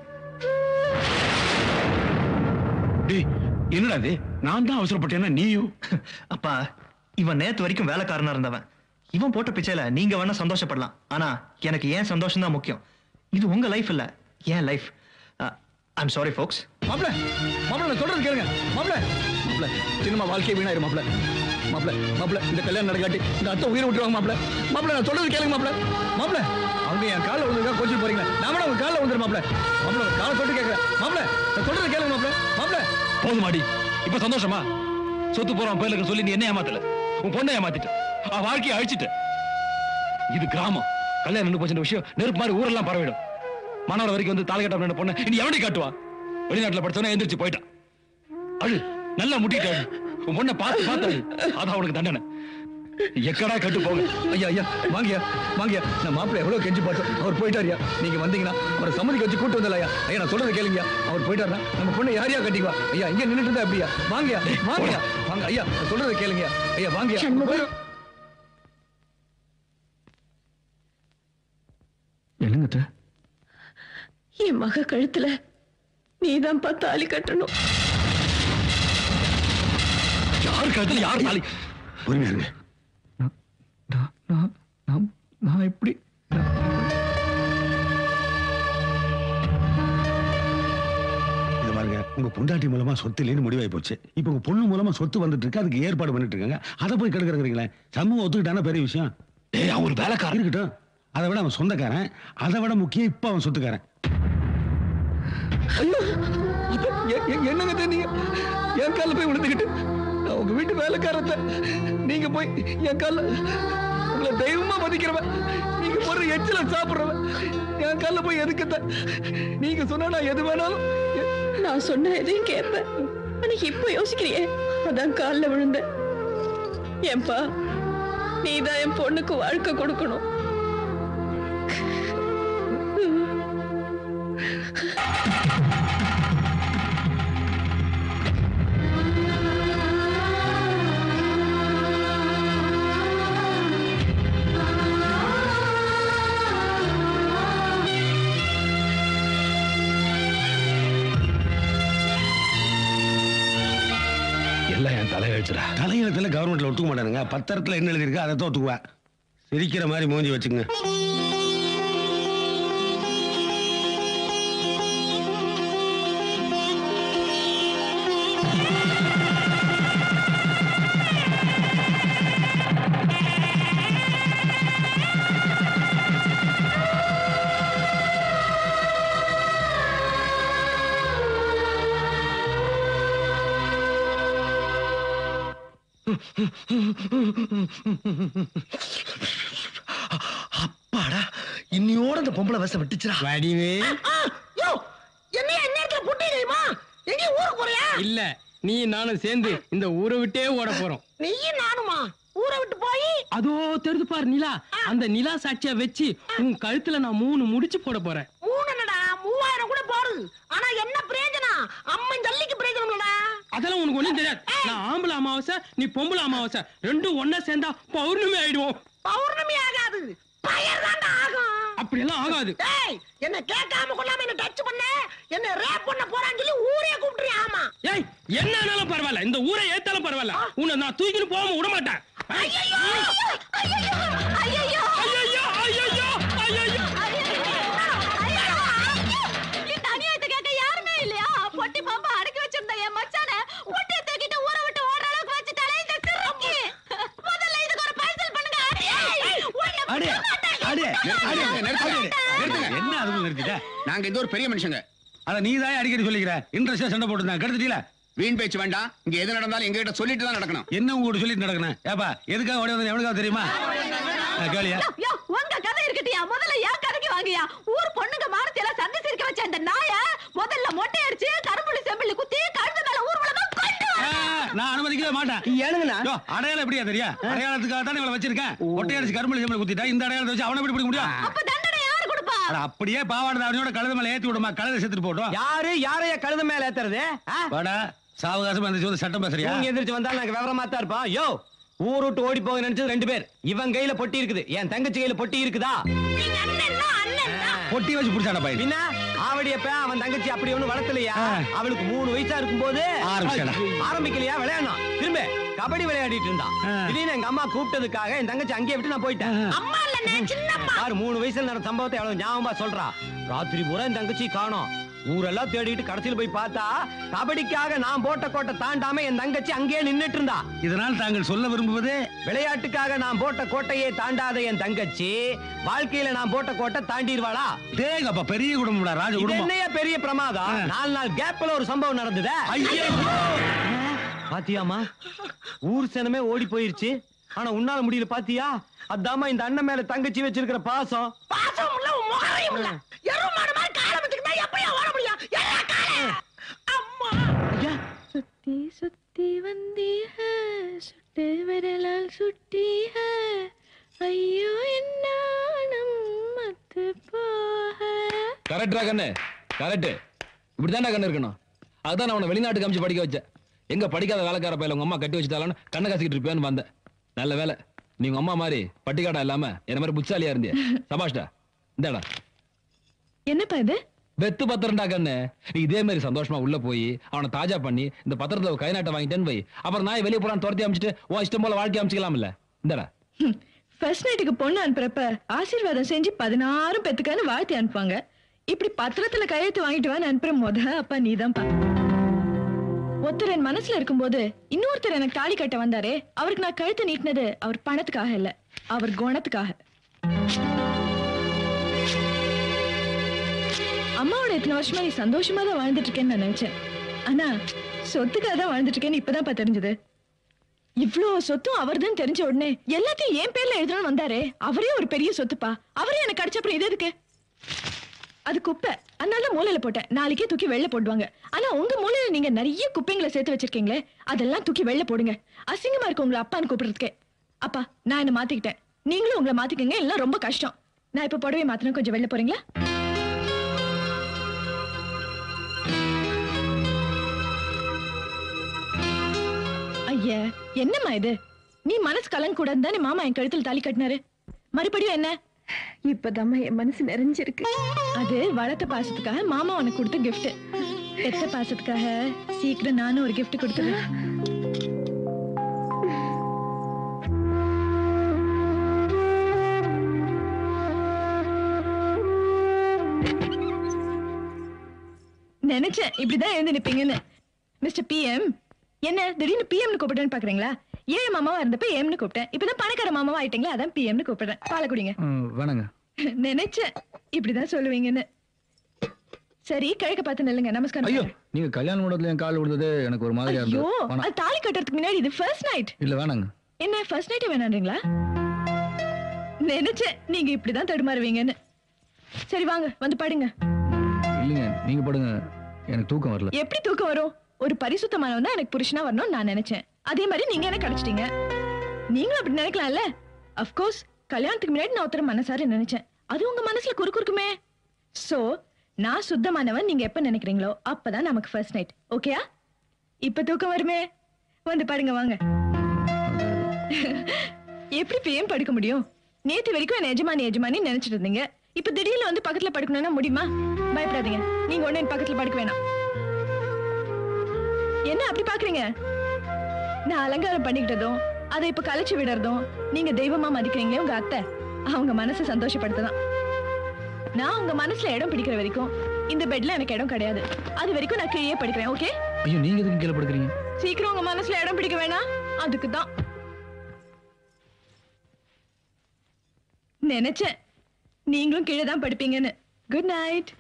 டேய் என்னடா இது? நான் தான் அவசரப்பட்டேன்னா நீயும்? அப்பா, இவன் நேத்து வரைக்கும் வேலைக்காரனா இருந்தவன். இவன் போட்ட பிச்சையில நீங்க வேணா சந்தோஷப்படலாம். ஆனா எனக்கு ஏன் சந்தோஷம் தான் முக்கியம். இது உங்க லைஃப் இல்ல, ஏன் லைஃப். ஐம் சாரி ஃபோக்ஸ். மாப்ள மாப்ள நான் சொல்றது கேளுங்க. மாப்ள மாப்ள சின்னம்மா வாழ்க்கை வீணாயிரும். மாப்ள மாப்ள மாப்ள இந்த கல்யாணம் நடக்காட்டி இந்த அத்தை உயிரை விட்டுருவாங்க. மாப்ள மாப்ள நான் சொல்றது கேளுங்க. மாப்ள மாப்ள அவங்க என் காலில் விழுந்துருக்கா கோச்சிட்டு போறீங்களா? நான் வேணா உங்க காலில் விழுந்துரு. மாப்ள மாப்ள காலை தொட்டு கேட்கிறேன். மாப்ள நான் சொல்றது கேளுங்க. மாப்ள மாப்ள போதுமாடி, இப்ப சந்தோஷமா? சொத்து போறான் பேருக்கு சொல்லி நீ என்ன ஏமாத்தல, உன் பொண்ணை ஏமாத்திட்ட, அவன் வாழ்க்கையை அழிச்சிட்ட. இது கிராமம். கல்யாணம் நின்று போச்சுன்ற விஷயம் நெருப்பு மாதிரி ஊரெல்லாம் பரவிடும். மாணவர் வரைக்கும் வந்து தாலி கட்ட பொண்ணை இனி எவனை காட்டுவா? வெளிநாட்டுல படிச்சவன எந்திரிச்சு போயிட்டான். அழு, நல்லா முட்டிட்டு அழு. உன் பொண்ணை பார்த்து பார்த்து அழு. அதான் அவனுக்கு தண்டனை. எக்கடா கட்டு போக. ஐயா ஐயா வாங்கியா வாங்கியா. நான் மாப்பிள்ளை எவ்வளவு கெஞ்சி பார்த்தோம், அவர் போயிட்டாரியா. நீங்க வந்தீங்கன்னா அவரை சம்மதிக்க வச்சு கூட்டு வந்தல. ஐயா ஐயா நான் சொல்றது கேளுங்க. அவர் போயிட்டாருன்னா நம்ம பொண்ணை யாரையா கட்டிக்குவா? ஐயா இங்க நின்றுட்டு இருந்தா அப்படியா? வாங்கியா வாங்கியா வாங்க. ஐயா நான் சொல்றது கேளுங்க. ஐயா வாங்கியா. என்னங்க என் மக கழுத்துல நீதான் தாலி கட்டணும். யார் கழுத்துல யார் தாலி? பொறுமையா இருங்க. நான் இப்படி பாருங்க, உங்க பொண்டாட்டி மூலமா சொத்து இல்லைன்னு முடிவாய் போச்சு. இப்ப உங்க பொண்ணு மூலமா சொத்து வந்துட்டு இருக்கு, அதுக்கு ஏற்பாடு பண்ணிட்டு இருக்காங்க. அதை போய் கெடுக்கிறீங்களே. சமூகம் ஒத்துக்கிட்டான பெரிய விஷயம். அவன் ஒரு வேலைக்காரன் இருக்கட்டும், அதை விட அவன் சொந்தக்காரன். அதை விட முக்கியம் இப்ப அவன் சொத்துக்காரன். என்னங்க நீங்க என் கால போய் விழுந்துக்கிட்டு உங்க வீட்டு வேலைக்காரத்தை நீங்க போய் என் கால உங்களை தெய்வமா மதிக்கிறவன் நீங்க போடுற எச்சில சாப்பிடுறவன் என் கால போய் எதுக்குத்த நீங்க சொன்னா நான் எது வேணாலும் நான் சொன்ன எதையும் கேட்பேன். ஆனா இப்ப யோசிக்கிறியே, அதான் கால்ல விழுந்த. ஏன்பா, நீதான் என் பொண்ணுக்கு வாழ்க்கை கொடுக்கணும். தலையெழுத்துல கவர்மெண்ட்ல ஒத்துக்க மாட்டானுங்க. பத்திரத்துல என்ன எழுதிருக்கு அதை தான் ஒத்துக்குவேன். சிரிக்கிற மாதிரி மூஞ்சி வச்சுங்க. அப்பாடா, இன்னியோட அந்த பொம்பளை வசம் விட்டுச்சுடா. வடிவே என்னையா நேரத்துல புட்டிடுமா? எங்க ஊருக்கு போறியா? இல்ல, நீ நானும் சேர்ந்து இந்த ஊரை விட்டே ஓட போறோம். நீயும் நானுமா ஊரை விட்டு போய்? அதோ தெரிது பாரு நிலா, அந்த நிலா சாட்சியா வச்சு உன் கழுத்துல நான் 3 முடிச்சு போட போறேன். 3 என்னடா, 3000 கூட போடுது. ஆனா என்ன பிரயோஜனம்? அம்மன் ஜல்லிக்கு பிரயோஜனம் இல்லடா. அதெல்லாம் உனக்கு ஒண்ணும் தெரியாது. நான் ஆம்பளை அமாவாசை, நீ பொம்பளை அமாவாசை, ரெண்டும் ஒன்னா சேர்ந்தா பௌர்ணமி ஆயிடுவோம். பௌர்ணமி ஆகாது, பயர் தான் ஆகும். அப்படியெல்லாம் ஆகாது. ஏய், என்ன கேட்காம கொள்ளாம என்ன டச் பண்ண, என்ன ரேப் பண்ண போறான்னு சொல்லி ஊரே கூப்பிடுறியா? ஆமா. ஏய், என்ன ஆனாலும் பரவாயில்ல, இந்த ஊரை ஏத்தாலும் பரவாயில்ல, உன்னை நான் தூக்கிட்டு போகாம விட மாட்டேன். ஐயோ ஐயோ ஐயோ ஐயோ ஐயோ ஐயோ இந்த அநியாயத்தை கேட்க யாருமே இல்லையா? பொட்டி பாம்பா அடக்கி வச்சிருந்த என் மச்சான பொட்டியை தூக்கிட்டு ஊரை விட்டு ஓடுற அளவுக்கு வச்சுட்டாலே இந்த சிறுக்கி. முதல்ல இதுக்கு ஒரு பைசல் பண்ணுங்க. என்ன அதுவும் நிறுத்திட்ட? நாங்க இந்த ஒரு பெரிய மனுஷங்க. அத நீ தான் அடிக்கடி சொல்லிக்கிற. இன்ட்ரெஸ்டா சண்டை போட்டுருந்தாங்க, கெடுத்துட்டீல. வீண் பேச்சு வேண்டாம். இங்க எது நடந்தாலும் எங்க கிட்ட சொல்லிட்டு தான் நடக்கணும். என்ன உங்ககிட்ட சொல்லிட்டு நடக்கணும்? ஏப்பா, எதுக்காக ஓடி வந்து எவனுக்காக தெரியுமா? கேளியா? யோ, உங்க கதை இருக்கட்டியா, முதல்ல ஏன் கதைக்கு வாங்கியா? ஊர் பொண்ணுங்க மானத்தை எல்லாம் சந்தி சிரிக்க வச்ச இந்த நாய முதல்ல மொட்டை அடிச்சு கரும்புளி செம்பிளி குத்தி கழுத்து மேல ஊர்வலமா கொண்டு வா. நான் அனுமதிக்கவே மாட்டேன். ஏனுங்கண்ணா, அடையாளம் எப்படியா தெரியா? அடையாளத்துக்காக தான் இவளை வச்சிருக்கேன். ஒட்டை அடிச்சு கரும்புளி செம்பிளி குத்திட்டா இந்த அடையாளத்தை வச்சு அவனை எப்படி பிடிக்க முடியும்? அப்ப தண்டனை யாரு கொடுப்பா? அப்படியே பாவாடை அவனோட கழுத மேல ஏத்தி விடுமா, கழுத செத்துட்டு போட்டோம். யாரைய கழுத மேல ஏத்துறது? வாடா, சாவகாசம் வந்து சட்டம் பேசுறியா? எந்திரிச்சு வந்தாலும் நாங்க விவரமா தான் இருப்போம். யோ, ஊர் விட்டு ஓடி போக நினைச்சது 2 பேர். இவன் கையில பொட்டி இருக்குது, என் தங்கச்சி கையில பொட்டி இருக்குதா? பொட்டி வச்சு புடிச்சாட பையன். பின்ன ஆவடியப்ப அவன் தங்கச்சி அப்படி ஒண்ணு வளர்த்தலையா? அவளுக்கு 3 வயசா இருக்கும் போது ஆரம்பிக்கலையா விளையாடணும். திரும்ப கபடி விளையாடிட்டு இருந்தான். திடீர்னு எங்க அம்மா கூப்பிட்டதுக்காக என் தங்கச்சி அங்கேயே விட்டு நான் போயிட்டேன். அம்மா இல்ல, சின்னம்மா. யாரு 3 வயசுல நடந்த சம்பவத்தை எவ்வளவு ஞாபகமா சொல்றா. ராத்திரி பூரா என் தங்கச்சி காணோம். ஊரெல்லாம் தேடிட்டு கடைசியில் போய் பார்த்தா கபடிக்காக நான் போட்ட கோட்டை தாண்டாம என் தங்கச்சி அங்கேயே நின்னுட்டு இருந்தா. இதனால் தாங்கள் சொல்ல விரும்புவது, விளையாட்டுக்காக நான் போட்ட கோட்டையை தாண்டாத என் தங்கச்சி வாழ்க்கையில நான் போட்ட கோட்டை தாண்டிடுவாளா? தேகப்பா, பெரிய குடும்பம்டா, ராஜ குடும்பம். என்னைய பெரிய பிரமாதம். 4 நாள் கேப்ல ஒரு சம்பவம் நடந்தது. பாத்தியாமா, ஊர் சனமே ஓடி போயிருச்சு. ஆனா உன்னால முடியல பாத்தியா? அதாமா இந்த அண்ணன் மேல தங்கச்சி வச்சிருக்கிற பாசம். பாசம் இல்ல, முகரையும் இல்ல. எருமாடு மாதிரி கால வச்சுக்கிட்டா எப்படியா ஓட முடியும்? எல்லா கால. அம்மா. சுத்தி சுத்தி வந்தீ ஹை, சுட்டு விரலால் சுட்டி ஹை. ஐயோ என்னானம் மத்து போக. கரெக்டா கண்ணு, கரெக்ட். இப்படிதான்டா கண்ணு இருக்கணும். அதுதான் நான் உன்னை வெளிநாட்டுக்கு அமிச்சு படிக்க வச்சேன். எங்க படிக்காத வேலைக்கார பையில உங்க அம்மா கட்டி வச்சுட்டாலும் கண்ணை காசிக்கிட்டு இருப்பேன்னு வந்தேன். நல்ல வேலை, நீங்க அம்மா மாதிரி பட்டிக்காடா இல்லாம என்ன மாதிரி புச்சாலியா இருந்திய. சபாஷ்டா. இந்தாடா. என்னப்பா இது? வெத்து பத்திரம்டா கண்ணு. நீ இதே மாதிரி சந்தோஷமா உள்ள போய் அவனை தாஜா பண்ணி இந்த பத்திரத்துல கை நாட்டை வாங்கிட்டேன்னு வை. அப்புறம் நான் வெளியே போறான்னு துரத்தி அமைச்சிட்டு உன் இஷ்டம் போல வாழ்க்கை அமைச்சிக்கலாம் இல்ல. இந்தாடா. ஃபர்ஸ்ட் நைட்டுக்கு பொண்ணு அனுப்புறப்ப ஆசீர்வாதம் செஞ்சு 16 பெத்துக்கான்னு வாழ்த்தி அனுப்புவாங்க. இப்படி பத்திரத்துல கையெழுத்து வாங்கிட்டு வான்னு அனுப்புற அப்பா நீதான்ப்பா. ஒருத்தர் என் மனசுல இருக்கும்போது இன்னொருத்தர் எனக்கு தாலி கட்ட வந்தாரே, அவருக்கு நான் கழுத்து நீட்டினது அவர் பணத்துக்காக இல்ல, அவர் குணத்துக்காக. அம்மாவோட இத்தனை வருஷமா நீ சந்தோஷமா தான் வாழ்ந்துட்டு இருக்கேன்னு நான் நினைச்சேன். ஆனா சொத்துக்காக தான் வாழ்ந்துட்டு இருக்கேன்னு இப்பதான் தெரிஞ்சது. இவ்ளோ சொத்தும் அவர்தான் தெரிஞ்ச உடனே எல்லாத்தையும் என் பேர்ல எழுதணும்னு வந்தாரே, அவரே ஒரு பெரிய சொத்துப்பா. அவரே எனக்கு கிடைச்ச அப்புறம் இது எதுக்கு? அது குப்பை, அதனால மூலையில போட்டேன். நாளைக்கே தூக்கி வெளில போடுவாங்க. ஆனா உங்க மூலையில நீங்க நிறைய குப்பைங்களை சேர்த்து வச்சிருக்கீங்களே, அதெல்லாம் தூக்கி வெளில போடுங்க. அசிங்கமா இருக்கு உங்களை அப்பான்னு கூப்பிடுறதுக்கே. அப்பா, நான் என்ன மாத்திக்கிட்டேன், நீங்களும் உங்களை மாத்திக்கங்க. எல்லாம் ரொம்ப கஷ்டம். நான் இப்ப புடவை மாத்தினா கொஞ்சம் வெளில போறீங்களா? ஐயா, என்னம்மா இது? நீ மனசு கலங்க கூடாது தானே மாமா என் கழுத்துல தாலி கட்டினாரு. மறுபடியும் என்ன? இப்பதாம்மா என் மனசு நிறைஞ்சிருக்கு. அது வளர்த்த பாசத்துக்காக மாமா உனக்கு கொடுத்த கிஃப்ட். பெத்த பாசத்துக்காக சீக்கிரம் நானும் ஒரு கிஃப்ட் கொடுத்துறேன். நினைச்சேன் இப்படிதான் எழுந்து நிப்பீங்கன்னு. மிஸ்டர் PM, என்ன திடீர்னு பிஎம்னு கூப்பிட்டேன்னு பாக்குறீங்களா? ஏழு மாமாவா இருந்தப்ப ஏம்னு கூப்பிட்டேன். இப்பதான் பணக்கார மாமாவா ஆயிட்டீங்களா, அதான் பிஎம்னு கூப்பிடுறேன். பால குடிங்க. வேணாங்க. நினைச்சேன் இப்படிதான் சொல்லுவீங்கன்னு. சரி, கிழக்க பார்த்து நில்லுங்க. நமஸ்காரம். ஐயோ, நீங்க கல்யாண மண்டபத்துல என் கால் விழுந்தது எனக்கு ஒரு மாதிரியா ஐயோ, இருந்தது. அது தாலி கட்டுறதுக்கு முன்னாடி இது ஃபர்ஸ்ட் நைட். இல்ல வேணாங்க. என்ன ஃபர்ஸ்ட் நைட் வேணான்றீங்களா? நினைச்சேன் நீங்க இப்படிதான் தடுமாறுவீங்கன்னு. சரி வாங்க வந்து படுங்க. இல்லைங்க, நீங்க படுங்க, எனக்கு தூக்கம் வரல. எப்படி தூக்கம் வரும்? ஒரு பரிசுத்தமானவன் தான் எனக்கு புருஷனா வரணும்னு நான் நினைச்சேன். அதே மாதிரி நீங்க என்ன கிடைச்சிட்டீங்க. நீங்களும் அப்படி நினைக்கலாம்ல. ஆஃப் கோர்ஸ் கல்யாணத்துக்கு முன்னாடி நான் ஒருத்தர மனசார நினைச்சேன். அது உங்க மனசுல குறுக்குமே. சோ நான் சுத்தமானவன் நீங்க எப்ப நினைக்கிறீங்களோ அப்பதான் நமக்கு ஃபர்ஸ்ட் நைட். ஓகேயா? இப்ப தூக்கம் வருமே, வந்து பாருங்க வாங்க. எப்படி PM படுக்க முடியும்? நேத்து வரைக்கும் என்ன எஜமானி நினைச்சிட்டு இருந்தீங்க. இப்ப திடீர்னு வந்து பக்கத்துல படுக்கணும்னா முடியுமா? பயப்படாதீங்க, நீங்க ஒண்ணு என் பக்கத்துல படுக்க வேணாம். என்ன அப்படி பாக்குறீங்க? நான் அலங்காரம் பண்ணிக்கிட்டதும் அதை இப்ப கலைச்சு விடுறதும் நீங்க தெய்வமா மதிக்கிறீங்களே உங்க அத்தை, அவங்க மனசை சந்தோஷப்படுத்ததான். நான் உங்க மனசுல இடம் பிடிக்கிற வரைக்கும் இந்த பெட்ல எனக்கு இடம் கிடையாது. அது வரைக்கும் நான் கீழே படுக்கிறேன். ஓகே? ஐயோ, நீங்க எதுக்கு கீழே படுக்கிறீங்க? சீக்கிரம் உங்க மனசுல இடம் பிடிக்க வேணாம், அதுக்கு தான் நினைச்சேன் நீங்களும் கீழே தான் படுப்பீங்கன்னு. Good night.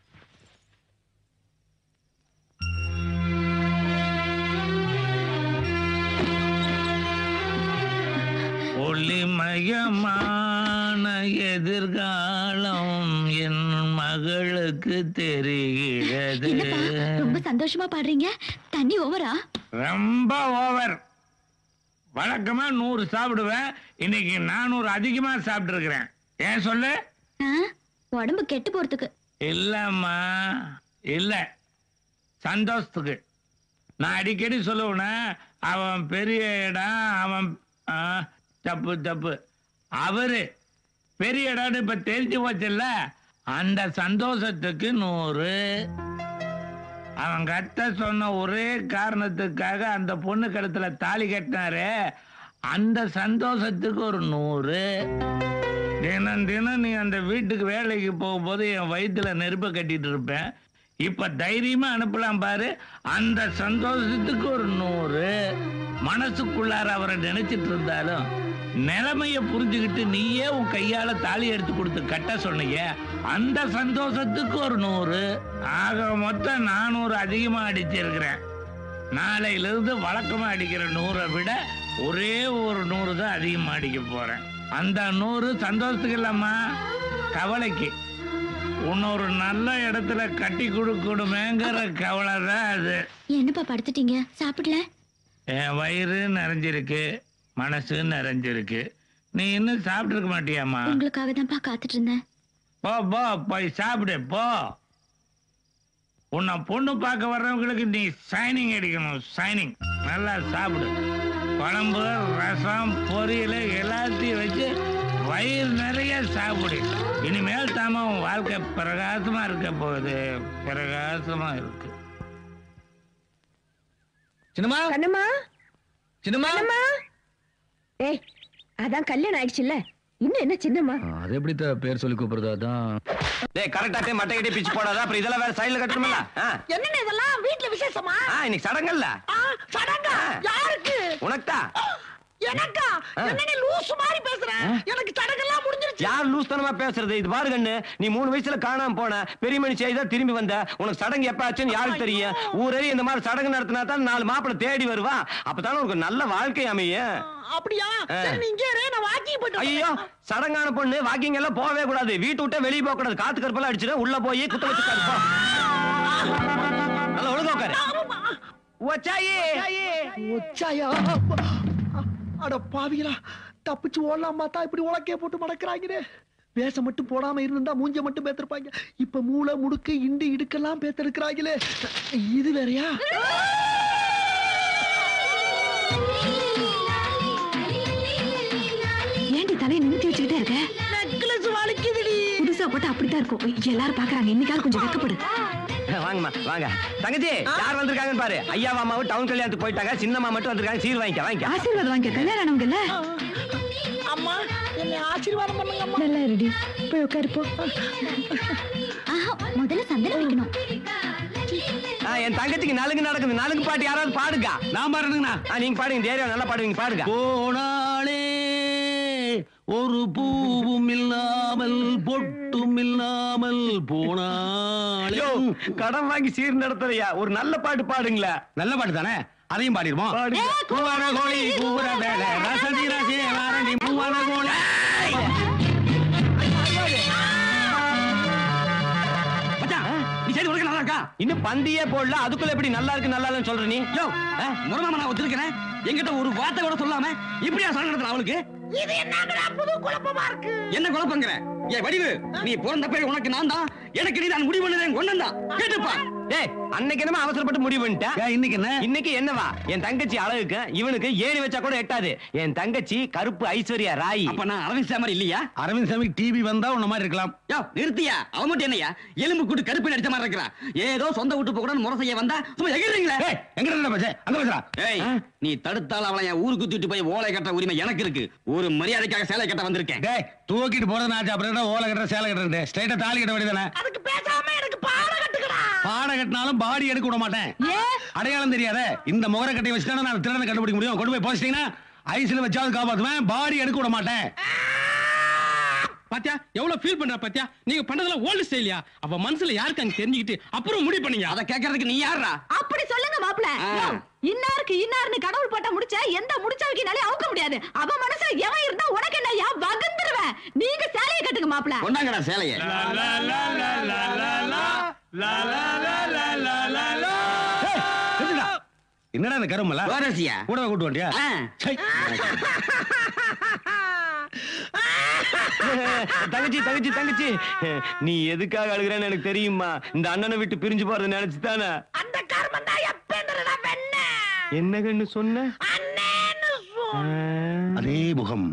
ஒளிமயமான எதிர்காலம் என் மகளுக்கு தெரிகிறது. ரொம்ப சந்தோஷமா பாடுறீங்க. தண்ணி ஓவரா? ரொம்ப ஓவர். வழக்கமா 100 சாப்பிடுவேன், இன்னைக்கு 400 அதிகமா சாப்பிட்டு இருக்கிறேன். ஏன் சொல்லு? உடம்பு கெட்டு போறதுக்கு இல்லம்மா, இல்ல சந்தோஷத்துக்கு. நான் அடிக்கடி சொல்லுவேன், அவன் பெரிய இடம், அவன் தப்பு அவரு பெரிய இடம்னு இப்ப தெரிஞ்சு போச்சுல்ல, அந்த சந்தோஷத்துக்கு 100. அவன் கட்ட சொன்ன ஒரே காரணத்துக்காக அந்த பொண்ணு கழுத்துல தாலி கட்டினாரு, அந்த சந்தோஷத்துக்கு ஒரு 100. தினம் நீ அந்த வீட்டுக்கு வேலைக்கு போகும்போது என் வயிற்றுல நெருப்ப கட்டிட்டு இருப்பேன். இப்ப தைரியமா அனுப்பலாம் பாரு, அந்த சந்தோஷத்துக்கு ஒரு 100. மனசுக்குள்ளார அவரை நினைச்சிட்டு இருந்தாலும் நிலைமைய புரிஞ்சுக்கிட்டு நீயே உன் கையால தாலி எடுத்து கொடுத்து கட்ட சொன்னீங்க, அந்த சந்தோஷத்துக்கு ஒரு 100. ஆக மொத்தம் 400 அதிகமா அடிச்சிருக்கிறேன். நாளையில இருந்து வழக்கமா அடிக்கிற 100 விட ஒரே ஒரு 100 தான் அதிகமா அடிக்க போறேன். அந்த 100 சந்தோஷத்துக்கு இல்லம்மா, கவலைக்கு. உன்னொரு நல்ல இடத்துல கட்டி கொடுக்கணுமேங்கிற கவலை தான் அது. என்னப்பா படுத்துட்டீங்க, சாப்பிடல? என் வயிறு நிறைஞ்சிருக்கு, மனசு நிறைஞ்சிருக்கு. நீ இன்னும் சாப்பிட்டு இருக்க மாட்டியாமா? உங்களுக்காக தான்ப்பா காத்துட்டு இருந்தேன். போ போய் சாப்பிடு போ. உன்னை பொண்ணு பார்க்க வர்றவங்களுக்கு நீ சைனிங் அடிக்கணும், சைனிங். நல்லா சாப்பிடு. குழம்பு, ரசம், பொரியல் எல்லாத்தையும் வச்சு வயிறு நிறைய சாப்பிடு. இனிமேல் தாம உன் வாழ்க்கை பிரகாசமா இருக்க போகுது, பிரகாசமா இருக்கு. சின்னம்மா, கண்ணம்மா, சின்னம்மா. ஏய், அதான் கல்யாணம் ஆயிடுச்சுல்ல, இன்னும் என்ன சின்னம்மா? அது எப்படி பேர் சொல்லி கூப்பிடுறது? அதான். டேய், கரெக்டாட்டே மட்டை கட்டி பிச்சு போடாத, அப்புறம் இதெல்லாம் வேற சைடுல கட்டணும்ல. என்னன்னு இதெல்லாம் வீட்ல விசேஷமா? இன்னைக்கு சடங்கல்ல. சடங்கா? யாருக்கு? உனக்குதான். எனக்கா என்ன நீ லூஸ் மாதிரி பேசுற எனக்கு சடங்கெல்லாம் முடிஞ்சிருச்சு. யார் லூஸ் தனமா பேசுறது? இது பாரு கண்ணு, நீ 3 வயசுல காணாம போன பெரிய மனுஷி தான் திரும்பி வந்த. உனக்கு சடங்கு எப்ப ஆச்சுன்னு யாருக்கு தெரியும்? ஊரே இந்த மாதிரி சடங்கு நடத்தினா தான் 4 மாப்பிள்ளை தேடி வருவா. அப்பதானே உனக்கு நல்ல வாழ்க்கை அமையும். அப்படியா? சரி நீ இங்கே இரு, நான் வாக்கிங் போயிட்டு ஐயோ, சடங்கான பொண்ணு வாக்கிங் எல்லாம் போகவே கூடாது. வீட்டு விட்டே வெளியே போக கூடாது. காத்து கருப்பெல்லாம் அடிச்சுட்டு உள்ள போய் குத்த வச்சு கருப்பா. நல்லா ஒழுங்கா உட்காரு. ஒச்சாயா? அட பாவிகளா, தப்பிச்சு ஓடலாம் பார்த்தா இப்படி உலக்கைய போட்டு மடக்குறாங்களே. வேஷம் மட்டும் போடாம இருந்தா மூஞ்ச மட்டும் பேத்திருப்பாங்க. இப்ப மூளை முடுக்கு இண்டு இடுக்கெல்லாம் பேத்திருக்கிறாங்களே. இது வேறயா? ஏண்டி தலையை நிமித்தி வச்சுக்கிட்டே இருக்க? நெக்லஸ் வலிக்குதுடி. புதுசா போட்டு அப்படித்தான் இருக்கும். எல்லாரும் பாக்குறாங்க. இன்னைக்காவது கொஞ்சம் வெக்கப்படு. வாங்கம்மா வாங்க. தங்கச்சி யார் வந்திருக்காங்கன்னு பாரு. ஐயாவா அம்மாவும் டவுன் கல்யாணத்துக்கு போயிட்டாங்க. சின்னம்மா மட்டும் வந்திருக்காங்க. சீர் வாங்கிக்க வாங்கிக்க. ஆசீர்வாதம் வாங்கிக்க. கல்யாணம் ஆனவங்கல்ல. அம்மா என்னை ஆசீர்வாதம் பண்ணுங்க அம்மா. நல்லா ரெடி. போய் உட்காரு போ. முதல்ல சந்தனம் வைக்கணும். என் தங்கச்சிக்கு நலுங்கு நடக்குது. நலுங்கு பாட்டு யாராவது பாடுங்க. நான் பாடுறேங்கண்ணா. நீங்க பாடுங்க. ஏரியா நல்லா பாடுவீங்க. பாடுங்க. போனாளே ஒரு பூவும் இல்லாமல் பொட்டும் இல்லாமல் போனாளே. கடன் வாங்கி சீர் நடத்துறியா? ஒரு நல்ல பாட்டு பாடுங்களா. நல்ல பாட்டு தானே, அதையும் பாடிடுவோம். கூவான கோழி கூவுற வேலை ரசதி ரசி வாரணி மூவான கோழி. இன்னும் பந்தியே போடல, அதுக்குள்ள எப்படி நல்லா இருக்கு நல்லா இல்லன்னு சொல்ற நீ? முருகமா நான் ஒத்துருக்கிறேன். என்கிட்ட ஒரு வார்த்தை கூட சொல்லாம இப்படியா சடங்கு அவளுக்கு? இது என்னங்கடா புது குழப்பமா இருக்கு? என்ன குழப்பங்கிற? ஏன் வடிவு, நீ பிறந்த பேர் உனக்கு நான் தான், எனக்கு நீ தான் முடிவு பண்ணதே ஒண்ணு. கேட்டுப்பா. டேய், அன்னைக்கு என்னமா அவசரப்பட்டு முடிவு பண்ணிட்ட? இன்னைக்கு என்ன? இன்னைக்கு என்னவா? என் தங்கச்சி அழகுக்கு இவனுக்கு ஏணி வச்சா கூட எட்டாது. என் தங்கச்சி கருப்பு ஐஸ்வர்யா ராய். அப்ப நான் அரவிந்த் சாமி இல்லையா? அரவிந்த் சாமி டிவி வந்தா உன்ன மாதிரி இருக்கலாம். யோ நிறுத்தியா? அவ மட்டும் என்னையா எலும்பு கூட்டு கருப்பு அடிச்ச மாதிரி இருக்கிறா? ஏதோ சொந்த வீட்டு போக முறை செய்ய வந்தா சும்மா எகிறீங்களா? எங்க பேச அங்க பேசுறா. ஏய், நீ தடுத்தால அவளை என் ஊருக்கு தூக்கிட்டு போய் ஓலை கட்ட உரிமை எனக்கு இருக்கு. ஒரு மரியாதைக்காக சேலை கட்ட வந்திருக்கேன். டேய், தூக்கிட்டு போறது நான் அப்புறம் என்ன ஓலை கட்டுற சேலை கட்டுறேன். ஸ்ட்ரைட்டா தாலி கட்ட வேண்டியதானே? அதுக்கு பேசாம எனக்கு பாடம் கட்டுக்கடா. பாடம் கட்டினாலும் பாடி எடுக்க விட மாட்டேன். அடையாளம் தெரியாத இந்த முகர கட்டை வச்சுட்டா நான் திருடனை கண்டுபிடிக்க முடியும். கொண்டு போய் போச்சிட்டீங்கன்னா ஐஸ்ல வச்சாவது காப்பாத்துவேன். பாடி எடுக்க விட மாட்டேன். பாத்தியா எவ்வளவு ஃபீல் பண்ற? பாத்தியா நீங்க பண்றதெல்லாம் ஓல்ட் ஸ்டைலியா? அவ மனசுல யாருக்கு அங்க தெரிஞ்சுக்கிட்டு அப்புறம் முடிவு பண்ணீங்க. அத கேக்குறதுக்கு நீ யாரா? அப்படி சொல்லுங்க மாப்ள. இன்னாருக்கு இன்னார்னு கடவுள் போட்ட முடிச்ச எந்த முடிச்சவக்கினாலே அவுக்க முடியாது. அவ மனசுல எவன் இருந்தா உனக்கு என்னையா வகந்துருவேன். நீங்க சேலையை கட்டுங்க மாப்ள. கொண்டாங்கடா சேலையை. என்னடா இந்த கருமல? வாரசியா கூட கூட்டு வண்டியா? தங்கச்சி தங்கச்சி தங்கச்சி, நீ எதுக்காக அழுகிறேன்னு எனக்கு தெரியுமா? இந்த அண்ணனை விட்டு பிரிஞ்சு போறது நினைச்சுதானே? அந்த கர்மம் தான் எப்பேன்றடா வெண்ண. என்ன கண்ணு சொன்ன? அண்ணேன்னு சொன்ன. அதே முகம்.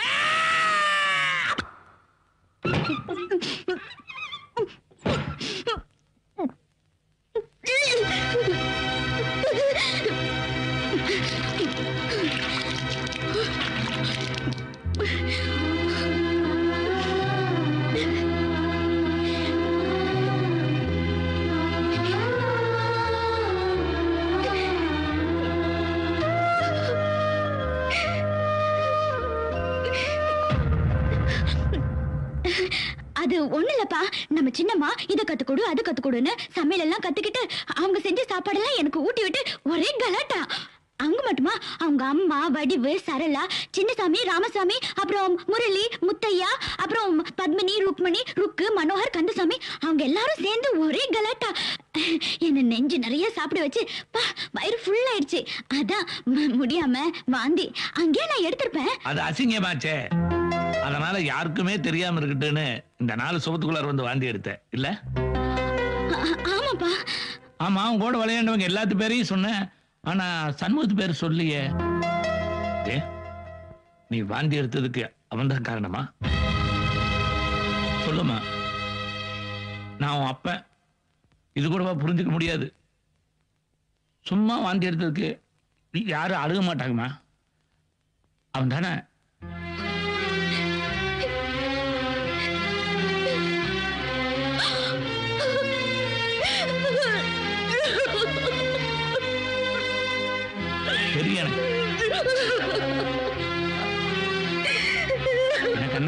அது ஒண்ணு இல்லப்பா, நம்ம சின்னம்மா இத கத்துக்கொடு அது கத்துக்கொடுன்னு சமையல் எல்லாம் கத்துக்கிட்டு அவங்க செஞ்ச சாப்பாடெல்லாம் எனக்கு ஊட்டி விட்டு ஒரே கலாட்டா. அங்க மட்டுமா அவங்க அம்மா வடிவு சரளா சின்னசாமி ராமசாமி அப்புறம் முரளி முத்தையா அப்புறம் பத்மினி ருக்மணி ருக்கு மனோகர் கந்தசாமி அவங்க எல்லாரும் சேர்ந்து ஒரே கலாட்டா. என்ன நெஞ்சு நிறைய சாப்பிட வச்சு வயிறு ஃபுல் ஆயிடுச்சு. அதான் முடியாம வாந்தி அங்கேயே நான் எடுத்திருப்பேன். அது அசிங்கமாச்சே, அதனால யாருக்குமே தெரியாம இருக்கட்டுன்னு இந்த 4 சுவத்துக்குள்ளார வந்து வாந்தி எடுத்த இல்ல? ஆமாப்பா. ஆமா, அவங்க கூட விளையாண்டவங்க எல்லாத்து பேரையும் சொன்னேன், ஆனா சண்முகத்து பேர் சொல்லியே. நீ வாந்தி எடுத்ததுக்கு அவன் தான் காரணமா? சொல்லுமா, நான் உன் அப்ப இது கூடவா புரிஞ்சுக்க முடியாது? சும்மா வாந்தி எடுத்ததுக்கு யாரும் அழுக மாட்டாங்கம்மா. அவன் தானே தெரியும் எனக்கு.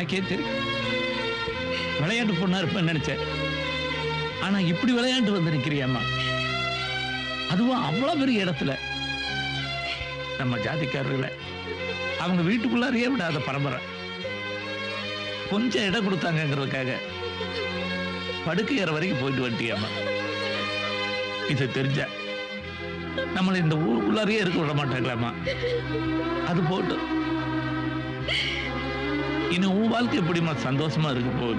எனக்கே தெரியும். விளையாட்டு பொண்ணா இருப்பேன்னு நினைச்சேன். ஆனா இப்படி விளையாண்டு வந்து நிக்கிறியாம்மா, அதுவும் அவ்வளவு பெரிய இடத்துல. நம்ம ஜாதிக்காரர்களை அவங்க வீட்டுக்குள்ளாரையே விடாத பரம்பரை. கொஞ்சம் இடம் கொடுத்தாங்கிறதுக்காக படுக்கை ஏற வரைக்கும் போயிட்டு வந்துட்டியாம்மா. இது தெரிஞ்ச நம்மளை இந்த ஊருக்குள்ளாரையே இருக்க விட மாட்டாங்களாம்மா. அது போட்டு இன்னும் உன் வாழ்க்கை எப்படிமா சந்தோஷமா இருக்க போகுது?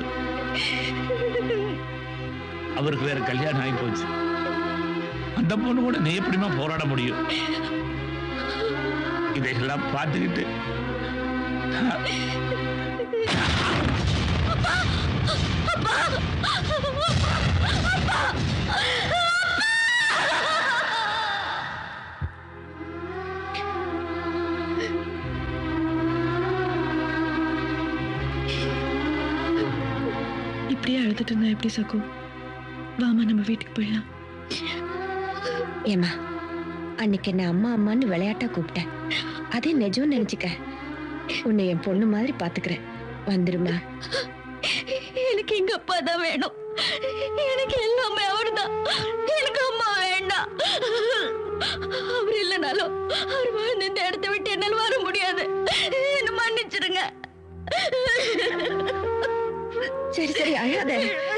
அவருக்கு வேற கல்யாணம் ஆகி போச்சு. அந்த பொண்ணு கூட நீ எப்படிமா போராட முடியும்? இதையெல்லாம் பார்த்துக்கிட்டு இப்படியே அழுதுட்டு இருந்தா எப்படி சகு? வாமா நம்ம வீட்டுக்கு போயிடலாம். ஏமா, அன்னைக்கு என்ன அம்மா அம்மான்னு விளையாட்டா கூப்பிட்டேன். அதே நிஜம் நினைச்சுக்க. உன்னை என் பொண்ணு மாதிரி பாத்துக்கிறேன். வந்துருமா? எனக்கு எங்க அப்பா தான் வேணும். எனக்கு எல்லாமே அவர்தான். எனக்கு அம்மா வேண்டாம். அவர் இல்லைனாலும் அவர் வாழ்ந்த இந்த இடத்தை விட்டு என்னால் வர முடியாது. என்ன மன்னிச்சிருங்க. சரி சரி, அழாத.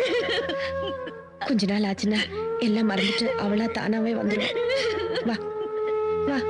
கொஞ்ச நாள் ஆச்சுன்னா எல்லாம் மறந்துட்டு அவளா தானாவே வந்துடும். வா வா.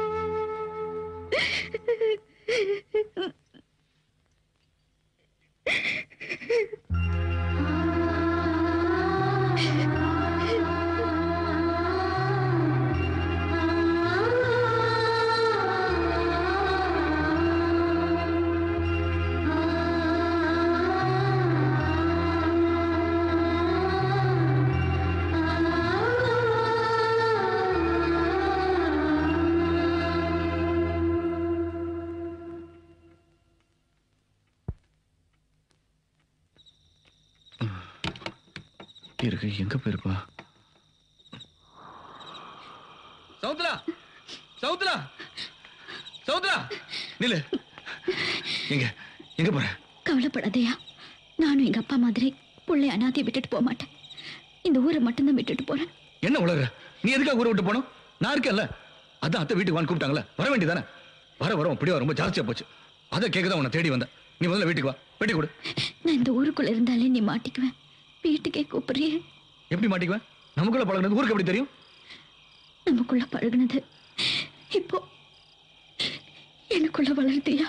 இருக்கு, எங்க போயிருப்பா? சௌத்ரா, சௌத்ரா, சௌத்ரா, நில்லு. எங்க எங்க போற? கவலைப்படாதயா, நானும் எங்க அப்பா மாதிரி பிள்ளை அனாதையை விட்டுட்டு போக மாட்டேன். இந்த ஊரை மட்டும்தான் விட்டுட்டு போறேன். என்ன உளற? நீ எதுக்காக ஊரை விட்டு போனோம்? நான் இருக்கேன்ல. அதான் அத்தை வீட்டுக்கு வான்னு கூப்பிட்டாங்கல்ல, வர வேண்டியதானே? வர இப்படியே ரொம்ப ஜாஸ்தியா போச்சு. அதை கேட்கதான் உன்னை தேடி வந்தேன். நீ முதல்ல வீட்டுக்கு வா, பெட்டி கொடு. நான் இந்த ஊருக்குள்ள இருந்தாலே நீ மாட்டிக்குவேன். வீட்டுக்கே கூப்பிடுறியே. எப்படி மாட்டிக்குவேன்? நமக்குள்ள பழகுனது ஊருக்கு எப்படி தெரியும்? நமக்குள்ள பழகுனது இப்போ எனக்குள்ள வளர்த்தியா?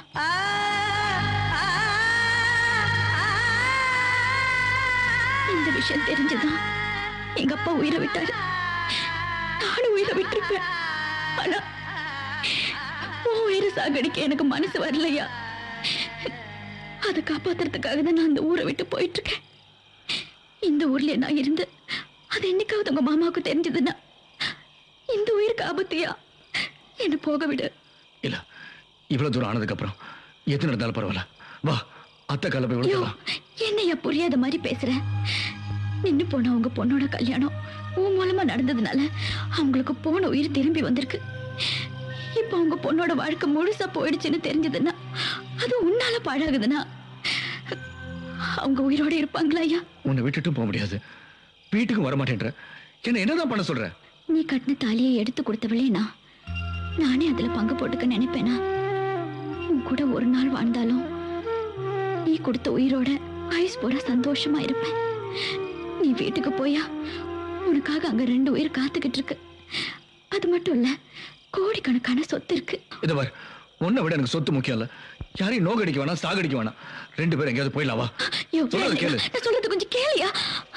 இந்த விஷயம் தெரிஞ்சுதான் எங்க அப்பா உயிரை விட்டாரு. நானும் உயிரை விட்டிருப்பேன். ஆனா உன் உயிரை சாகடிக்க எனக்கு மனசு வரலையா? அதை காப்பாத்துறதுக்காக தான் நான் அந்த ஊரை விட்டு போயிட்டு இருக்கேன். இந்த ஊர்ல நான் இருந்து அது என்னைக்காவது உங்க மாமாவுக்கு தெரிஞ்சதுன்னா இந்த உயிருக்கு ஆபத்தியா? என்ன போக விடு. இல்ல, இவ்வளவு தூரம் ஆனதுக்கு அப்புறம் எது நடந்தாலும் பரவாயில்ல. வா, அத்தை கால போய் விழுந்துடலாம். என்னையா புரியாத மாதிரி பேசுற? நின்னு போன உங்க பொண்ணோட கல்யாணம் உன் மூலமா நடந்ததுனால அவங்களுக்கு போன உயிர் திரும்பி வந்திருக்கு. இப்ப உங்க பொண்ணோட வாழ்க்கை முழுசா போயிடுச்சுன்னு தெரிஞ்சதுன்னா, அது உன்னால பாழாகுதுன்னா, அவங்க உயிரோட இருப்பாங்களா ஐயா? உன்னை விட்டுட்டும் போக முடியாது, வீட்டுக்கும் வர மாட்டேன்ற. என்னதான் பண்ண சொல்ற? நீ கட்டின தாலியை எடுத்து கொடுத்தவளே நானே அதுல பங்கு போட்டுக்க நினைப்பேனா? உன் கூட ஒரு நாள் வாழ்ந்தாலும் நீ கொடுத்த உயிரோட ஆயுஸ் போற சந்தோஷமா இருப்பேன். நீ வீட்டுக்கு போயா, உனக்காக அங்க 2 உயிர் காத்துக்கிட்டு இருக்கு. அது மட்டும் இல்ல, கோடிக்கணக்கான சொத்து இருக்கு. இத பார், உன்னை விட எனக்கு சொத்து முக்கியம் இல்ல. யாரையும் நோகடிக்க வேணாம், சாகடிக்க வேணாம். 2 பேரும் எங்கேயாவது போயிடலாம். வா, கேளு. நான் சொல்றது கொஞ்சம் கேளியா?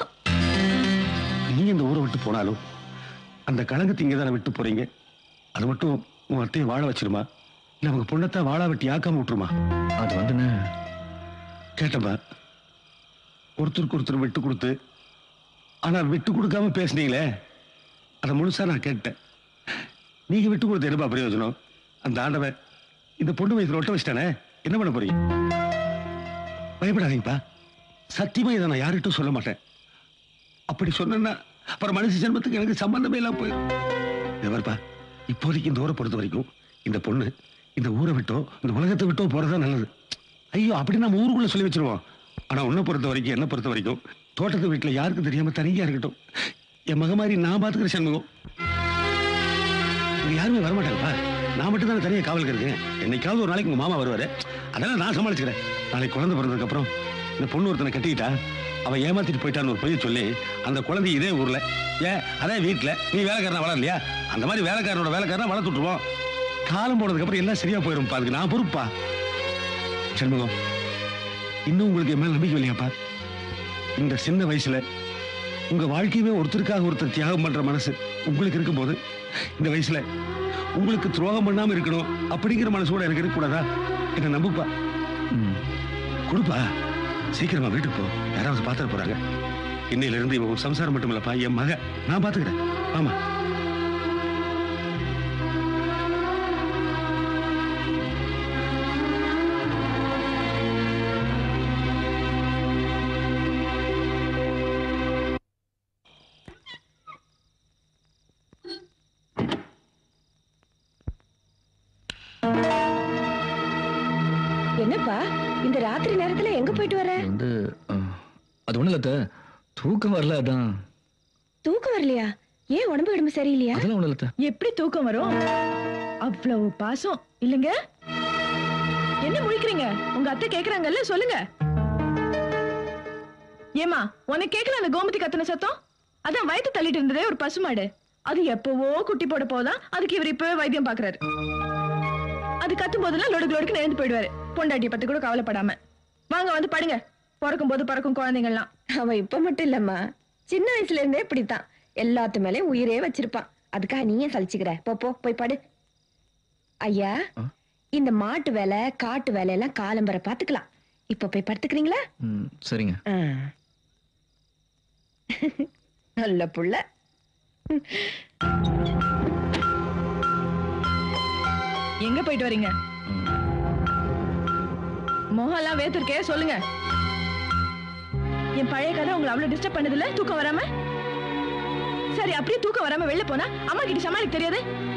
நீ இந்த ஊரை விட்டு போனாலும் அந்த கலங்கத்தை இங்கே தானே விட்டு போறீங்க. அது மட்டும் உன் அத்தையை வாழ வச்சிருமா, இல்ல அவங்க பொண்ணத்தை வாழ வெட்டி ஆக்காம விட்டுருமா? அது வந்து கேட்டப்பா, ஒருத்தருக்கு ஒருத்தர் விட்டு கொடுத்து ஆனா விட்டு கொடுக்காம பேசுனீங்களே, அதை முழுசா நான் கேட்டேன். நீங்க விட்டு கொடுத்த என்னப்பா பிரயோஜனம்? அந்த ஆண்டவன் இந்த பொண்ணு வயசுல ஒட்ட வச்சிட்டானே, என்ன பண்ண போறீங்க? பயப்படாதீங்கப்பா, சத்தியமா இதை நான் யார்கிட்டும் சொல்ல மாட்டேன். அப்படி சொன்னா அப்புறம் மனுஷ ஜென்மத்துக்கு எனக்கு சம்பந்தமே இல்லாம போயிடும். எவர்ப்பா, இப்போதைக்கு இந்த ஊரை பொறுத்த வரைக்கும் இந்த பொண்ணு இந்த ஊரை விட்டோ இந்த உலகத்தை விட்டோ போறதா நல்லது. ஐயோ அப்படி நம்ம ஊருக்குள்ள சொல்லி வச்சிருவோம். ஆனா உன்னை பொறுத்த வரைக்கும் என்ன பொறுத்த வரைக்கும் தோட்டத்து வீட்டுல யாருக்கும் தெரியாம தனியா இருக்கட்டும். என் மக மாதிரி நான் பாத்துக்கிறேன் சண்முகம். இங்க யாருமே வரமாட்டாங்கப்பா. நான் மட்டும் தானே தனியா காவலுக்கு இருக்கேன். என்னைக்காவது ஒரு நாளைக்கு உங்க மாமா வருவாரு. அதெல்லாம் நான் சமாளிச்சுக்கிறேன். நாளைக்கு குழந்தை பிறந்ததுக்கு அப்புறம் இந்த பொண்ணு ஒருத்தனை கட்டிக்கிட்டா அவ ஏமாத்திட்டு போயிட்டான்னு ஒரு பொய்ய சொல்லி அந்த குழந்தை இதே ஊர்ல அதே வீட்டுல நீ வேலைக்காரனா வளரலையா அந்த மாதிரி வேலைக்காரனோட வேலைக்காரனா வளர்த்து விட்டுருவோம். காலம் போனதுக்கு அப்புறம் எல்லாம் சரியா போயிரும்ப்பா. அதுக்கு நான் பொறுப்பா. சண்முகம் இன்னும் உங்களுக்கு என் மேல நம்பிக்கை இல்லையாப்பா? இந்த சின்ன வயசுல உங்க வாழ்க்கையுமே ஒருத்தருக்காக ஒருத்தர் தியாகம் பண்ற மனசு உங்களுக்கு இருக்கும் போது இந்த வயசுல உங்களுக்கு துரோகம் பண்ணாம இருக்கணும் அப்படிங்கிற மனசோட எனக்கு இருக்கக்கூடாதா? என்ன நம்புப்பா. கொடுப்பா. சீக்கிரமா வீட்டுக்கு போ. யாராவது பார்த்துட்டு போறாங்க. இன்னையில இருந்து இவன் சம்சாரம் மட்டும் இல்லப்பா, என் மக நான் பாத்துக்கிறேன். ஆமா. என்னப்பா இந்த ராத்திரி நேரத்துல எங்க போயிட்டு வர? அது ஒண்ணு இல்ல, தூக்கம் வரல. அதான். தூக்கம் வரலையா? ஏன் உடம்பு உடம்பு சரியில்லையா? அதெல்லாம் ஒண்ணு இல்ல. எப்படி தூக்கம் வரும்? அவ்வளவு பாசம் இல்லைங்க. என்ன முழிக்கிறீங்க? உங்க அத்தை கேக்குறாங்கல்ல, சொல்லுங்க. ஏமா உனக்கு கேட்கல அந்த கோமதி கத்துன சத்தம்? அதான் வயிற்று தள்ளிட்டு இருந்ததே ஒரு பசுமாடு. அது எப்பவோ குட்டி போட போதான். அதுக்கு இவர் இப்பவே வைத்தியம் பாக்குறாரு. அது கத்தும் போதெல்லாம் லொடுக்கு லொடுக்கு எழுந்து போயிடுவாரு. பொண்டாட்டியை பத்தி கூட கவலைப்படாம. வாங்க வந்து படுங்க. பிறக்கும் போது பறக்கும் குழந்தைங்கள்லாம். அவன் இப்ப மட்டும் இல்லம்மா, சின்ன வயசுல இருந்தே இப்படித்தான். எல்லாத்து மேலயும் உயிரே வச்சிருப்பான். அதுக்காக நீயே சலிச்சுக்கிற. போ போய் படு. ஐயா, இந்த மாட்டு வேலை காட்டு வேலை எல்லாம் காலம்பரை பாத்துக்கலாம். இப்ப போய் படுத்துக்கிறீங்களா? சரிங்க. நல்ல புள்ள. எங்க போயிட்டு வரீங்க? மோகன்லாம் வேத்திருக்கே, சொல்லுங்க. என் பழைய கதை உங்களை அவ்வளவு டிஸ்டர்ப் பண்ணதில்ல? தூக்கம் வராம? சரி, அப்படியே தூக்கம் வராம வெளில போனா அம்மா கிட்ட சமாளிக்க தெரியாது.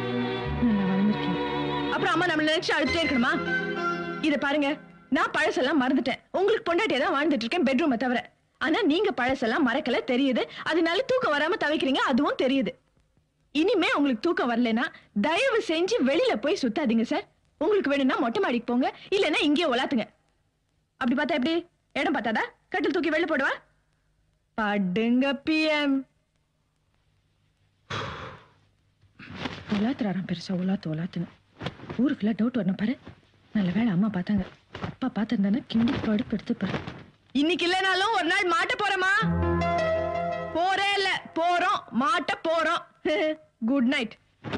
அப்புறம் அம்மா நம்மள நினைச்சு அழுத்தே இருக்கணுமா? இத பாருங்க, நான் பழசெல்லாம் மறந்துட்டேன். உங்களுக்கு பொண்டாட்டியா தான் வாழ்ந்துட்டு இருக்கேன் பெட்ரூமை தவிர. ஆனா நீங்க பழசெல்லாம் மறக்கல, தெரியுது. அதனால தூக்கம் வராம தவிக்கிறீங்க, அதுவும் தெரியுது. இனிமே உங்களுக்கு தூக்கம் வரலனா தயவு செஞ்சு வெளியில போய் சுத்தாதீங்க சார். உங்களுக்கு வேணும்னா மொட்டை மாடிக்கு போங்க, இல்லன்னா இங்கேயே உலாத்துங்க. அப்படி பார்த்தா எப்படி? இடம் பார்த்தாதா கட்டில் தூக்கி வெளில போடுவா? படுங்க பிஎம். உலாத்துறாராம் பெருசா, உலாத்துன்னு. ஊருக்குள்ள டவுட் வரணும் பாரு. நல்ல வேலை அம்மா பார்த்தாங்க. அப்பா பார்த்திருந்தானே கிண்டி படுப்பு எடுத்துப்பாரு. இன்னைக்கு இல்லைனாலும் ஒரு நாள் மாட்ட போறோமா? போறே இல்ல, போறோம், மாட்ட போறோம். Good night.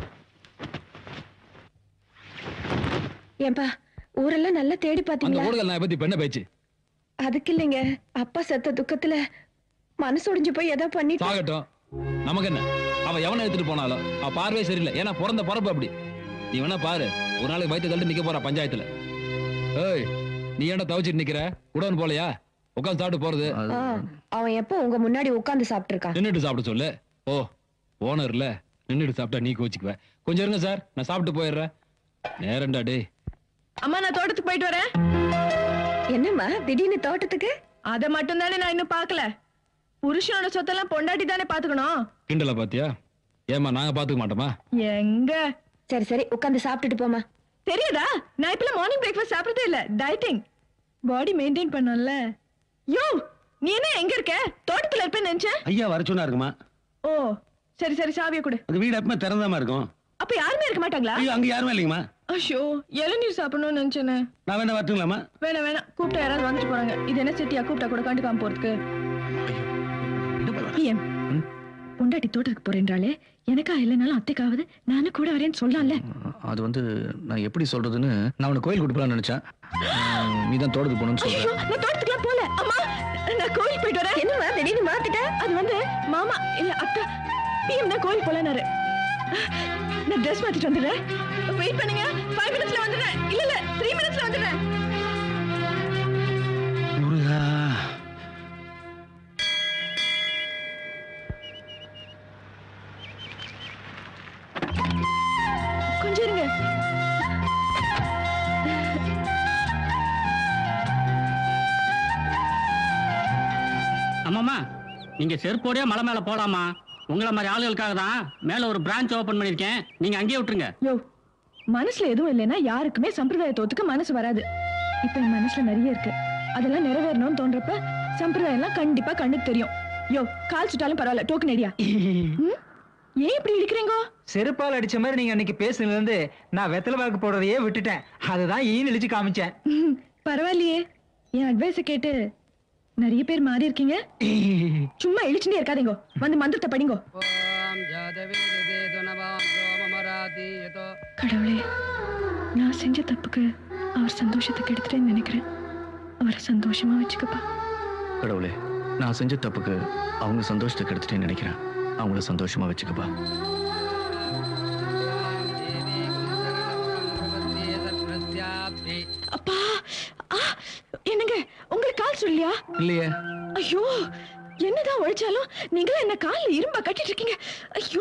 ஏன்பா ஊரெல்லாம் நல்லா தேடி பாத்தீங்களா? அந்த ஊர்ல நான் பத்தி பெண்ண பேச்சு. அதுக்கு இல்லைங்க, அப்பா செத்த துக்கத்துல மனசு உடைஞ்சு போய் ஏதோ பண்ணிட்டு. சாகட்டும், நமக்கு என்ன? அவ எவனை எடுத்துட்டு போனாலும் அவ பார்வை சரியில்லை. ஏன்னா பிறந்த பரப்பு அப்படி. நீ வேணா பாரு, ஒரு நாளைக்கு வயிற்று தள்ளி நிக்க போறா பஞ்சாயத்துல. ஏய், நீ என்ன தவிச்சிட்டு நிக்கிற? உடனே போலையா? உட்காந்து சாப்பிட்டு போறது. அவன் எப்போ உங்க முன்னாடி உட்கார்ந்து சாப்பிட்டு இருக்கான்? நின்னுட்டு சாப்பிட சொல்லு. ஓ, ஓனர்ல நின்னுட்டு சாப்பிட்டா நீ கோச்சிக்குவ. கொஞ்சம் இருங்க சார், நான் சாப்பிட்டு போயிடுறேன். நேரண்டா டே. அம்மா, நான் தோட்டத்துக்கு போயிட்டு வரேன். என்னம்மா திடீர்னு தோட்டத்துக்கு? அத மட்டும் தானே நான் இன்னும் பாக்கல. புருஷனோட சொத்தெல்லாம் பொண்டாட்டி தானே பாத்துக்கணும். கிண்டல பாத்தியா? ஏமா நாங்க பாத்துக்க மாட்டோமா? எங்க? சரி சரி, உட்கார்ந்து சாப்பிட்டுட்டு போமா. தெரியுதா, நான் இப்ப மார்னிங் பிரேக்ஃபாஸ்ட் சாப்பிட்டதே இல்ல. டயட்டிங், பாடி மெயின்டைன் பண்ணல. யோ, நீ என்ன எங்க இருக்க? தோட்டத்துல இருப்பேன்னு நினைச்சேன். ஐயா வர சொன்னா இருக்குமா? ஓ சரி சரி, சாவியை கொடு. அந்த வீடு எப்பவுமே திறந்தாம இருக்கும். அப்ப யாருமே இருக்க மாட்டாங்களா? ஐயோ, அங்க யாருமே இல்லைங்கம்மா. ஐயோ, இளநீர் சாப்பிடணும்னு நினைச்சேனே. நான் வேணா வரட்டுங்களாமா? வேணாம் வேணாம், கூப்பிட்டா யாராவது வந்துட்டு போறாங்க. இது என்ன சிட்டியா? கூப்பிட்டா கூட கண்டுக்காம போறதுக்கு. பொண்டாட்டி தோட்டத்துக்கு போறேன்றாலே, எனக்கா இல்லைனாலும் அத்தைக்காவது நானும் கூட வரேன்னு சொல்லலாம்ல. அது வந்து நான் எப்படி சொல்றதுன்னு, நான் உன்னை கோயில் கூட்டு போலான்னு நினைச்சேன். நீதான் தோட்டத்துக்கு போகணும்னு சொல்ற. நான் தோட்டத்துக்குலாம் போல. அம்மா, நான் கோயில் போயிட்டு வரேன். என்னம்மா திடீர்னு மாத்திட்ட? அது வந்து மாமா இல்ல அத்தை பிஎம் தான் கோயில் போலானாரு. நான் ட்ரெஸ் மாத்திட்டு வந்துடுறேன். வெயிட் பண்ணுங்க, 5 மினிட்ஸ்ல வந்துடுறேன். இல்ல 3 மினிட்ஸ்ல வந்துடுறேன். முருகா, கொஞ்சம் இருங்க. நீங்க செருப்போடய மலை மேல போலாமா? உங்களை மாதிரி ஆளுகளுக்காக தான் மேல ஒரு பிரான்ச் ஓபன் பண்ணிருக்கேன். நீங்க அங்கேயே விட்டுருங்க. யோ, மனசுல எதுவும் இல்லைன்னா யாருக்குமே சம்பிரதாயத்தை ஒத்துக்க மனசு வராது. இப்ப என் மனசுல நிறைய இருக்கு. அதெல்லாம் நிறைவேறணும்னு தோன்றப்ப சம்பிரதாயம் எல்லாம் கண்டிப்பா கண்ணுக்கு தெரியும். யோ, கால் சுட்டாலும் பரவாயில்ல, டோக்கன் ஐடியா. ஏன் இப்படி இருக்கிறீங்க? செருப்பால் அடிச்ச மாதிரி நீங்க அன்னைக்கு பேசுனதுல இருந்து நான் வெத்தலை பாக்கு போடுறதையே விட்டுட்டேன். அதுதான் ஈன்னு இழிச்சு காமிச்சேன். பரவாயில்லையே, என் அட்வைஸ கேட்டு நிறைய பேர் மாறி இருக்கீங்க. சும்மா இழிச்சுட்டே இருக்காதீங்க, வந்து மந்திரத்தை படிங்க. கடவுளே, நான் செஞ்ச தப்புக்கு அவர் சந்தோஷத்தை கெடுத்துட்டேன்னு நினைக்கிறேன். அவரை சந்தோஷமா வச்சுக்கப்பா. கடவுளே, நான் செஞ்ச தப்புக்கு அவங்க சந்தோஷத்தை கெடுத்துட்டேன்னு நினைக்கிறேன். அவங்கள சந்தோஷமா வச்சுக்கப்பா. அப்பா, என்னங்க உங்களுக்கு கால் சொல்லியா? இல்லையே. ஐயோ, என்னதான் உழைச்சாலும் நீங்களும் என்ன காலில் இரும்பா கட்டிட்டு இருக்கீங்க. ஐயோ,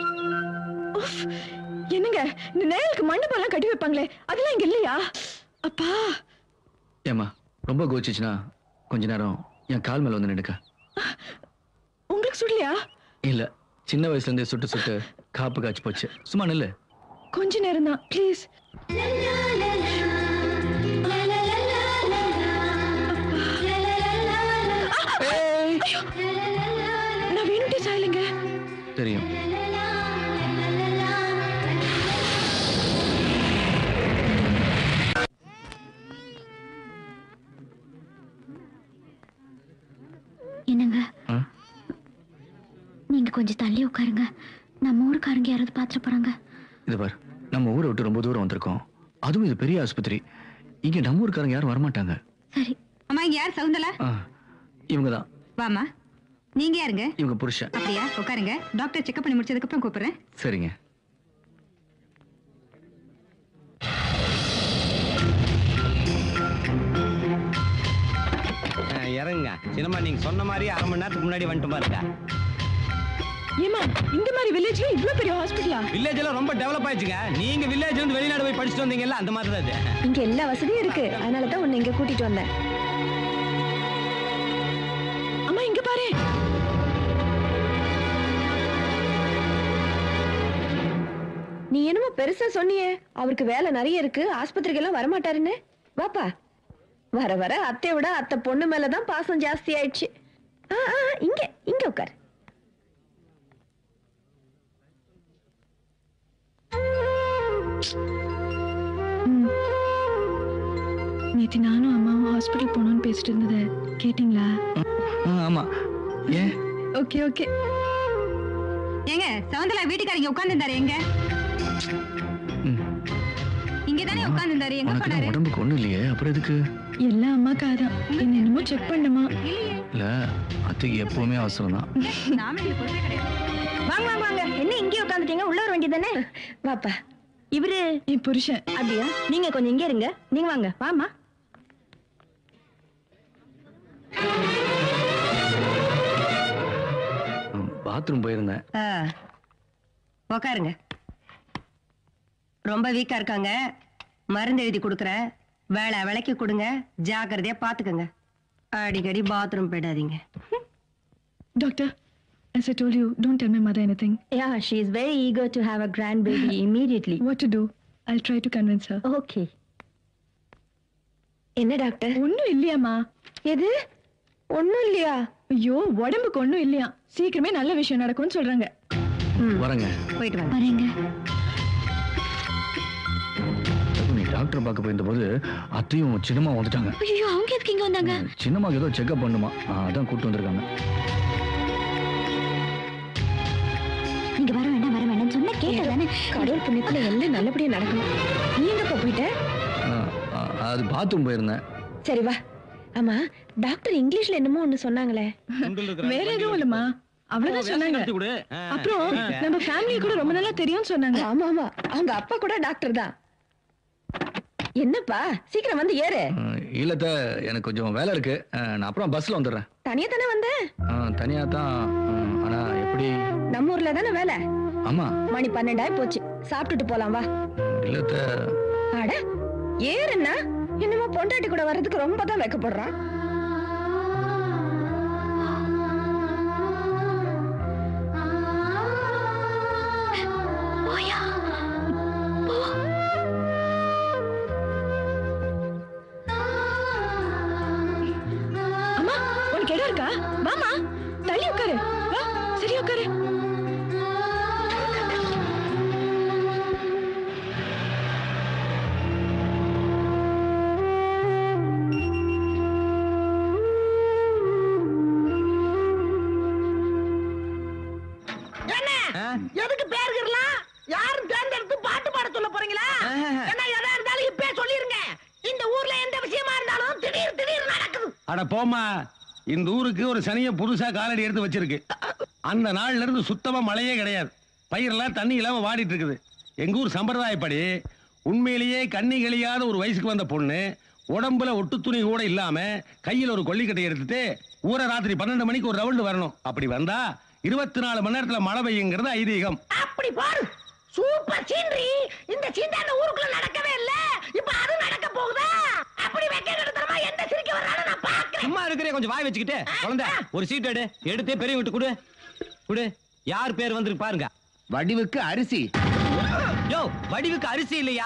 என்னங்க இந்த நேலுக்கு மண்டபம்லாம் கட்டி வைப்பாங்களே, அதெல்லாம் இங்க இல்லையா? அப்பா. ஏமா ரொம்ப கோச்சிச்சுனா கொஞ்ச நேரம் என் கால் மேல வந்து நினைக்க. உங்களுக்கு சொல்லலையா? இல்ல, சின்ன வயசுல இருந்தே சுட்டு சுட்டு காப்பு காய்ச்சி போச்சு. சும்மா நில்லு. கொஞ்ச நேரம் தான் ப்ளீஸ். நான் வேணுட்டே சாயலுங்க. தெரியும். என்னங்க, நீங்க கொஞ்சம் தள்ளி உட்காருங்க. நம்ம ஊருக்காரங்க யாராவது பாத்துட்டு போறாங்க. இது பார், நம்ம ஊரை விட்டு ரொம்ப தூரம் வந்திருக்கோம். அதுவும் இது பெரிய ஆஸ்பத்திரி. இங்க நம்ம ஊருக்காரங்க யாரும் வரமாட்டாங்க. சரி. அம்மா, இங்க யார்? சவுந்தலா? இவங்கதான். வாமா. நீங்க யாருங்க? இவங்க புருஷன். அப்படியா? உட்காருங்க. டாக்டர் செக்அப் பண்ணி முடிச்சதுக்கு அப்புறம் கூப்பிடுறேன். சரிங்க. இறங்குங்க. சினிமா நீங்க சொன்ன மாதிரி 1/2 மணி நேரத்துக்கு முன்னாடி வந்துட்டு பாருங்க. ஏமா, இந்த மாதிரி வில்லேஜ்ல இவ்ளோ பெரிய ஹாஸ்பிடலா? வில்லேஜ் எல்லாம் ரொம்ப டெவலப் ஆயிடுச்சுங்க. நீங்க வில்லேஜ்ல இருந்து வெளிநாடு போய் படிச்சுட்டு வந்தீங்கல்ல, அந்த மாதிரி தான் இது. இங்க எல்லா வசதியும் இருக்கு. அதனால தான் உன்னை இங்க கூட்டிட்டு வந்தேன். அம்மா, இங்க பாரு. நீ என்னமோ பெருசா சொன்னியே, அவருக்கு வேலை நிறைய இருக்கு, ஆஸ்பத்திரிக்கு எல்லாம் வரமாட்டாருன்னு. வாப்பா. வர வர அத்தை விட அத்தை பொண்ணு மேலதான் பாசம் ஜாஸ்தி ஆயிடுச்சு. இங்க இங்க உட்கார். நேத்து நானும் அம்மாவும் ஹாஸ்பிடல் போகணும்னு பேசிட்டு இருந்ததை கேட்டீங்களா? ஆமா. ஏன்? Okay okay. ஏங்க, சவுந்தலா வீட்டுக்காரங்க உட்கார்ந்துட்டாரு. எங்க? இங்க தானே உட்கார்ந்துட்டாரு. எங்க போனாரு? உடம்புக்கு ஒண்ணும் இல்லையே, அப்புறம் எதுக்கு? எல்லாம் அம்மாக்காதான். என்ன என்னமோ செக் பண்ணுமா? இல்ல, அத்தைக்கு எப்பவுமே அவசரம் தான். வாங்க வாங்க வாங்க. என்ன இங்கே உட்காந்துட்டீங்க? உள்ள வர வேண்டியதானே? வாப்பா. இவரு என் புருஷன். அப்படியா? நீங்க கொஞ்சம் இங்க இருங்க. நீங்க வாங்க. வாமா. பாத்ரூம் போயிருந்தேன். உக்காருங்க. ரொம்ப வீக்கா இருக்காங்க. மருந்து எழுதி கொடுக்குறேன். வேலை விலைக்கு கொடுங்க. ஜாக்கிரதையா பாத்துக்கங்க. அடிக்கடி பாத்ரூம் போயிடாதீங்க. Doctor, as I told you, don't tell my mother anything. Yeah, she is very eager to have a grandbaby immediately. What to do? I'll try to convince her. Okay. என்ன டாக்டர்? ஒண்ணும் இல்லையாமா. எது? ஒண்ணும் இல்லையா? ஐயோ, உடம்புக்கு ஒண்ணும் இல்லையா. சீக்கிரமே நல்ல விஷயம் நடக்கும்னு சொல்றாங்க. வரங்க. போயிட்டு வாங்க. வரேங்க. நீ டாக்டர் பார்க்க போயிருந்தபோது அத்தையும் சின்னம்மா வந்துட்டாங்க. ஐயோ, அவங்க எதுக்கு இங்க வந்தாங்க? சின்னம்மாக்கு ஏதோ செக்அப் பண்ணுமா, அதான் கூட்டு வந்திருக்காங்க. நீங்க வர வேண்டாம் சொன்ன கேட்டதானே. கடவுள் புண்ணியத்துல எல்லாம் நல்லபடியா நடக்கணும். நீ எங்கப்பா போயிட்ட? அது பாத்ரூம் போயிருந்தேன். சரி வா. ஆமா, டாக்டர் இங்கிலீஷ்ல என்னமோ ஒண்ணு சொன்னாங்களே. வேற எதுவும் இல்லம்மா, அவ்வளவுதான் சொன்னாங்க. அப்புறம் நம்ம ஃபேமிலி கூட ரொம்ப நாளா தெரியும்னு சொன்னாங்க. ஆமா ஆமா, அவங்க அப்பா கூட டாக்டர் தான். என்னப்பா, சீக்கிரம் வந்து ஏறு. இல்லத்த, எனக்கு கொஞ்சம் வேலை இருக்கு. நான் அப்புறம் பஸ்ல வந்துடுறேன். தனியா தானே வந்த? தனியா தான். ஆனா எப்படி? நம்ம ஊர்ல தானே வேலை. ஆமா. மணி 12 ஆயி போச்சு. சாப்பிட்டுட்டு போலாம் வா. இல்லத்த. அட ஏறுன்னா என்னமோ பொண்டாட்டி கூட வர்றதுக்கு ரொம்ப தான் வெக்கப்படுறான். இருக்கா? வாமா, தள்ளி உட்காரு. வா, சரி உட்காரு. எதுக்கு பேருக்கலாம்? யாரும் தேர்ந்தெடுத்து பாட்டு பாட சொல்ல போறீங்களா? என்ன எதா இருந்தாலும் இப்பே சொல்லிருங்க. இந்த ஊர்ல எந்த விஷயமா இருந்தாலும் திடீர் நடக்குது. அட போமா, இந்த ஊருக்கு ஒரு சனிய புதுசா காலடி எடுத்து வச்சிருக்கு. அந்த நாள்ல இருந்து சுத்தமா மழையே கிடையாது. பயிரெல்லாம் தண்ணி இல்லாம வாடிட்டு இருக்குது. எங்க ஊர் சம்பிரதாயப்படி உண்மையிலேயே கண்ணி கழியாத ஒரு வயசுக்கு வந்த பொண்ணு உடம்புல ஒட்டு துணி கூட இல்லாம கையில ஒரு கொல்லிக்கட்டை எடுத்துட்டு ஊரை ராத்திரி 12 மணிக்கு ஒரு ரவுண்டு வரணும். அப்படி வந்தா 24 மணி நேரத்துல மழை பெய்யுங்கிறது ஐதீகம். அப்படி பாரு, சூப்பர் சீனரி. இந்த சீண்டான ஊருக்குள்ள நடக்கவே இல்ல, இப்ப அது நடக்க போகுதா? அப்படி வெக்க எடுத்துறமா எந்த சிரிக்க வர்றானே நான் பாக்குறேன். சும்மா இருக்கிறே, கொஞ்சம் வாய் வச்சுக்கிட்டு. குழந்தை, ஒரு சீட் எடுத்து பெரிய விட்டு கொடு கொடு. யார் பேர் வந்திருக்கு பாருங்க. வடிவுக்கு அரிசி. யோ, வடிவுக்கு அரிசி இல்லையா,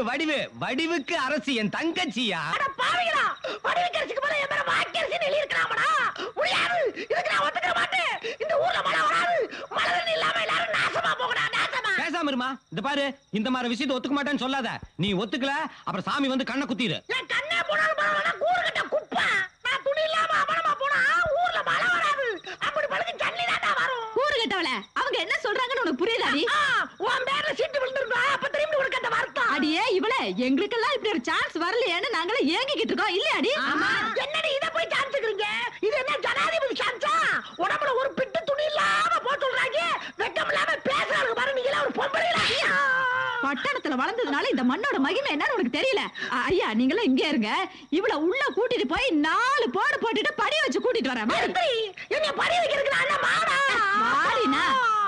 வடிவுக்கு அரசி. என் தங்கச்சியா? அட பாவிகளா, வடிவுக்கு அரிசிக்கு மேல என் மேல வாக்கரிசின்னு எழுதி இருக்கலாமடா? முடியாது, இதுக்கு நான் ஒத்துக்க மாட்டேன். இந்த ஊர்ல மழை வராது. மழை தண்ணி இல்லாம எல்லாரும் நாசமா போகடா, நாசமா. பேசாம இருமா. இந்த பாரு, இந்த மாதிரி விஷயத்தை ஒத்துக்க மாட்டேன்னு சொல்லாத. நீ ஒத்துக்கல, அப்புறம் சாமி வந்து கண்ணை குத்திரு. என் கண்ணே போனாலும் பரவாயில்ல, கூறுகட்ட குப்பை. நான் துணி இல்லாம அவனமா போனா ஊர்ல மழை வராது. அப்படி பழுக்கு தண்ணி தான் வரும். கூறுகட்டவள, அவங்க என்ன சொல்றாங்கன்னு உனக்கு புரியுதாடி? உன் பேர்ல சீட்டு விழுந்துருந்தா அப்ப திரும்பி உனக்கு அந்த வார்த்தை. அடியே இவளே, எங்களுக்கெல்லாம் இப்படி ஒரு சான்ஸ் வரலையேன்னு நாங்களே ஏங்கிக்கிட்டு இருக்கோம் இல்லையாடி? என்னடி இத போய் சான்ஸுக்குறீங்க? இது என்ன ஜனாதிபதி சான்ஸா? உடம்புல ஒரு பிட்டு துணி இல்லாம போட்டு சொல்றாங்க. வெக்கம் இல்லாம பேசுறாங்க பாரு. நீங்க ஒரு பொம்பளையா? பட்டணத்துல வளர்ந்ததுனால இந்த மண்ணோட மகிமை என்னன்னு உனக்கு தெரியல. ஐயா, நீங்களும் இங்கே இருங்க. இவள உள்ள கூட்டிட்டு போய் 4 போடு போட்டுட்டு படி வச்சு கூட்டிட்டு வரேன். என்ன படி வைக்கிறதுக்கு நான் என்ன மாடா? மாடினா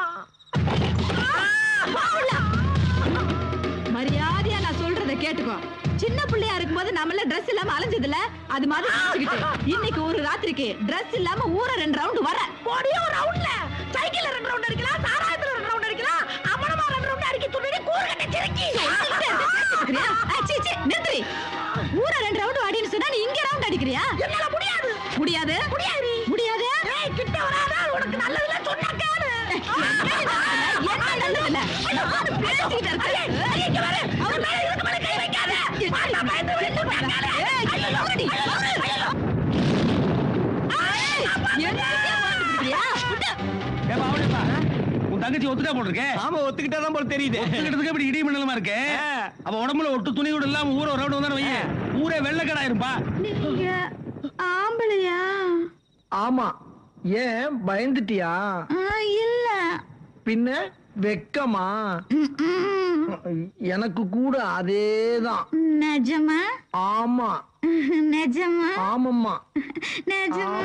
மரியாதையா நான் சொல்றத கேட்டுக்கோ. சின்ன பிள்ளையா இருக்கும்போது நம்மள Dress இல்லாம அலைஞ்சது இல்ல, அது மாதிரி நினைச்சுக்கிட்டு இன்னைக்கு ஒரு ராத்திரிக்கு Dress இல்லாம ஊர 2 ரவுண்ட் வர. போடியோ ரவுண்ட்ல சைக்கிள்ல 2 ரவுண்ட் அடிக்கலாம், சாராயத்துல 2 ரவுண்ட் அடிக்கலாம், அமனமா 2 ரவுண்ட் அடிக்க துணிடி கூறுகட்ட சிரிக்கி. சீ நிறுத்தி. ஊர 2 ரவுண்ட் அடின்னு சொன்னா நீ இங்க ரவுண்ட் அடிக்கிறியா? என்னால முடியாது. முடியாது? முடியாது. ஏய், கிட்ட வராத. உனக்கு நல்லதுல சொன்னா கேளு. என்ன நல்லதில்ல? நான் பேசிட்டு இருக்கேன். இங்க வர. அவன் மேல இதுக்கு மேல கை வைக்காத. மாட்டா பயந்து வெளிய போகாத. ஐயோ ஓடி. உன் தங்கச்சி ஒத்துட்டா போட்டிருக்கே. ஆமா, ஒத்துக்கிட்டாதான் போல தெரியுது. ஒத்துக்கிட்டதுக்கு இப்படி இடி மண்டலமா இருக்கு. அவ உடம்புல ஒட்டு துணி கூட இல்லாம ஊர ஒரு ரவுண்ட் வந்தானே வையே, ஊரே வெள்ளக்கடாயிருப்பா. நீங்க ஆம்பளையா? ஆமா. ஏன் பயந்துட்டியா? இல்ல. பின்ன வெக்கமா? எனக்கு கூட அதேதான். நிஜமா? ஆமா. நிஜமா? ஆமாம்மா. நிஜமா?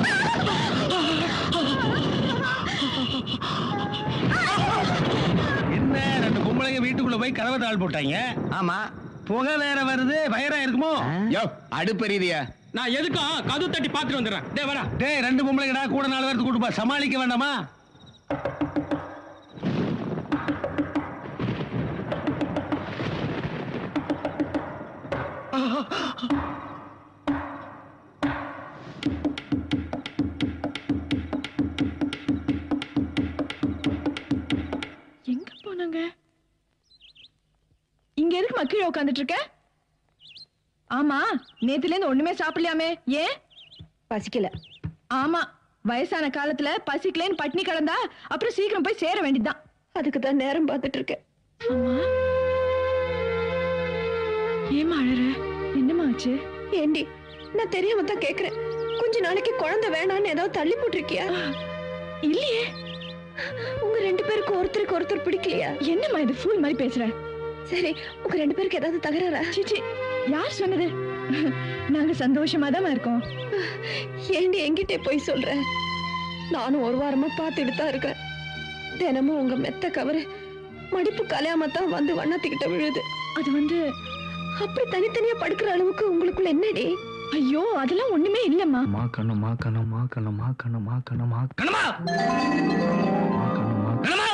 என்ன 2 பொம்பளைங்க வீட்டுக்குள்ள போய் கதவை தாள் போட்டாங்க. ஆமா, புகை வேற வருது. வயரா இருக்குமோ? யோ, அடுப்பெரியுதியா? நான் எதுக்கும் கதவு தட்டி பாத்துட்டு வந்துடுறேன். டேய் வரா. டேய், 2 பொம்பளைங்கடா, கூட 4 பேருக்கு கூட்டுப்பா. சமாளிக்க வேண்டாமா? எங்க போனாங்க? இங்க எதுக்கு மக்கீழ உட்காந்துட்டு இருக்க? ஆமா, நேத்துல இருந்து ஒண்ணுமே சாப்பிடலையாமே, ஏன்? பசிக்கல. ஆமா, வயசான காலத்துல பசிக்கலன்னு பட்னி கிடந்தா அப்புறம் சீக்கிரம் போய் சேர வேண்டியதுதான். அதுக்கு தான் நேரம் பார்த்துட்டு இருக்கேன். ஏமா அழற? என்னமா ஆச்சு? ஏண்டி, நான் தெரியாம தான் கேக்குறேன். கொஞ்ச நாளைக்கு குழந்தை வேணான்னு ஏதாவது தள்ளி போட்டிருக்கியா? இல்லையே. உங்க 2 பேருக்கு ஒருத்தருக்கு ஒருத்தர் பிடிக்கலையா? என்னம்மா இது ஃபூல் மாதிரி பேசுற? சரி, உங்க 2 பேருக்கு ஏதாவது தகராறா? சிச்சி, யார் சொன்னது? நாங்க சந்தோஷமா தான் இருக்கோம். ஏண்டி என்கிட்ட போய் சொல்ற? நானும் ஒரு வாரமா பார்த்துட்டு தான் இருக்கேன். தினமும் உங்க மெத்த கவரு மடிப்பு கலையாம தான் வந்து வண்ணத்துக்கிட்ட விழுது. அது வந்து அப்படி தனித்தனியா படுக்கிற அளவுக்கு உங்களுக்குள்ள என்னடி? ஐயோ, அதெல்லாம் ஒண்ணுமே இல்லம்மா. மா கண்ணம்மா கண்ணம்மா கண்ணம்மா கண்ணம்மா கண்ணம்மா கண்ணம்மா கண்ணம்மா.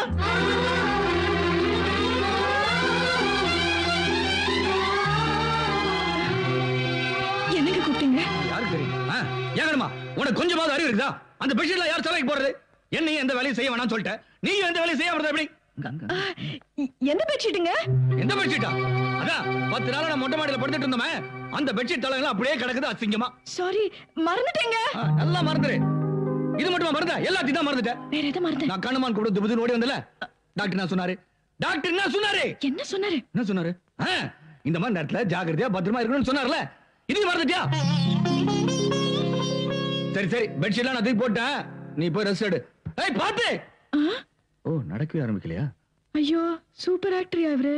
என்னங்க கூப்பிட்டீங்க? யாருக்கு தெரியும்? ஏன் கண்ணம்மா உனக்கு கொஞ்சமாவது அறிவு இருக்குதா? அந்த பெட்ஷீட்ல யார் தலைக்கு போடுறது? என்னையும் எந்த வேலையும் செய்ய வேணாம்னு சொல்லிட்டேன், நீயும் எந்த வேலையும் செய்ய வரது எப்படி? எந்த பெட்ஷீட்டுங்க? எந்த பெட்ஷீட்டா? அதான் 10 நாளா நான் மொட்டை மாடியில படுத்துட்டு இருந்தோமே, அந்த பெட்ஷீட் தலையெல்லாம் அப்படியே கிடக்குது அசிங்கமா. சாரி, மறந்துட்டேங்க. நல்லா மறந்துரு. இது மட்டும் மறந்த, எல்லாத்தையும் தான் மறந்துட்டேன். வேற எதை மறந்தேன்? நான் கண்ணுமான் கூட துபுதுன்னு ஓடி வந்தல, டாக்டர் என்ன சொன்னாரு? டாக்டர் என்ன சொன்னாரு? என்ன சொன்னாரு? என்ன சொன்னாரு? இந்த மாதிரி நேரத்துல ஜாக்கிரதையா பத்திரமா இருக்கணும்னு சொன்னார்ல, இதையும் மறந்துட்டியா? சரி சரி, பெட்ஷீட்லாம் நான் தூக்கி போட்டேன், நீ போய் ரெஸ்ட் எடு. ஏய் பாத்து. ஓ, நடக்கவே ஆரம்பிக்கலையா? ஐயோ, சூப்பர் ஆக்டரியா இவரு.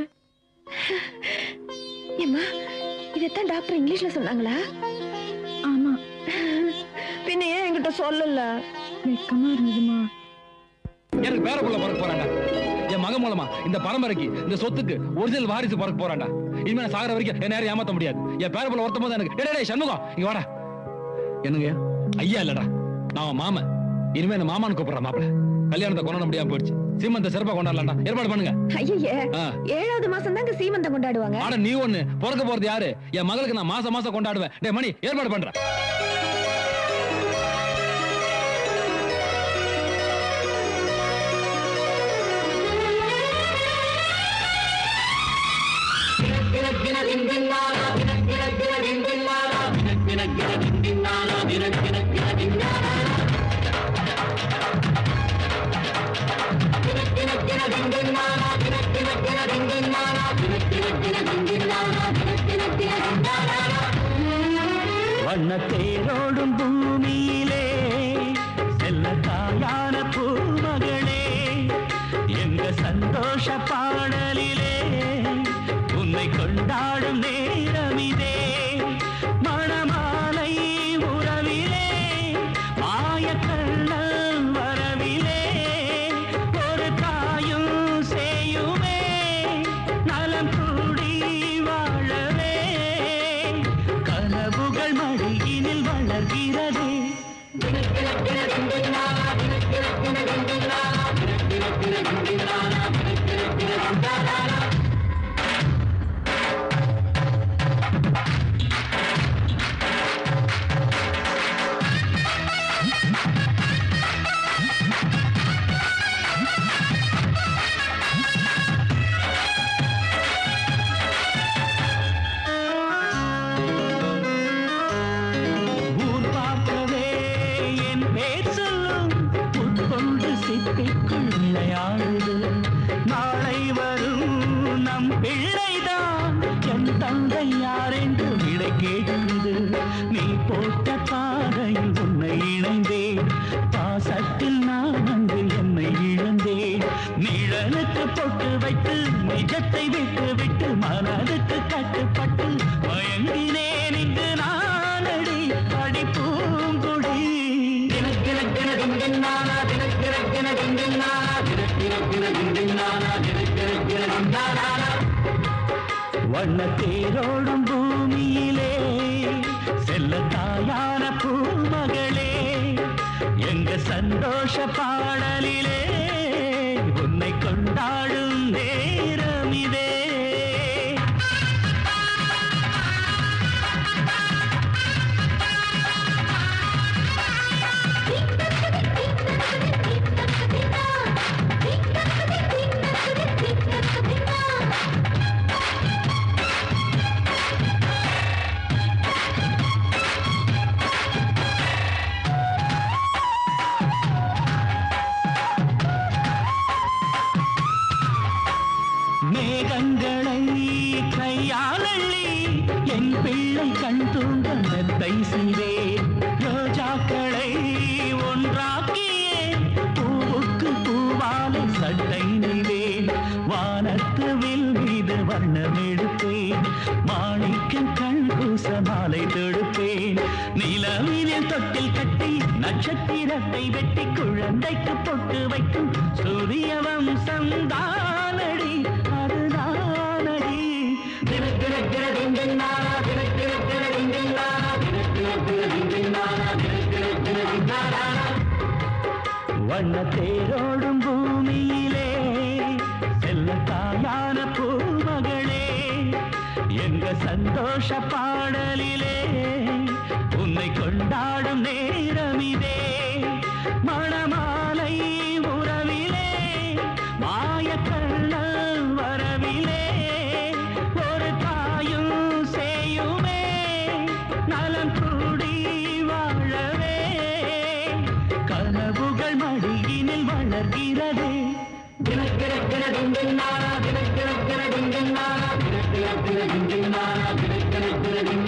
ஏம்மா, இதத்தான் டாக்டர் இங்கிலீஷ்ல சொன்னாங்களா? ஆமா. பின்ன ஏன் என்கிட்ட சொல்லல? வெக்கமா இருந்ததுமா. எனக்கு பேர புள்ள பிறக்க போறாண்டா. என் மகன் மூலமா இந்த பரம்பரைக்கு, இந்த சொத்துக்கு ஒரிஜினல் வாரிசு பிறக்க போறாண்டா. இனிமே நான் சாகர வரைக்கும் என்ன யாரும் ஏமாத்த முடியாது. என் பேர புள்ள ஒருத்தம் போது எனக்கு, டேய் சண்முகம் இங்க வாடா. என்னங்க? ஐயா இல்லடா, நான் மாமன். இனிமே என்ன மாமான்னு கூப்பிடுற மாப்பிள. கல்யாணத்தை கொண்டாட முடியாம போயிடுச்சு. சீமந்த சிறப்பா கொண்டாடலாம்டா, ஏற்பாடு பண்ணுங்க. ஐயே, 7வது மாசம் தாங்க சீமந்தம் கொண்டாடுவாங்க. ஆனா நீ ஒண்ணு, பிறக்க போறது யாரு? என் மகளுக்கு நான் மாசம் மாசம் கொண்டாடுவேன். டேய் மணி, ஏற்பாடு பண்றேன். வண்ணத்தேரோடும் பூமியிலே செல்ல தாயான பூமகளே, எங்க சந்தோஷ பாடலிலே உன்னை கொண்டாடும் நேரமிதே. மணமாலை உறவிலே மாயக்கண்ணல் வரவிலே ஒரு தாயும் செய்யுமே நலம் கூடி வாழவே. கனவுகள் மடியினில் வளர்கிறதே. ஊர் பார்க்கவே என் பேர் சொல்லும் உட்கொண்டு சித்திக்குள் விளையாடுது. நாளை வரும் நம் பிள்ளைதான் என் தந்தை யார் என்று விடை கேட்குது. நீ போட்ட பாதையில் உன்னை இணைந்தேன், பாசத்தில் நான் அன்று என்னை இழந்தேன். நிழலுக்கு பொட்டு வைத்து நிஜத்தை விட்டு விட்டு மனதுக்கு கட்டுப்பட்டு மயங்கினேன் இங்கு நானடி அடி பூங்குடி. வண்ணத்தேரோடும் பூமியிலே செல்ல தாயான பூமகளே, எங்க சந்தோஷ பாடலிலே உன்னை கொண்டாடும் நேரமிதே. மேகங்களை கையால் அள்ளி என் பிள்ளை கண் தூங்க மெத்தை செய்தேன். ரோஜாக்களை ஒன்றாக்கியே பூவுக்கு பூவாலை சட்டை நெய்தேன். வானத்து வில் மீது வண்ணம் எடுப்பேன், மாணிக்கம் கண் பூச மாலை தொடுப்பேன். நிலவினில் தொட்டில் கட்டி நட்சத்திரத்தை வெட்டி குழந்தைக்கு பொட்டு வைக்கும் சூரிய வம்சம் தானடி, அதுதானடி. வண்ணத்தேரோடும் பூமியிலே செல்ல தாயான பூமகளே, எங்க சந்தோஷ பாடலிலே உன்னை கொண்டாடும் நேரம்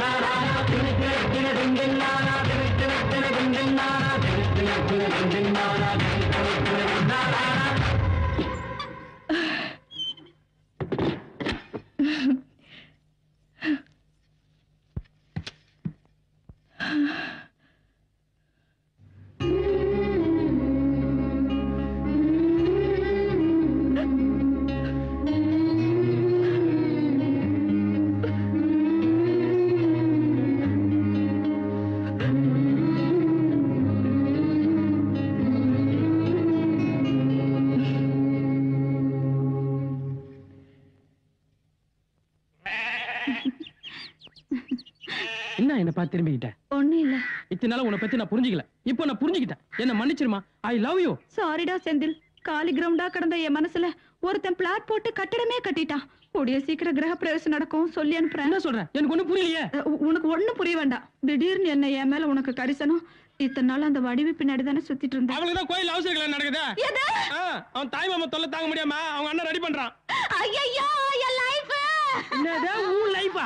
என்ன என்ன பார்த்து திரும்பிக்கிட்ட? ஒண்ணும் இல்ல. இத்தனை நாள் உன்னை பத்தி நான் புரிஞ்சுக்கல. இப்போ நான் புரிஞ்சுக்கிட்டேன். என்ன மன்னிச்சிருமா. I love you. சாரிடா செந்தில். காலி கிரவுண்டா கடந்த என் மனசுல ஒருத்தன் பிளாட் போட்டு கட்டடமே கட்டிட்டான். கூடிய சீக்கிரம் கிரக பிரவேசம் நடக்கும் சொல்லி அனுப்புறேன். என்ன சொல்ற? எனக்கு ஒண்ணும் புரியலையே. உனக்கு ஒண்ணும் புரிய வேண்டாம். திடீர்னு என்ன என் மேல உனக்கு கரிசனம். இத்தனை நாள் அந்த வடிவு பின்னாடி தானே சுத்திட்டு இருந்தேன். அவளுக்கு தான் கோயில் அவசர கல்யாணம் நடக்குதா? அவன் தாய் மாமா தொல்லை தாங்க முடியாம அவங்க அண்ணன் ரெடி பண்றான். ஐயோ என் லைஃப். என்னடா உன் லைஃபா?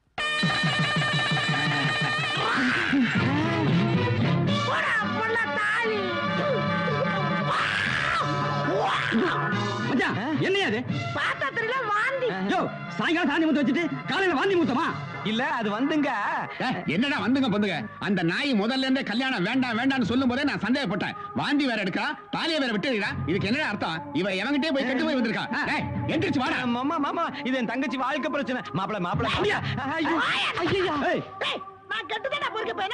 என்னையா அது? பாத்திரத்துல வாந்தி. யோ, சாயங்காலம் சாந்தி முத்த வச்சுட்டு காலையில வாந்தி முத்தமா? இல்ல அது வந்துங்க. என்னடா வந்துங்க பொந்துங்க? அந்த நாய் முதல்ல இருந்தே கல்யாணம் வேண்டாம் வேண்டாம்னு சொல்லும் போதே நான் சந்தேகப்பட்டேன். வாந்தி வேற எடுக்கா, தாலியை வேற விட்டுறா. இதுக்கு என்ன அர்த்தம்? இவ எவங்கிட்டே போய் கெட்டு போய் வந்திருக்கா. எந்திரிச்சு வாடா. மாமா மாமா, இது என் தங்கச்சி வாழ்க்கை பிரச்சனை. மாப்பிள மாப்பிள. ஐயோ நான் கெட்டுதான் போறேன். இப்ப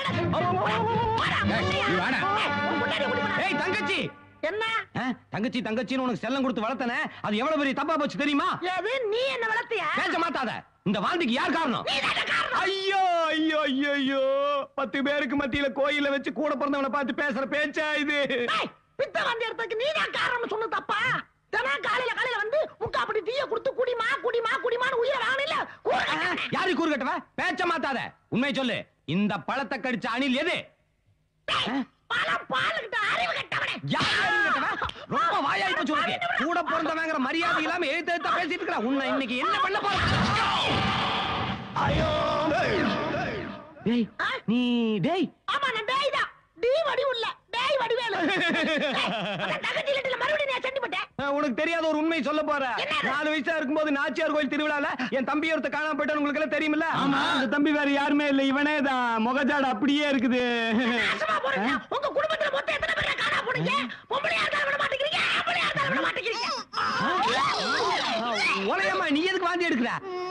வாடா. ஏய் தங்கச்சி. என்ன? தங்கச்சி தங்கச்சின்னு உனக்கு செல்லம் கொடுத்து வளர்த்தனே, அது எவ்வளவு பெரிய தப்பா போச்சு தெரியுமா? ஏது நீ என்ன வளர்த்தியா? பேச மாட்டாத. இந்த வாழ்க்கைக்கு யார் காரணம்? ஐயோ ஐயோ ஐயோ ஐயோ, 10 பேருக்கு மத்தியில கோயில வச்சு கூட பிறந்தவனை பார்த்து பேசுற பேச்சா இது? பித்த வாந்தி எடுத்ததுக்கு நீ தான் காரணம் சொன்ன தப்பா? தினம் காலையில வந்து உங்க அப்படி தீய கொடுத்து குடிமா குடிமா குடிமான்னு உயிரை வாங்கல. யாரு கூறு கட்டவ? பேச்ச மாட்டாத. உண்மை சொல்லு, இந்த பழத்தை கடிச்ச அணில் எது? பழம் பாலுகிட்ட அறிவு கட்டவனே. யார் அறிவு கட்டவ? ரொம்ப வாயாய் போச்சு உனக்கு. கூட பிறந்தவங்கற மரியாதை இல்லாம எழுத்து பேசிட்டு இருக்கற உன்னை இன்னைக்கு என்ன பண்ண போற? ஐயோ டேய் நீ டேய். ஆமா நான் டேய் தான். டி வடி உள்ள டேய் வடிவேலு. தங்கச்சி லெட்டர்ல மறுபடியும் நான் சண்டி போட்டேன். உனக்கு தெரியாத ஒரு உண்மை சொல்ல போற. 4 வயசா இருக்கும்போது நாச்சியார் கோயில் திருவிழால என் தம்பி ஒருத்த காணாம போயிட்டான்னு உங்களுக்கு எல்லாம் தெரியுமில்ல? அந்த தம்பி வேற யாருமே இல்ல, இவனே தான். முகஜாடு அப்படியே இருக்குது. உங்க குடும்பத்துல மொத்தம் எத்தனை பேர் காணாம போனீங்க? பொம்பளையா இருந்தாலும் விட மாட்டேங்கிறீங்க, ஆம்பளையா இருந்தாலும் விட மாட்டேங்கிறீங்க. ஒலையம்மா நீ எதுக்கு வாந்தி எடுக்கற?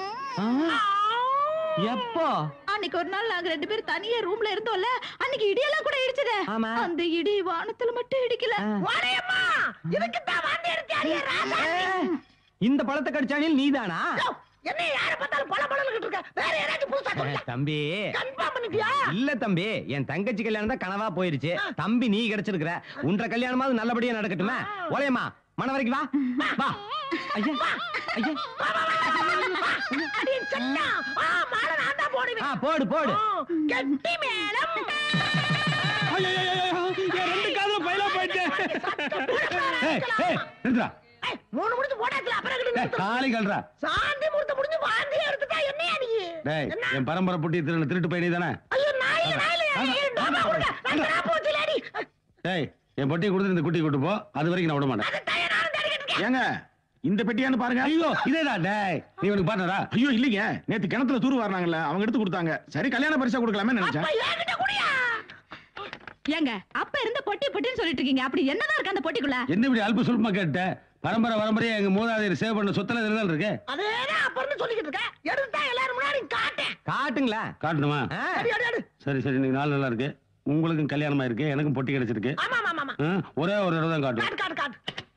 எப்போ? அன்னைக்கு ஒரு நாள் நாங்க 2 பேரும் தனியா ரூம்ல இருந்தோம்ல, அன்னைக்கு இடியெல்லாம் கூட இடிச்சதே. அந்த இடி வானத்துல மட்டும் இடிக்கல. ஒலையம்மா இதுக்கு தான் வாந்தி எடுத்தியாடியே ராசா. இந்த பழத்தை கடிச்ச அணில் நீதானா? என்ன யார பார்த்தாலும் பழ பழன்னு இருக்க. வேற யாராச்சும் புதுசா சொல்லுங்க. தம்பி கன்ஃபார்ம் பண்ணிட்டியா? இல்ல தம்பி, என் தங்கச்சி கல்யாணம் தான் கனவா போயிருச்சு. தம்பி நீ கிடைச்சிருக்கிற. உன்ற கல்யாணமாவது நல்லபடியா நடக்கட்டுமே. ஒலையம்மா மன வரைக்கும் வா வா. ஐயா ஐயா அடி சட்டா. மாலை நான் தான் போடுவேன். போடு போடு. கெட்டி மேளம். ஐயோ என் 2 காதுல பைலா போயிட்டே. நிறுத்துடா. 3 முடிச்சு போடாதல அப்புறம் கிட்ட காலி கல்றா. சாந்தி முகூர்த்த முடிஞ்சு வாந்தி எடுத்துட்டா என்னையா நீ? டேய் என் பரம்பரை புட்டி திருட்டு பையனி தானே? ஐயோ நாயில டோபா கொடுங்க. நான் டிராப் வச்சிலேடி. டேய் என் பொட்டியை கொடுத்து இந்த குட்டி கூட்டு போ. அது வரைக்கும் நான் விட மாட்டேன். அது தயாரா தேடிக்கிட்டு. ஏங்க இந்த பெட்டியான்னு பாருங்க. ஐயோ இதேதான். டேய் நீ உனக்கு பாருடா. ஐயோ இல்லீங்க, நேத்து கிணத்துல தூர் வர்றாங்கல்ல, அவங்க எடுத்து கொடுத்தாங்க. சரி கல்யாண பரிசா கொடுக்கலாமே நினைச்சேன். அப்ப ஏங்கிட்ட குடியா. ஏங்க அப்ப இருந்த பொட்டி பொட்டின்னு சொல்லிட்டு இருக்கீங்க. அப்படி என்னதான் இருக்கு அந்த பொட்டிக்குள்ள? என்ன இப்படி அல்ப சுல்பமா கேட்ட? பரம்பரையா எங்க மூதாதையர் சேவ் பண்ண சொத்துல இதுல இருக்கு. அதேதான் அப்ப இருந்து சொல்லிக்கிட்டு இருக்க. எடுத்தா எல்லாரும் முன்னாடி காட்டேன். காட்டுங்களா? காட்டணுமா? அடி. சரி இன்னைக்கு நாள் நல்லா இருக்கு. உங்களுக்கும் கல்யாணமா இருக்கு, எனக்கும் பொட்டி கிடைச்சிருக்கு. ஆமா ஆமா ஆமா. ஒரே ஒரு தடவை தான் காட்டும். காட்டு.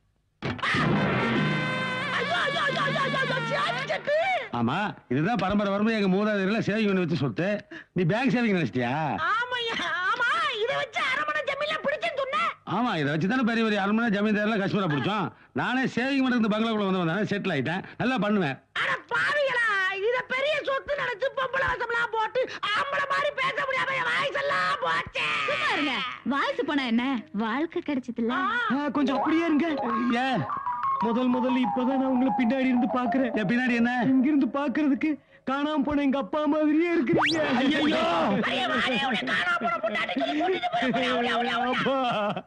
ஐயோ சேமிச்சட்டு. ஆமா இதுதான் பரம்பரை எங்க மூதாதையர்ல சேவிங் பண்ணி வச்சு சொத்து. நீ பேங்க் சேவிங் நினைச்சிட்டியா? ஆமாய்யா ஆமா. இத வச்சு அரமணை ஜமீன்ல பிடிச்சேன்னு சொன்னேன். ஆமா இதை வச்சு தானே பெரிய அரண்மனை ஜமீன்தார்ல காஷ்மீரா பிடிச்சோம். நானே சேவிங் பண்ணுறது பங்களாக்குள்ள வந்தேன், செட்டில் ஆயிட்டேன், நல்லா பண்ணுவேன். அட பாவிகளா, இத பெரிய சொத்து நினைச்சு பொம்பளை வசம்லாம் போட்டு ஆம்பளை மாதிரி பேச முடியாம என் வாய்ஸ் எல்லாம் போச்சே. பாருங்க வாய்ஸ் போனா என்ன, வாழ்க்கை கிடைச்சதுல. கொஞ்சம் அப்படியே இருங்க. ஏன் முதல்ல இப்பதான் நான் உங்களை பின்னாடி இருந்து பாக்குறேன். பின்னாடி என்ன? இங்க இருந்து பாக்குறதுக்கு காணாம போன எங்க அப்பா மாதிரியே இருக்கிறீங்க. அப்பா.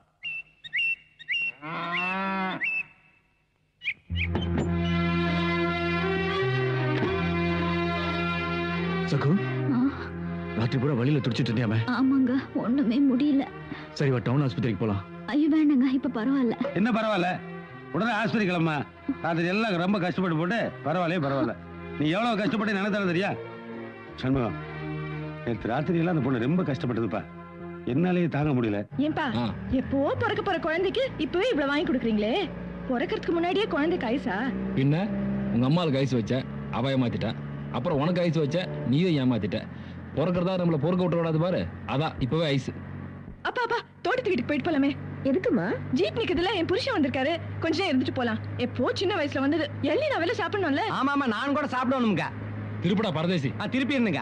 சகு ராத்திரி பூரா வழியில துடிச்சிட்டு இருந்தியாமே. ஆமாங்க, ஒண்ணுமே முடியல. சரி வா, டவுன் ஆஸ்பத்திரிக்கு போலாம். ஐயோ வேணாங்க, இப்ப பரவாயில்ல. என்ன பரவாயில்ல? உடனே ஆஸ்பத்திரி கிளம்பா. ராத்திரி எல்லாம் ரொம்ப கஷ்டப்பட்டு போட்டு பரவாயில்ல. நீ எவ்வளவு கஷ்டப்பட்டு நினைத்தாலும் தெரியா சண்முகம்? நேற்று ராத்திரி எல்லாம் அந்த பொண்ணு ரொம்ப கஷ்டப்பட்டதுப்பா. என்னாலேயே தாங்க முடியல. ஏன்பா எப்போ பிறக்க போற குழந்தைக்கு இப்பவே இவ்வளவு வாங்கி கொடுக்குறீங்களே? பிறக்கிறதுக்கு முன்னாடியே குழந்தைக்கு ஐஸா? பின்ன உங்க அம்மாவுக்கு ஐஸ் வச்ச, அவ ஏமாத்திட்ட. அப்புறம் உனக்கு ஐஸ் வச்ச, நீயும் ஏமாத்திட்ட. பிறக்கிறதா நம்மள பொறுக்க விட்டு விடாது பாரு, அதான் இப்பவே ஐஸ். அப்பா தோட்டத்து வீட்டுக்கு போயிட்டு போலாமே. எதுக்குமா? ஜீப் நிக்குதுல, என் புருஷன் வந்திருக்காரு, கொஞ்ச நேரம் இருந்துட்டு போலாம். எப்போ சின்ன வயசுல வந்தது, எள்ளி நான் வெளில சாப்பிடணும்ல. ஆமா நான் கூட சாப்பிடணுங்க. திருப்படா பரதேசி. திருப்பி இருந்துங்க.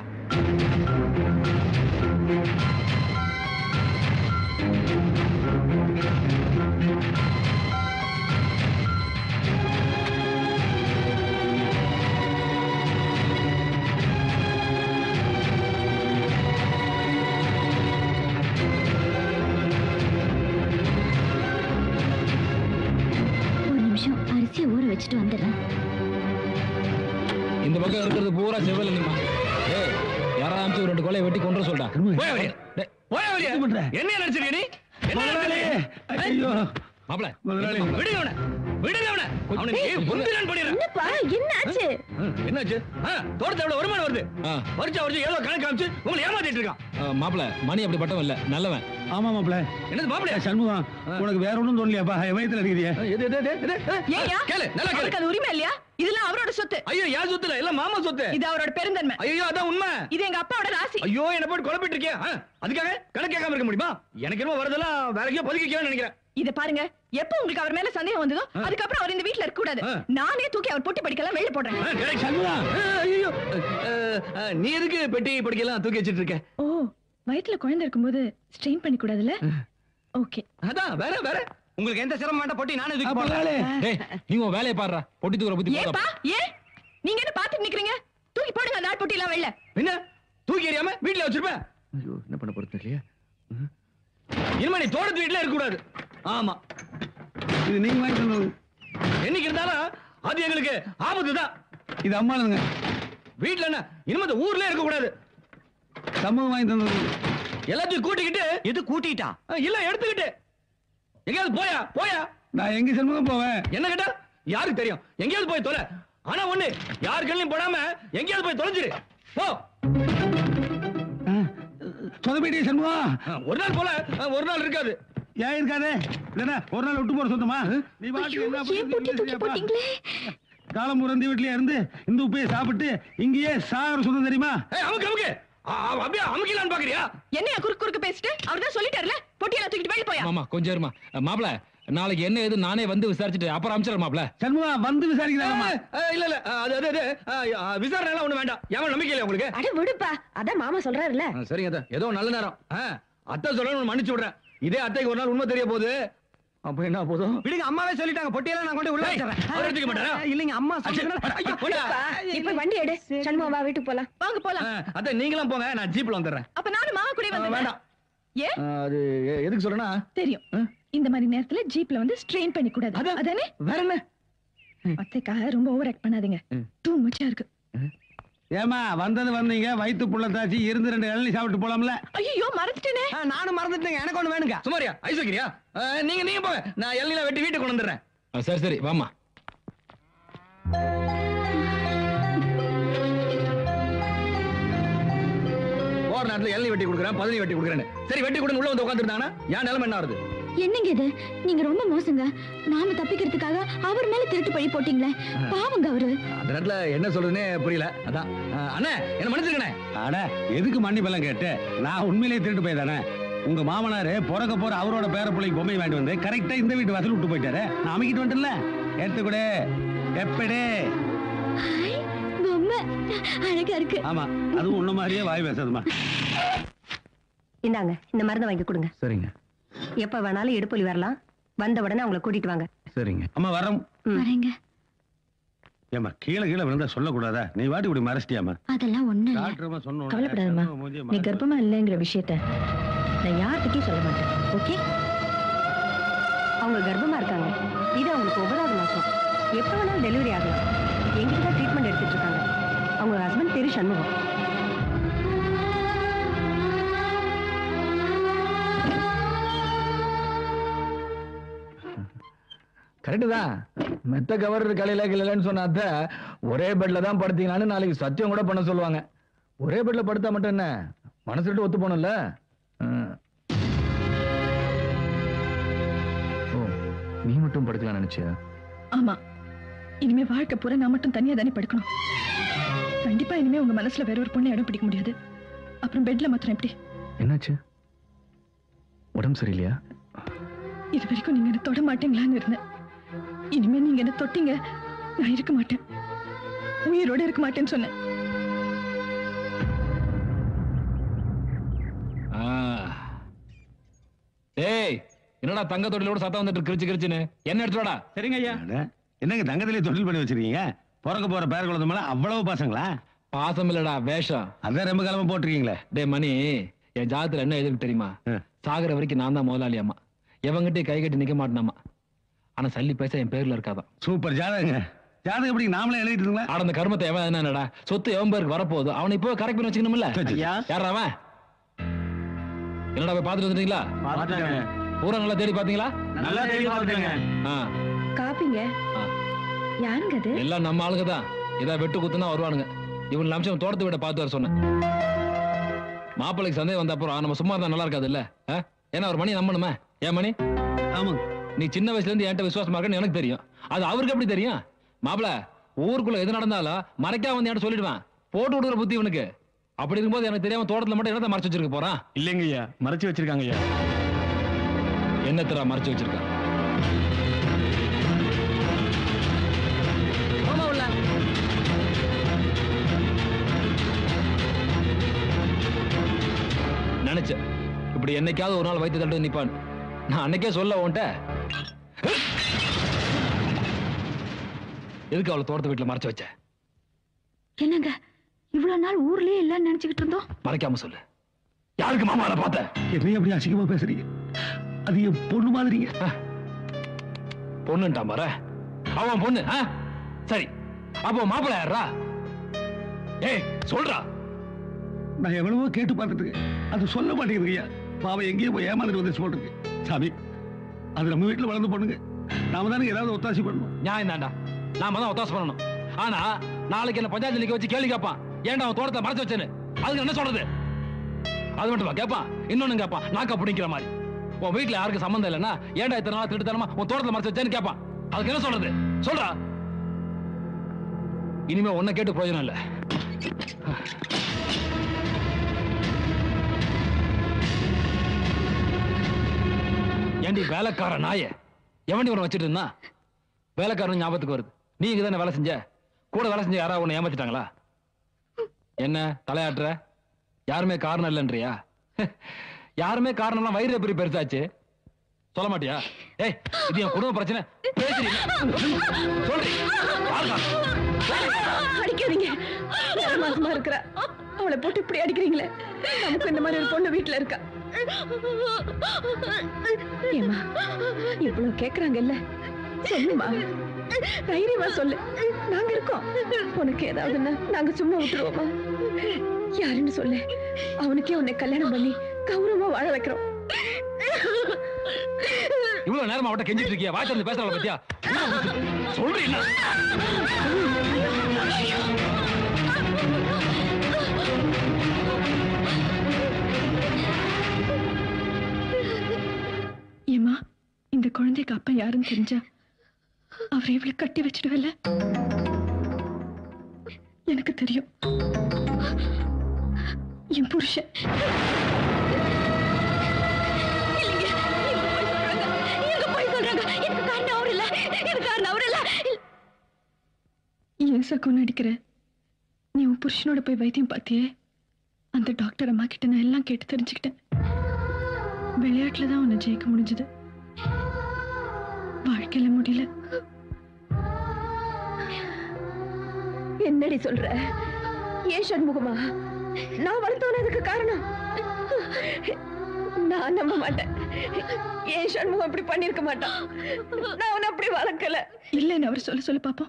அரிசியை ஊற வச்சுட்டு வந்துடுறேன். இந்த பக்கம் இருக்கிறது பூரா செவல் இல்லைமா. ஏய் யாராவது அனுப்பிச்சு ஒரு 2 கொலையை வெட்டி கொண்டு சொல்றா. போய் வெளியே என்ன நினைச்சிருக்க நீ? ஐயோ மாப்ள விடுங்க அவனை. அவனுக்கு புந்திரன் பண்ணிடுறேன். என்னப்பா என்னாச்சு? என்னாச்சு? தோட்டத்தை எவ்வளவு வருமானம் வருது? வருஷம் ஏதோ கணக்கு காமிச்சு உங்களை ஏமாத்திட்டு இருக்கான். மாப்ள மணி அப்படி பட்டவன் இல்ல, நல்லவன். ஆமா மாப்ள. என்னது மாப்ள? சண்முகம் உனக்கு வேற ஒண்ணும் தோணலையாப்பா? என் வயித்துல அடிக்கிறியா? ஏயா கேளு, நல்லா கேளு. அது உரிமை இல்லையா? இதெல்லாம் அவரோட சொத்து. ஐயோ யார் சொத்து இல்ல, எல்லாம் மாமா சொத்து. இது அவரோட பெருந்தன்மை. ஐயோ அதான் உண்மை. இது எங்க அப்பாவோட ராசி. ஐயோ என்ன போட்டு குழப்பிட்டு இருக்கியா? அதுக்காக கணக்கு கேட்காம இருக்க முடியுமா? எனக்கு என்னமோ வரதெல்லாம் வேற எங்கேயோ பதுக்கிக்கணும்னு நினைக்கிறேன். இத பாருங்க, எப்ப உங்களுக்கு அவர் மேல சந்தேகம் வந்ததோ அதுக்கப்புறம் அவர் இந்த வீட்ல இருக்க கூடாது. நானே தூக்கி அவர் பொட்டி படிக்கலாம் வெளிய போடுறேன். ஐயோ நீ எதுக்கு பெட்டி படிக்கலாம் தூக்கி வச்சிட்டு இருக்க? ஓ வயித்துல குழந்தை இருக்கும்போது ஸ்ட்ரெயின் பண்ணி கூடாதுல? ஓகே அதான் வேற உங்களுக்கு எந்த சிரமம் வேண்டாம், பொட்டி நானே தூக்கி போடுறேன். டேய் நீ உன் வேலைய பாருடா. பொட்டி தூக்குற புத்தி ஏப்பா ஏன் நீங்க என்ன பாத்துட்டு நிக்கிறீங்க? தூக்கி போடுங்க அந்த பொட்டி எல்லாம் வெளிய. என்ன தூக்கி எறியாம வீட்ல வச்சிருப்பேன்? ஐயோ என்ன பண்ண போறது தெரியல. இனிமே நீ தோட்டத்து வீட்ல இருக்க கூடாது. ஆமா இது நீங்க வாங்கி தந்தது. என்னைக்கு இருந்தாலும் அது எங்களுக்கு ஆபத்து தான். இது அம்மாளுங்க. வீட்ல என்ன இனிமே இந்த ஊர்ல இருக்க கூடாது. சம்பவம் வாங்கி தந்தது. எல்லாத்தையும் கூட்டிக்கிட்டு எது கூட்டிட்டா இல்ல எடுத்துக்கிட்டு எங்கேயாவது போயா. நான் எங்க சண்முகம் போவேன்? என்ன கேட்டா யாருக்கு தெரியும்? எங்கேயாவது போய் தொலை. ஆனா ஒண்ணு யாரு கண்ணையும் போடாம எங்கேயாவது போய் தொலைஞ்சிரு போ. சொதப்பீடி சண்முகம். ஒரு நாள் போல ஒரு நாள் இருக்காது. ஏன் இருக்காது? இல்லன்னா ஒரு நாள் விட்டு போற சொந்தமா? நீ காலம் புறந்த வீட்லயே இருந்து இந்த உப்பையை சாப்பிட்டு இங்கேயே சாகர சொந்தம் தெரியுமா? அமுக்கு அப்படியே அமுக்கலான்னு பாக்குறியா? என்னையா குறுக்கு பேசிட்டு அவர் தான் சொல்லிட்டாருல பொட்டியெல்லாம் தூக்கிட்டு வெளிய போயா. மாமா கொஞ்சம் இருமா. மாப்ள நாளைக்கு என்ன ஏது நானே வந்து விசாரிச்சுட்டு அப்புறம் அனுப்பிச்சிடுறேன் மாப்ள. சண்முகம் வந்து விசாரிக்கிறாங்கம்மா. இல்ல அது விசாரணை எல்லாம் ஒண்ணு வேண்டாம். எவன் நம்பிக்கை இல்ல உங்களுக்கு? அட விடுப்பா, அதான் மாமா சொல்றாருல்ல. சரிங்க அத்தை, ஏதோ நல்ல நேரம். அத்தை சொல்றேன் மன்னிச்சு விடுறேன். இதே அத்தைக்கு ஒரு நாள் உண்மை தெரிய போகுது. அப்ப என்ன போதும்? விடுங்க, அம்மாவே சொல்லிட்டாங்க. பொட்டியெல்லாம் நான் கொண்டு உள்ள வச்சிரறேன். அவர் எடுத்துக்க மாட்டாரா? இல்லங்க அம்மா சொல்றாங்க. இப்ப வண்டி எடு. சண்முகம் வா வீட்டுக்கு போலாம். வாங்க போலாம். அத்தை நீங்களும் போங்க, நான் ஜீப்ல வந்துறேன். அப்ப நானும் மாமா கூட வந்து. வேண்டாம். ஏ அது எதுக்கு சொல்றேன்னா தெரியும். இந்த மாதிரி நேரத்துல ஜீப்ல வந்து ஸ்ட்ரெயின் பண்ணி கூடாது. அதானே? வேற என்ன? அத்தைக்காக ரொம்ப ஓவர் ஆக்ட் பண்ணாதீங்க. டூ மச்சா இருக்கு. ஏமா வந்தீங்க வயித்து புள்ள தாச்சி இருந்து 2 இளநீ சாப்பிட்டு போலாம்ல? ஐயோ மறந்துட்டேனே. நானும் மறந்துட்டேங்க. எனக்கு ஒண்ணு வேணுங்க. சுமாரியா ஐஸ் வைக்கிறியா? நீங்க போங்க, நான் இளநீல வெட்டி வீட்டுக்கு கொண்டு வந்துடுறேன். சரி வாமா. போற நேரத்துல இளநீ வெட்டி கொடுக்குறேன், பதனி வெட்டி கொடுக்குறேன். சரி வெட்டி கொடுங்க, உள்ள வந்து உட்காந்துருந்தாங்கன்னா என் நிலைமை என்ன ஆகுது? என்னங்க இது? நீங்க ரொம்ப மோசங்க. நாம தப்பிக்கிறதுக்காக அவர் மேல திருட்டு பழி போட்டீங்களே, பாவங்க அவரு. அந்த நேரத்துல என்ன சொல்றதுன்னே புரியல. அதான் அண்ணே என்ன மன்னிச்சிருக்கனே. அட எதுக்கு மன்னிப்பெல்லாம் கேட்டு? நான் உண்மையிலேயே திருட்டு போய் தானே. உங்க மாமனாரு பிறக்க போற அவரோட பேர பிள்ளைக்கு பொம்மை வாங்கிட்டு வந்து கரெக்டா இந்த வீட்டு வாசல் விட்டு போயிட்டாரு. நான் அமைக்கிட்டு வந்துட்டேன்ல, எடுத்துக்கூட எப்படி பொம்மை அழகா இருக்கு. ஆமா, அதுவும் உன்ன மாதிரியே வாய் பேசாதுமா. இந்தாங்க இந்த மருந்தை வாங்கி கொடுங்க. சரிங்க. எப்ப வேணாலும் இடுப்பொலி வரலாம். வந்த உடனே அவங்களை கூட்டிட்டு வாங்க. சரிங்க அம்மா வரோம். வரேங்க. ஏமா கீழே விழுந்தா சொல்லக்கூடாதா? நீ வாட்டி இப்படி மறைச்சிட்டியாமா? அதெல்லாம் ஒண்ணு இல்ல. டாக்டர் அம்மா சொன்னோம். கவலைப்படாதம்மா. நீ கர்ப்பமா இல்லைங்கிற விஷயத்த நான் யார்கிட்டயும் சொல்ல மாட்டேன். ஓகே? அவங்க கர்ப்பமா இருக்காங்க. இது அவங்களுக்கு 9வது மாசம். எப்ப வேணாலும் டெலிவரி ஆகலாம். எங்கிட்ட தான் ட்ரீட்மெண்ட் எடுத்துட்டு இருக்காங்க. அவங்க ஹஸ்பண்ட் பேரு சண்முகம். கரெக்டு தான். மெத்த கவர் கலையிலன்னு சொன்னாத்த ஒரே பெட்ல தான் படுத்தீங்கன்னு நாளைக்கு சத்தியம் கூட பண்ண சொல்லுவாங்க. ஒரே பெட்ல படுத்தா மட்டும் என்ன, மனசு விட்டு ஒத்து போகணும்ல. ஓ, நீ மட்டும் படுக்கலாம் நினைச்சியா? ஆமா, இனிமே வாழ்க்கை பூரா நான் மட்டும் தனியா தானே படுக்கணும். கண்டிப்பா இனிமே உங்க மனசுல வேற ஒரு பொண்ணை இடம் பிடிக்க முடியாது. அப்புறம் பெட்ல மாத்திரம் எப்படி? என்னாச்சு? உடம்பு சரியில்லையா? இது வரைக்கும் நீங்க என்ன தொட மாட்டீங்களான்னு இருந்தேன். இனிமே நீங்க என்ன தொட்டீங்க, நான் இருக்க மாட்டேன், உயிரோட இருக்க மாட்டேன்னு சொன்னேன். ஏய், என்னடா தங்க தொட்டிலோட சத்தம் வந்துட்டு கிரிச்சுன்னு என்ன எடுத்துடா? சரிங்க ஐயா. என்னங்க தங்கத்திலே தொழில் பண்ணி வச்சிருக்கீங்க? பிறக்க போற பேர குழந்தை மேல அவ்வளவு பாசங்களா? பாசம் இல்லடா, வேஷம். அதான் ரொம்ப காலமா போட்டிருக்கீங்களே. டே மணி, என் ஜாதத்துல என்ன எதுக்கு தெரியுமா? சாகர வரைக்கும் நான் தான் முதலாளி அம்மா. எவங்கிட்டே கை கட்டி நிக்க மாட்டேனாமா. ஆனா சல்லி பைசா என் பேர்ல இருக்காதான். சூப்பர் ஜாதகங்க. ஜாதகம் எப்படி நாமளே எழுதிட்டு இருந்தோம்? ஆட அந்த கர்மத்தை எவன் என்னடா சொத்து எவன் பேருக்கு வரப்போகுது அவனை இப்போ கரெக்ட் பண்ணி வச்சுக்கணும்ல. யாரா அவன்? என்னடா போய் பாத்துட்டு வந்துட்டீங்களா? ஊரை நல்லா தேடி பாத்தீங்களா? நல்லா தேடி பாத்துட்டேங்க. காப்பிங்க. யாருங்க அது? எல்லாம் நம்ம ஆளுங்க தான். ஏதாவது வெட்டு குத்துனா வருவானுங்க. இவன் நிமிஷம் தோட்டத்தை விட பார்த்து வர சொன்னேன். மாப்பிள்ளைக்கு சந்தேகம் வந்த அப்புறம் நம்ம சும்மா தான் நல்லா இருக்காது இல்ல? ஏன்னா ஒரு மணி நம்பணுமே. ஏன் மணி? ஆமா, நீ சின்ன வயசுல இருந்து என்கிட்ட விசுவாசமா இருக்கன்னு எனக்கு தெரியும். அது அவருக்கு எப்படி தெரியும்? மாப்பிள ஊருக்குள்ள எது நடந்தாலும் மறைக்காம வந்து என்கிட்ட சொல்லிடுவேன். போட்டு விடுற புத்தி இவனுக்கு. அப்படி இருக்கும்போது எனக்கு தெரியாம தோட்டத்துல மட்டும் என்னத்தை மறைச்சு வச்சிருக்க போறான்? இல்லைங்க ஐயா, மறைச்சு வச்சிருக்காங்க ஐயா. என்னத்தரா மறைச்சு வச்சிருக்கான்? நினைச்சேன் இப்படி என்னைக்காவது ஒரு நாள் வயிற்று தட்டு நிப்பான். நான் அன்னைக்கே சொல்ல உன்ட்ட. எதுக்கு அவளை தோட்டத்து வீட்டுல மறைச்சு வச்ச? என்னங்க இவ்வளவு நாள் ஊர்லயே இல்லன்னு நினைச்சுக்கிட்டு இருந்தோம். மறைக்காம சொல்லு. யாருக்கு மாமாவை பார்த்த? என்ன அப்படி அசிங்கமா பேசுறீங்க? அது என் பொண்ணு மாதிரிங்க. பொண்ணுட்டா மாற அவன் பொண்ணு. சரி, அப்போ மாப்பிள்ள யாரா? ஏய் சொல்றா. நான் எவ்வளவோ கேட்டு பார்த்துட்டு அது சொல்ல மாட்டேங்குதுங்க. பாவம் எங்கேயோ போய் ஏமாந்துட்டு வந்து போட்டுருக்கு. சாமி, அது நம்ம வீட்டுல வளர்ந்து பொண்ணுங்க. நாம தானே ஏதாவது ஒத்தாசி பண்ணணும். நியாயம் தான்டா, நாம தான் ஒத்தாசி பண்ணணும். ஆனா நாளைக்கு என்ன பஞ்சாயத்து நிக்க வச்சு கேள்வி கேட்பான். ஏன்டா அவன் தோட்டத்தை மறைச்சு வச்சேன்னு. அதுக்கு என்ன சொல்றது? அது மட்டும் கேட்பான். இன்னொன்னு கேட்பான், நாக்க பிடிக்கிற மாதிரி. உன் வீட்டுல யாருக்கு சம்பந்தம் இல்லைன்னா ஏன்டா இத்தனை நாள் திருட்டுத்தனமா உன் தோட்டத்தை மறைச்சு வச்சேன்னு கேட்பான். அதுக்கு என்ன சொல்றது? சொல்றா. இனிமே உன்னை கேட்டு பிரயோஜனம் இல்லை. ஏண்டி வேலைக்கார நாய எவண்டி உன வச்சுட்டு இருந்தா? வேலைக்காரன் ஞாபகத்துக்கு வருது. நீ இங்க தானே வேலை செஞ்ச. கூட வேலை செஞ்ச யாராவது உன்னை ஏமாத்திட்டாங்களா? என்ன தலையாட்டுற? யாருமே காரணம் இல்லைன்றியா? யாருமே காரணம்லாம் வயிறு எப்படி பெருசாச்சு சொல்ல மாட்டியா? ஏய், இது என் குடும்ப பிரச்சனை. அடிக்காதீங்க. மாசமா இருக்கிறா, அவளை போட்டு இப்படி அடிக்கிறீங்களே. நமக்கு இந்த மாதிரி ஒரு பொண்ணு வீட்டுல இருக்கா. ஏமா இவ்வளவு கேக்குறாங்கல்ல, சொல்லுமா, தைரியமா சொல்லு. நாங்க இருக்கோம். உனக்கு ஏதாவதுன்னா நாங்க சும்மா விட்டுருவோமா? யாருன்னு சொல்லு, அவனுக்கே உன்னை கல்யாணம் பண்ணி கௌரவமா வாழ வைக்கிறோம். இவ்வளவு நேரமா அவட்ட கெஞ்சிட்டு இருக்கியா? வாய் திறந்து பேசுறவள பத்தியா? சொல்றீங்க. ஏமா, இந்த குழந்தைக்கு அப்பா யாருன்னு தெரிஞ்சா அவரை இவ்வளவு கட்டி வச்சிடுவல்ல? எனக்கு தெரியும். என் புருஷன் ஏன் சகோன்னு அடிக்கிற? நீ உன் புருஷனோட போய் வைத்தியம் பார்த்தியே, அந்த டாக்டர் அம்மா கிட்ட நான் எல்லாம் கேட்டு தெரிஞ்சுக்கிட்டேன். விளையாட்டுல தான் உன்னை ஜெயிக்க முடிஞ்சது. வாழ்க்கையில முடியல. என்னடி சொல்ற? ஏன் சண்முகமா? நான் வளர்த்தோனதுக்கு காரணம் நான் நம்ப மாட்டேன். ஏன் சண்முகம் அப்படி பண்ணிருக்க மாட்டான். நான் அவனை அப்படி வளர்க்கல. இல்லைன்னு அவர் சொல்ல பாப்போம்.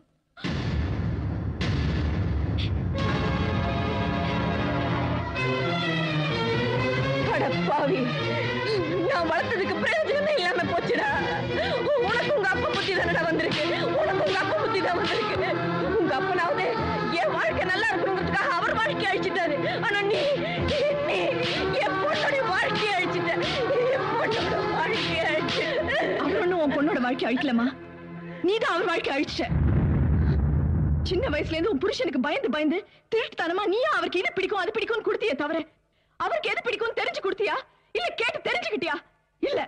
பாவி, நான் வளர்த்ததுக்கு பிரயோஜனமே இல்லாம போச்சுடா. உனக்கு உங்க அப்பா புத்தி தானடா வந்திருக்கு. உனக்கு உங்க அப்பா புத்தி தான் வந்திருக்கு. உங்க அப்பனாவது என் வாழ்க்கை நல்லா இருக்கணுங்கிறதுக்காக அவர் வாழ்க்கையை அழிச்சிட்டாரு. ஆனா நீ என் பொண்ணோட வாழ்க்கையை அழிச்சிட்ட. என் பொண்ணோட வாழ்க்கையை அழிச்சு. அவர் ஒண்ணும் உன் பொண்ணோட வாழ்க்கையை அழிக்கலமா, நீதான் அவர் வாழ்க்கையை அழிச்சிட்ட. சின்ன வயசுல இருந்து உன் புருஷனுக்கு பயந்து பயந்து திருட்டுத்தனமா நீயா அவருக்கு இது பிடிக்கும் அது பிடிக்கும்னு கொடுத்தியே தவிர அவருக்கு எது பிடிக்கும் தெரிஞ்சு கொடுத்தியா? இல்ல கேட்டு தெரிஞ்சுக்கிட்டியா? இல்ல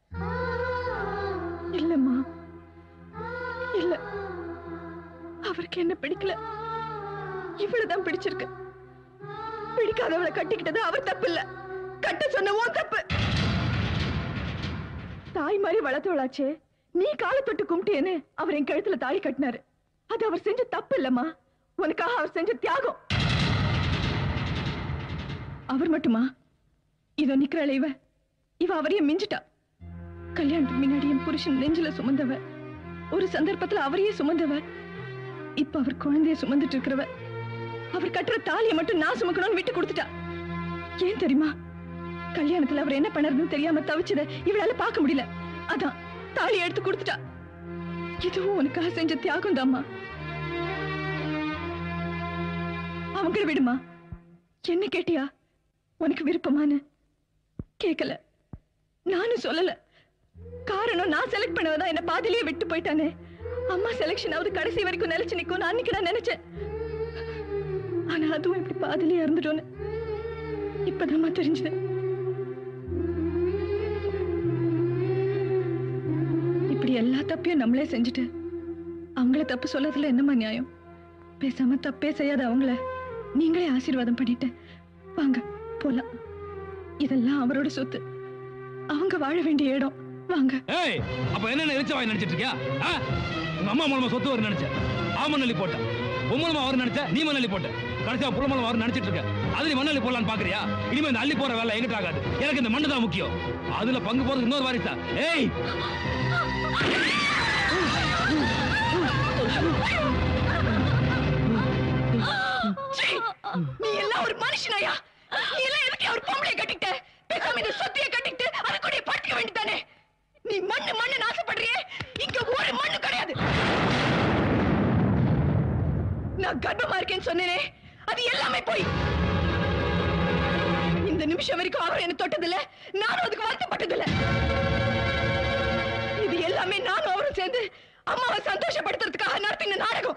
இல்லம்மா, இல்ல. அவருக்கு என்ன பிடிக்கல, இவ்வளவுதான் பிடிச்சிருக்கு. பிடிக்காதவளை கட்டிக்கிட்டது அவர் தப்பு இல்ல, கட்ட சொன்ன உன் தப்பு. தாய் மாதிரி வளர்த்தவளாச்சே, நீ காலை தொட்டு கும்பிட்டேன்னு அவர் என் கழுத்துல தாலி கட்டினாரு. அது அவர் செஞ்ச தப்பு இல்லம்மா, உனக்காக அவர் செஞ்ச தியாகம். அவர் மட்டுமா? இதோ நிக்கிறாள் இவ அவரையும் மிஞ்சிட்டா. கல்யாணத்துக்கு முன்னாடி என் புருஷன் நெஞ்சில சுமந்தவ, ஒரு சந்தர்ப்பத்துல அவரையே சுமந்தவ. இப்ப அவர் குழந்தைய சுமந்துட்டு இருக்கிறவ. அவர் கட்டுற தாலியை மட்டும் நான் சுமக்கணும்னு விட்டு கொடுத்துட்டா. ஏன் தெரியுமா? கல்யாணத்துல அவர் என்ன பண்ணறதுன்னு தெரியாம தவிச்சத இவளால பார்க்க முடியல. அதான் தாலியை எடுத்து கொடுத்துட்டா. இதுவும் உனக்காக செஞ்ச தியாகம் தாம்மா. அவங்கள விடுமா. என்ன கேட்டியா? உனக்கு விருப்பமானு கேட்கல, நானும் சொல்லல. காரணம் நான் செலக்ட் பண்ணவதான் என்ன பாதிலேயே விட்டு போயிட்டானே. அம்மா செலக்ஷன் ஆவது கடைசி வரைக்கும் நிலைச்சு நிக்கும் அன்னைக்கு நான் நினைச்சேன். ஆனா அதுவும் இப்படி பாதிலேயே இறந்துட்டோன்னு இப்பதான் தெரிஞ்சது. இப்படி எல்லா தப்பையும் நம்மளே செஞ்சுட்டு அவங்கள தப்பு சொல்லறதுல என்னமா நியாயம்? பேசாம தப்பே செய்யாத அவங்கள நீங்களே ஆசீர்வாதம் பண்ணிட்டு வாங்க போலாம். இதெல்லாம் அவரோட சொத்து, அவங்க வாழ வேண்டிய இடம். வாங்க. ஏய், அப்ப என்ன எரிச்ச வாய் நினைச்சிட்டு இருக்கியா? உங்க அம்மா மூலமா சொத்து வர நினைச்ச, ஆமநல்லி போட்ட. உன் மூலமா வர நினைச்ச, நீ மண்ணல்லி போட்ட. கடைசியா புள்ள மூலமா வர நினைச்சிட்டு இருக்க. அதுல மண்ணல்லி போடலான்னு பாக்குறியா? இனிமே இந்த அள்ளி போற வேலை எங்கிட்ட ஆகாது. எனக்கு இந்த மண்ணு தான் முக்கியம். அதுல பங்கு போறது இன்னொரு வாரிசா? ஏய், நீ எல்லாம் ஒரு மனுஷனாயா? நீ எல்லாம் எதுக்கு ஒரு பொம்பளை கட்டிட்ட? பேசாம இந்த சொத்தியை கட்டிட்டு அதை கூட படுத்துக்க வேண்டியதானே? நீ மண்ணு மண்ணு நாசப்படுறியே, இங்க ஒரு மண்ணு கிடையாது. நான் கர்ப்பமா இருக்கேன்னு சொன்னேனே, அது எல்லாமே போய். இந்த நிமிஷம் வரைக்கும் அவர் என்ன தொட்டதில்ல, நானும் அதுக்கு வருத்தப்பட்டதில்ல. இது எல்லாமே நானும் அவரும் சேர்ந்து அம்மாவை சந்தோஷப்படுத்துறதுக்காக நடத்தின நாடகம்.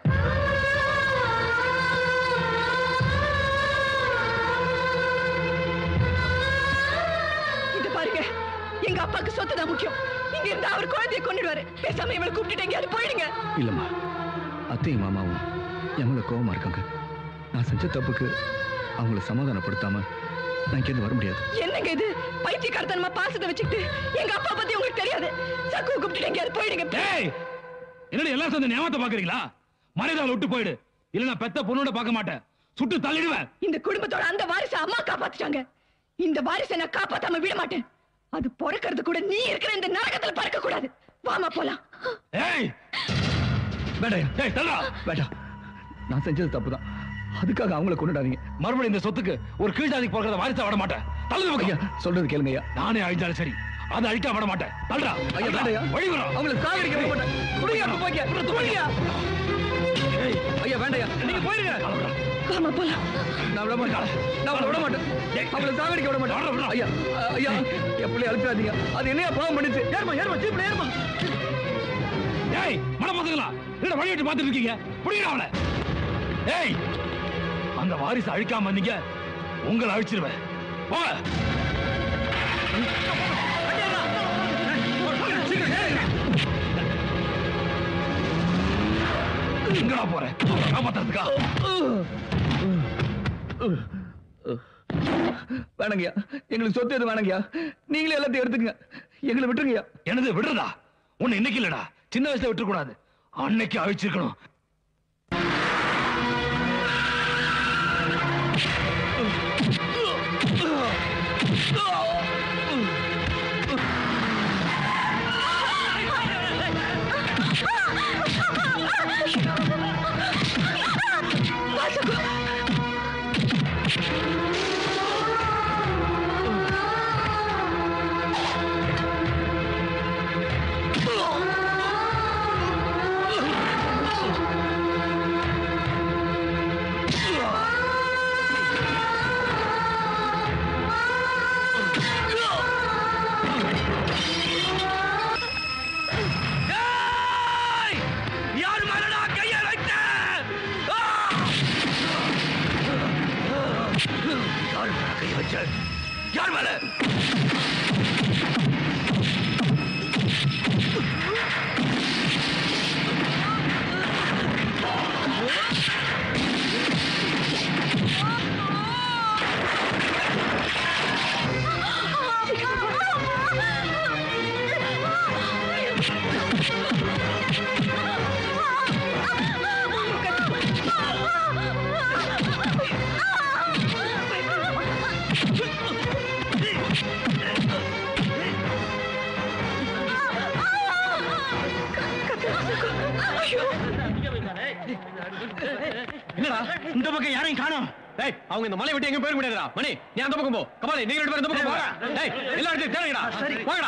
பாருங்க, எங்க அப்பாக்கு சொத்து தான் முக்கியம். இங்க இருந்தா அவர் குழந்தையை கொண்டுடுவாரு. பேசாம இவளை கூப்பிட்டுட்டு எங்கேயாவது போயிடுங்க. இல்லம்மா, அத்தையும் மாமாவும் எவ்வளவு கோவமா இருக்காங்க. நான் செஞ்ச தப்புக்கு அவங்கள சமாதானப்படுத்தாம நான் இங்கிருந்து வர முடியாது. என்னங்க இது? பைத்தியக்காரத்தனமா பாசத்தை வச்சுக்கிட்டு எங்க அப்பா பத்தி உங்களுக்கு தெரியாது. சக்குவை கூப்பிட்டுட்டு எங்கேயாவது போயிடுங்க. என்னடி எல்லாம் சேர்ந்து ஞாபகத்தை பாக்குறீங்களா? மரியாதை விட்டு போயிடு, இல்ல நான் பெத்த பொண்ணோட பார்க்க மாட்டேன், சுட்டு தள்ளிடுவேன். இந்த குடும்பத்தோட அந்த வாரிசை அம்மா காப்பாத்திட்டாங்க. இந்த வாரிசை நான் காப்பாத்தாம விட மாட்டேன். அது பொறுக்கிறது கூட நீ இருக்கிற இந்த நரகத்துல பறக்க கூடாது. வாமா போலாம். ஏய், வேண்டாம், நான் செஞ்சது தப்புதான். அதுக்காக அவங்கள கொண்டுடாதீங்க. மறுபடியும் இந்த சொத்துக்கு ஒரு கீழ்ஜாதிக்கு போறத வாரிசா விட மாட்டேன். ஐயா, சொல்றது கேளுங்க ஐயா. நானே அழிஞ்சாலும் சரி, அதை அழிக்க விட மாட்டேன். தள்ளுடா ஐயா, வேண்டாயா. அவங்களை சாகடிக்க விட மாட்டேன். குடியா போய்க்க, குடியா. ஐயா வேண்டாயா, நீங்க போயிருங்க. வாமா போலாம். நான் விட மாட்டேன், நான் விட மாட்டேன். அவங்களை சாகடிக்க விட மாட்டேன். ஐயா, ஐயா, எப்படி அழுக்காதீங்க. அது என்னையா பாவம் பண்ணுச்சு? ஏறுமா, ஏறுமா, ஜீப்ல ஏறுமா. ஏய், மன பசங்களா, என்ன வழி விட்டு பார்த்துட்டு இருக்கீங்க? புடிங்கடா அவளை. ஏய், அந்த வாரிசு அழிக்காம வந்தீங்க, உங்களை அழிச்சிருவேன். போங்க. எங்கடா போற? காப்பாத்துறதுக்கா? வேணங்கய்யா, எங்களுக்கு சொத்து எது வேணங்கய்யா. நீங்களே எல்லாத்தையும் எடுத்துக்கங்க, எங்களை விட்டுருங்கய்யா. என்னது விடுறதா? உன்னை இன்னைக்கு இல்லடா, சின்ன வயசுல விட்டு கூடாது, அன்னைக்கு அழிச்சிருக்கணும். யார் மேல? என்னடா இந்த பக்கம் யாரையும் காணோம்? டேய், அவங்க இந்த மலை விட்டு எங்க போயிட முடியாதுடா. மணி, நீ அந்த பக்கம் போ. கபாலி, நீங்க ரெண்டு பேரும் இந்த பக்கம் போங்க. டேய், எல்லா இடத்தையும் தேடுங்கடா. சரி, போங்கடா.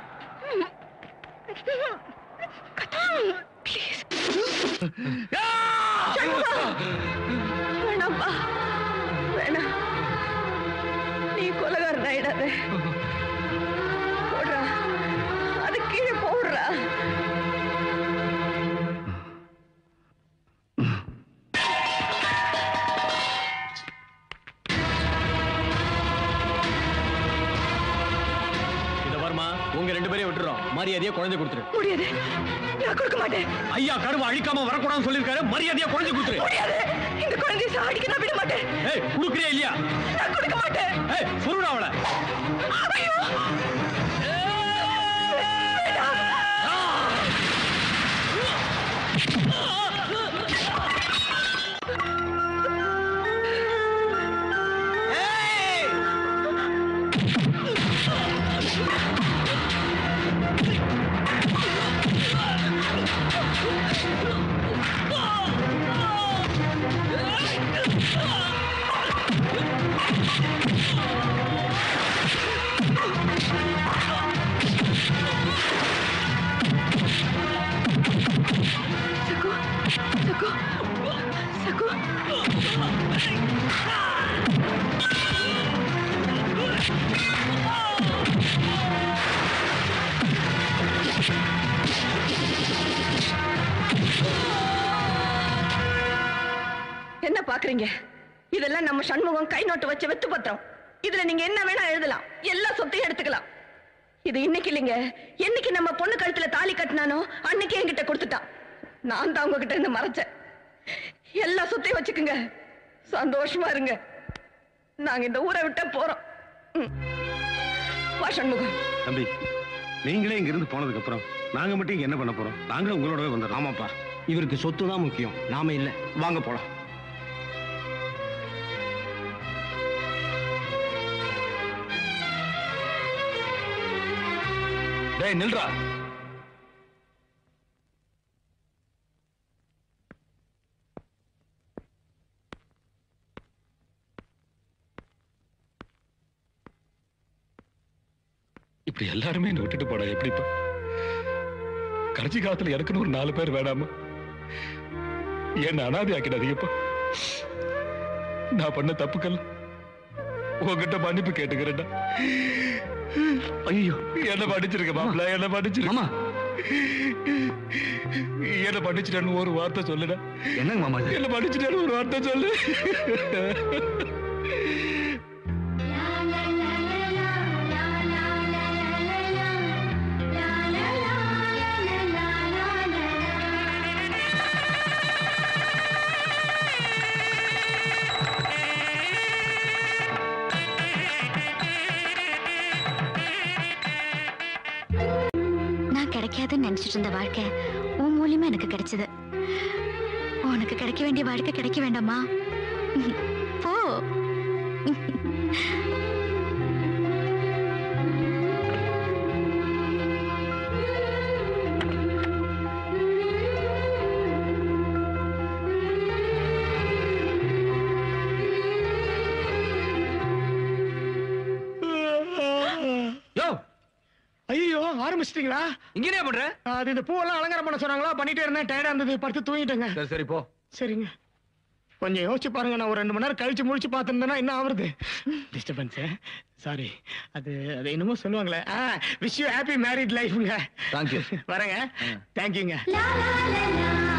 வேணாம்பா, வேணாம். நீ கொலைகாரன் ஆயிடாத. போடுறா, அது கீழே போடுறா. உங்க ரெண்டு பேரையும் விட்டுறோம். மரியாதையா குழந்தை கொடுத்துரு. முடியாது, நான் கொடுக்க மாட்டேன். ஐயா கருவ அழிக்காம வரக்கூடாதுன்னு சொல்லிருக்காரு. மரியாதையா குழந்தை கொடுத்துரு. முடியாது, இந்த குழந்தையை சாடிக்க நான் விட மாட்டேன். ஏய், குடுக்குறியா இல்லையா? நான் கொடுக்க மாட்டேன். ஏய், சுருடா அவளை. ஐயோ, என்ன பாக்குறீங்க? இதெல்லாம் நம்ம சண்முகம் கை நோட்டு வச்ச வெத்து பத்திரம். இதுல நீங்க என்ன வேணா எழுதலாம், எல்லா சொத்தையும் எடுத்துக்கலாம். இது இன்னைக்கு இல்லைங்க, என்னைக்கு நம்ம பொண்ணு கழுத்துல தாலி கட்டினானோ அன்னைக்கு என்கிட்ட கொடுத்துட்டான். நான் தான் உங்ககிட்ட இருந்து மறைச்சேன். எல்லா சொத்தையும் வச்சுக்குங்க, சந்தோஷமா இருங்க. நாங்க இந்த ஊரை விட்ட போறோம். வா சண்முகம். தம்பி, நீங்களே இங்க இருந்து போனதுக்கு அப்புறம் நாங்க மட்டும் இங்க என்ன பண்ண போறோம்? நாங்களும் உங்களோடவே வந்துடுறோம். ஆமாப்பா, இவருக்கு சொத்து தான் முக்கியம், நாம இல்ல. வாங்க போலாம். டேய் நில்றா. இப்படி எல்லாருமே என்ன விட்டுட்டு போடா எப்படிப்பா? கடைசி காலத்துல எனக்குன்னு ஒரு 4 பேர் வேணாமா? என்ன அனாதை ஆக்கிடாதீங்கப்பா. நான் பண்ண தப்புக்கள் உங்ககிட்ட மன்னிப்பு கேட்டுக்கிறேன்டா. ஐயோ, என்ன படிச்சிருக்க மாப்பிள்ள, என்ன படிச்சிருக்க, என்ன படிச்சிட்டேன்னு ஒரு வார்த்தை சொல்லுடா. என்னங்க மாமா, என்ன படிச்சிட்டேன்னு ஒரு வார்த்தை சொல்லு. கிடைக்காதுன்னு நினைச்சிட்டு இருந்த வாழ்க்கை தெரியாம எனக்கு கிடைச்சது. உனக்கு கிடைக்க வேண்டிய வாழ்க்கை கிடைக்க வேண்டாமா? போ. ஐயோ ஆரம்பிச்சிட்டீங்களா? இங்க என்ன பண்ற? அது இந்த பூவெல்லாம் அலங்காரம் பண்ண சொன்னாங்களா, பண்ணிட்டே இருந்தேன், டயர்டா இருந்தது, படுத்து தூங்கிட்டேங்க. சரி சரி போ. சரிங்க, கொஞ்சம் யோசிச்சு பாருங்க. நான் ஒரு 2 மணி நேரம் கழிச்சு முடிச்சு பார்த்துருந்தேன்னா என்ன ஆகுறது? Disturbance, sorry. அது என்னமோ சொல்லுவாங்களே, விஷ் யூ ஹாப்பி மேரிட் லைஃப்ங்க. தேங்க்யூ. வரேங்க. தேங்க்யூங்க.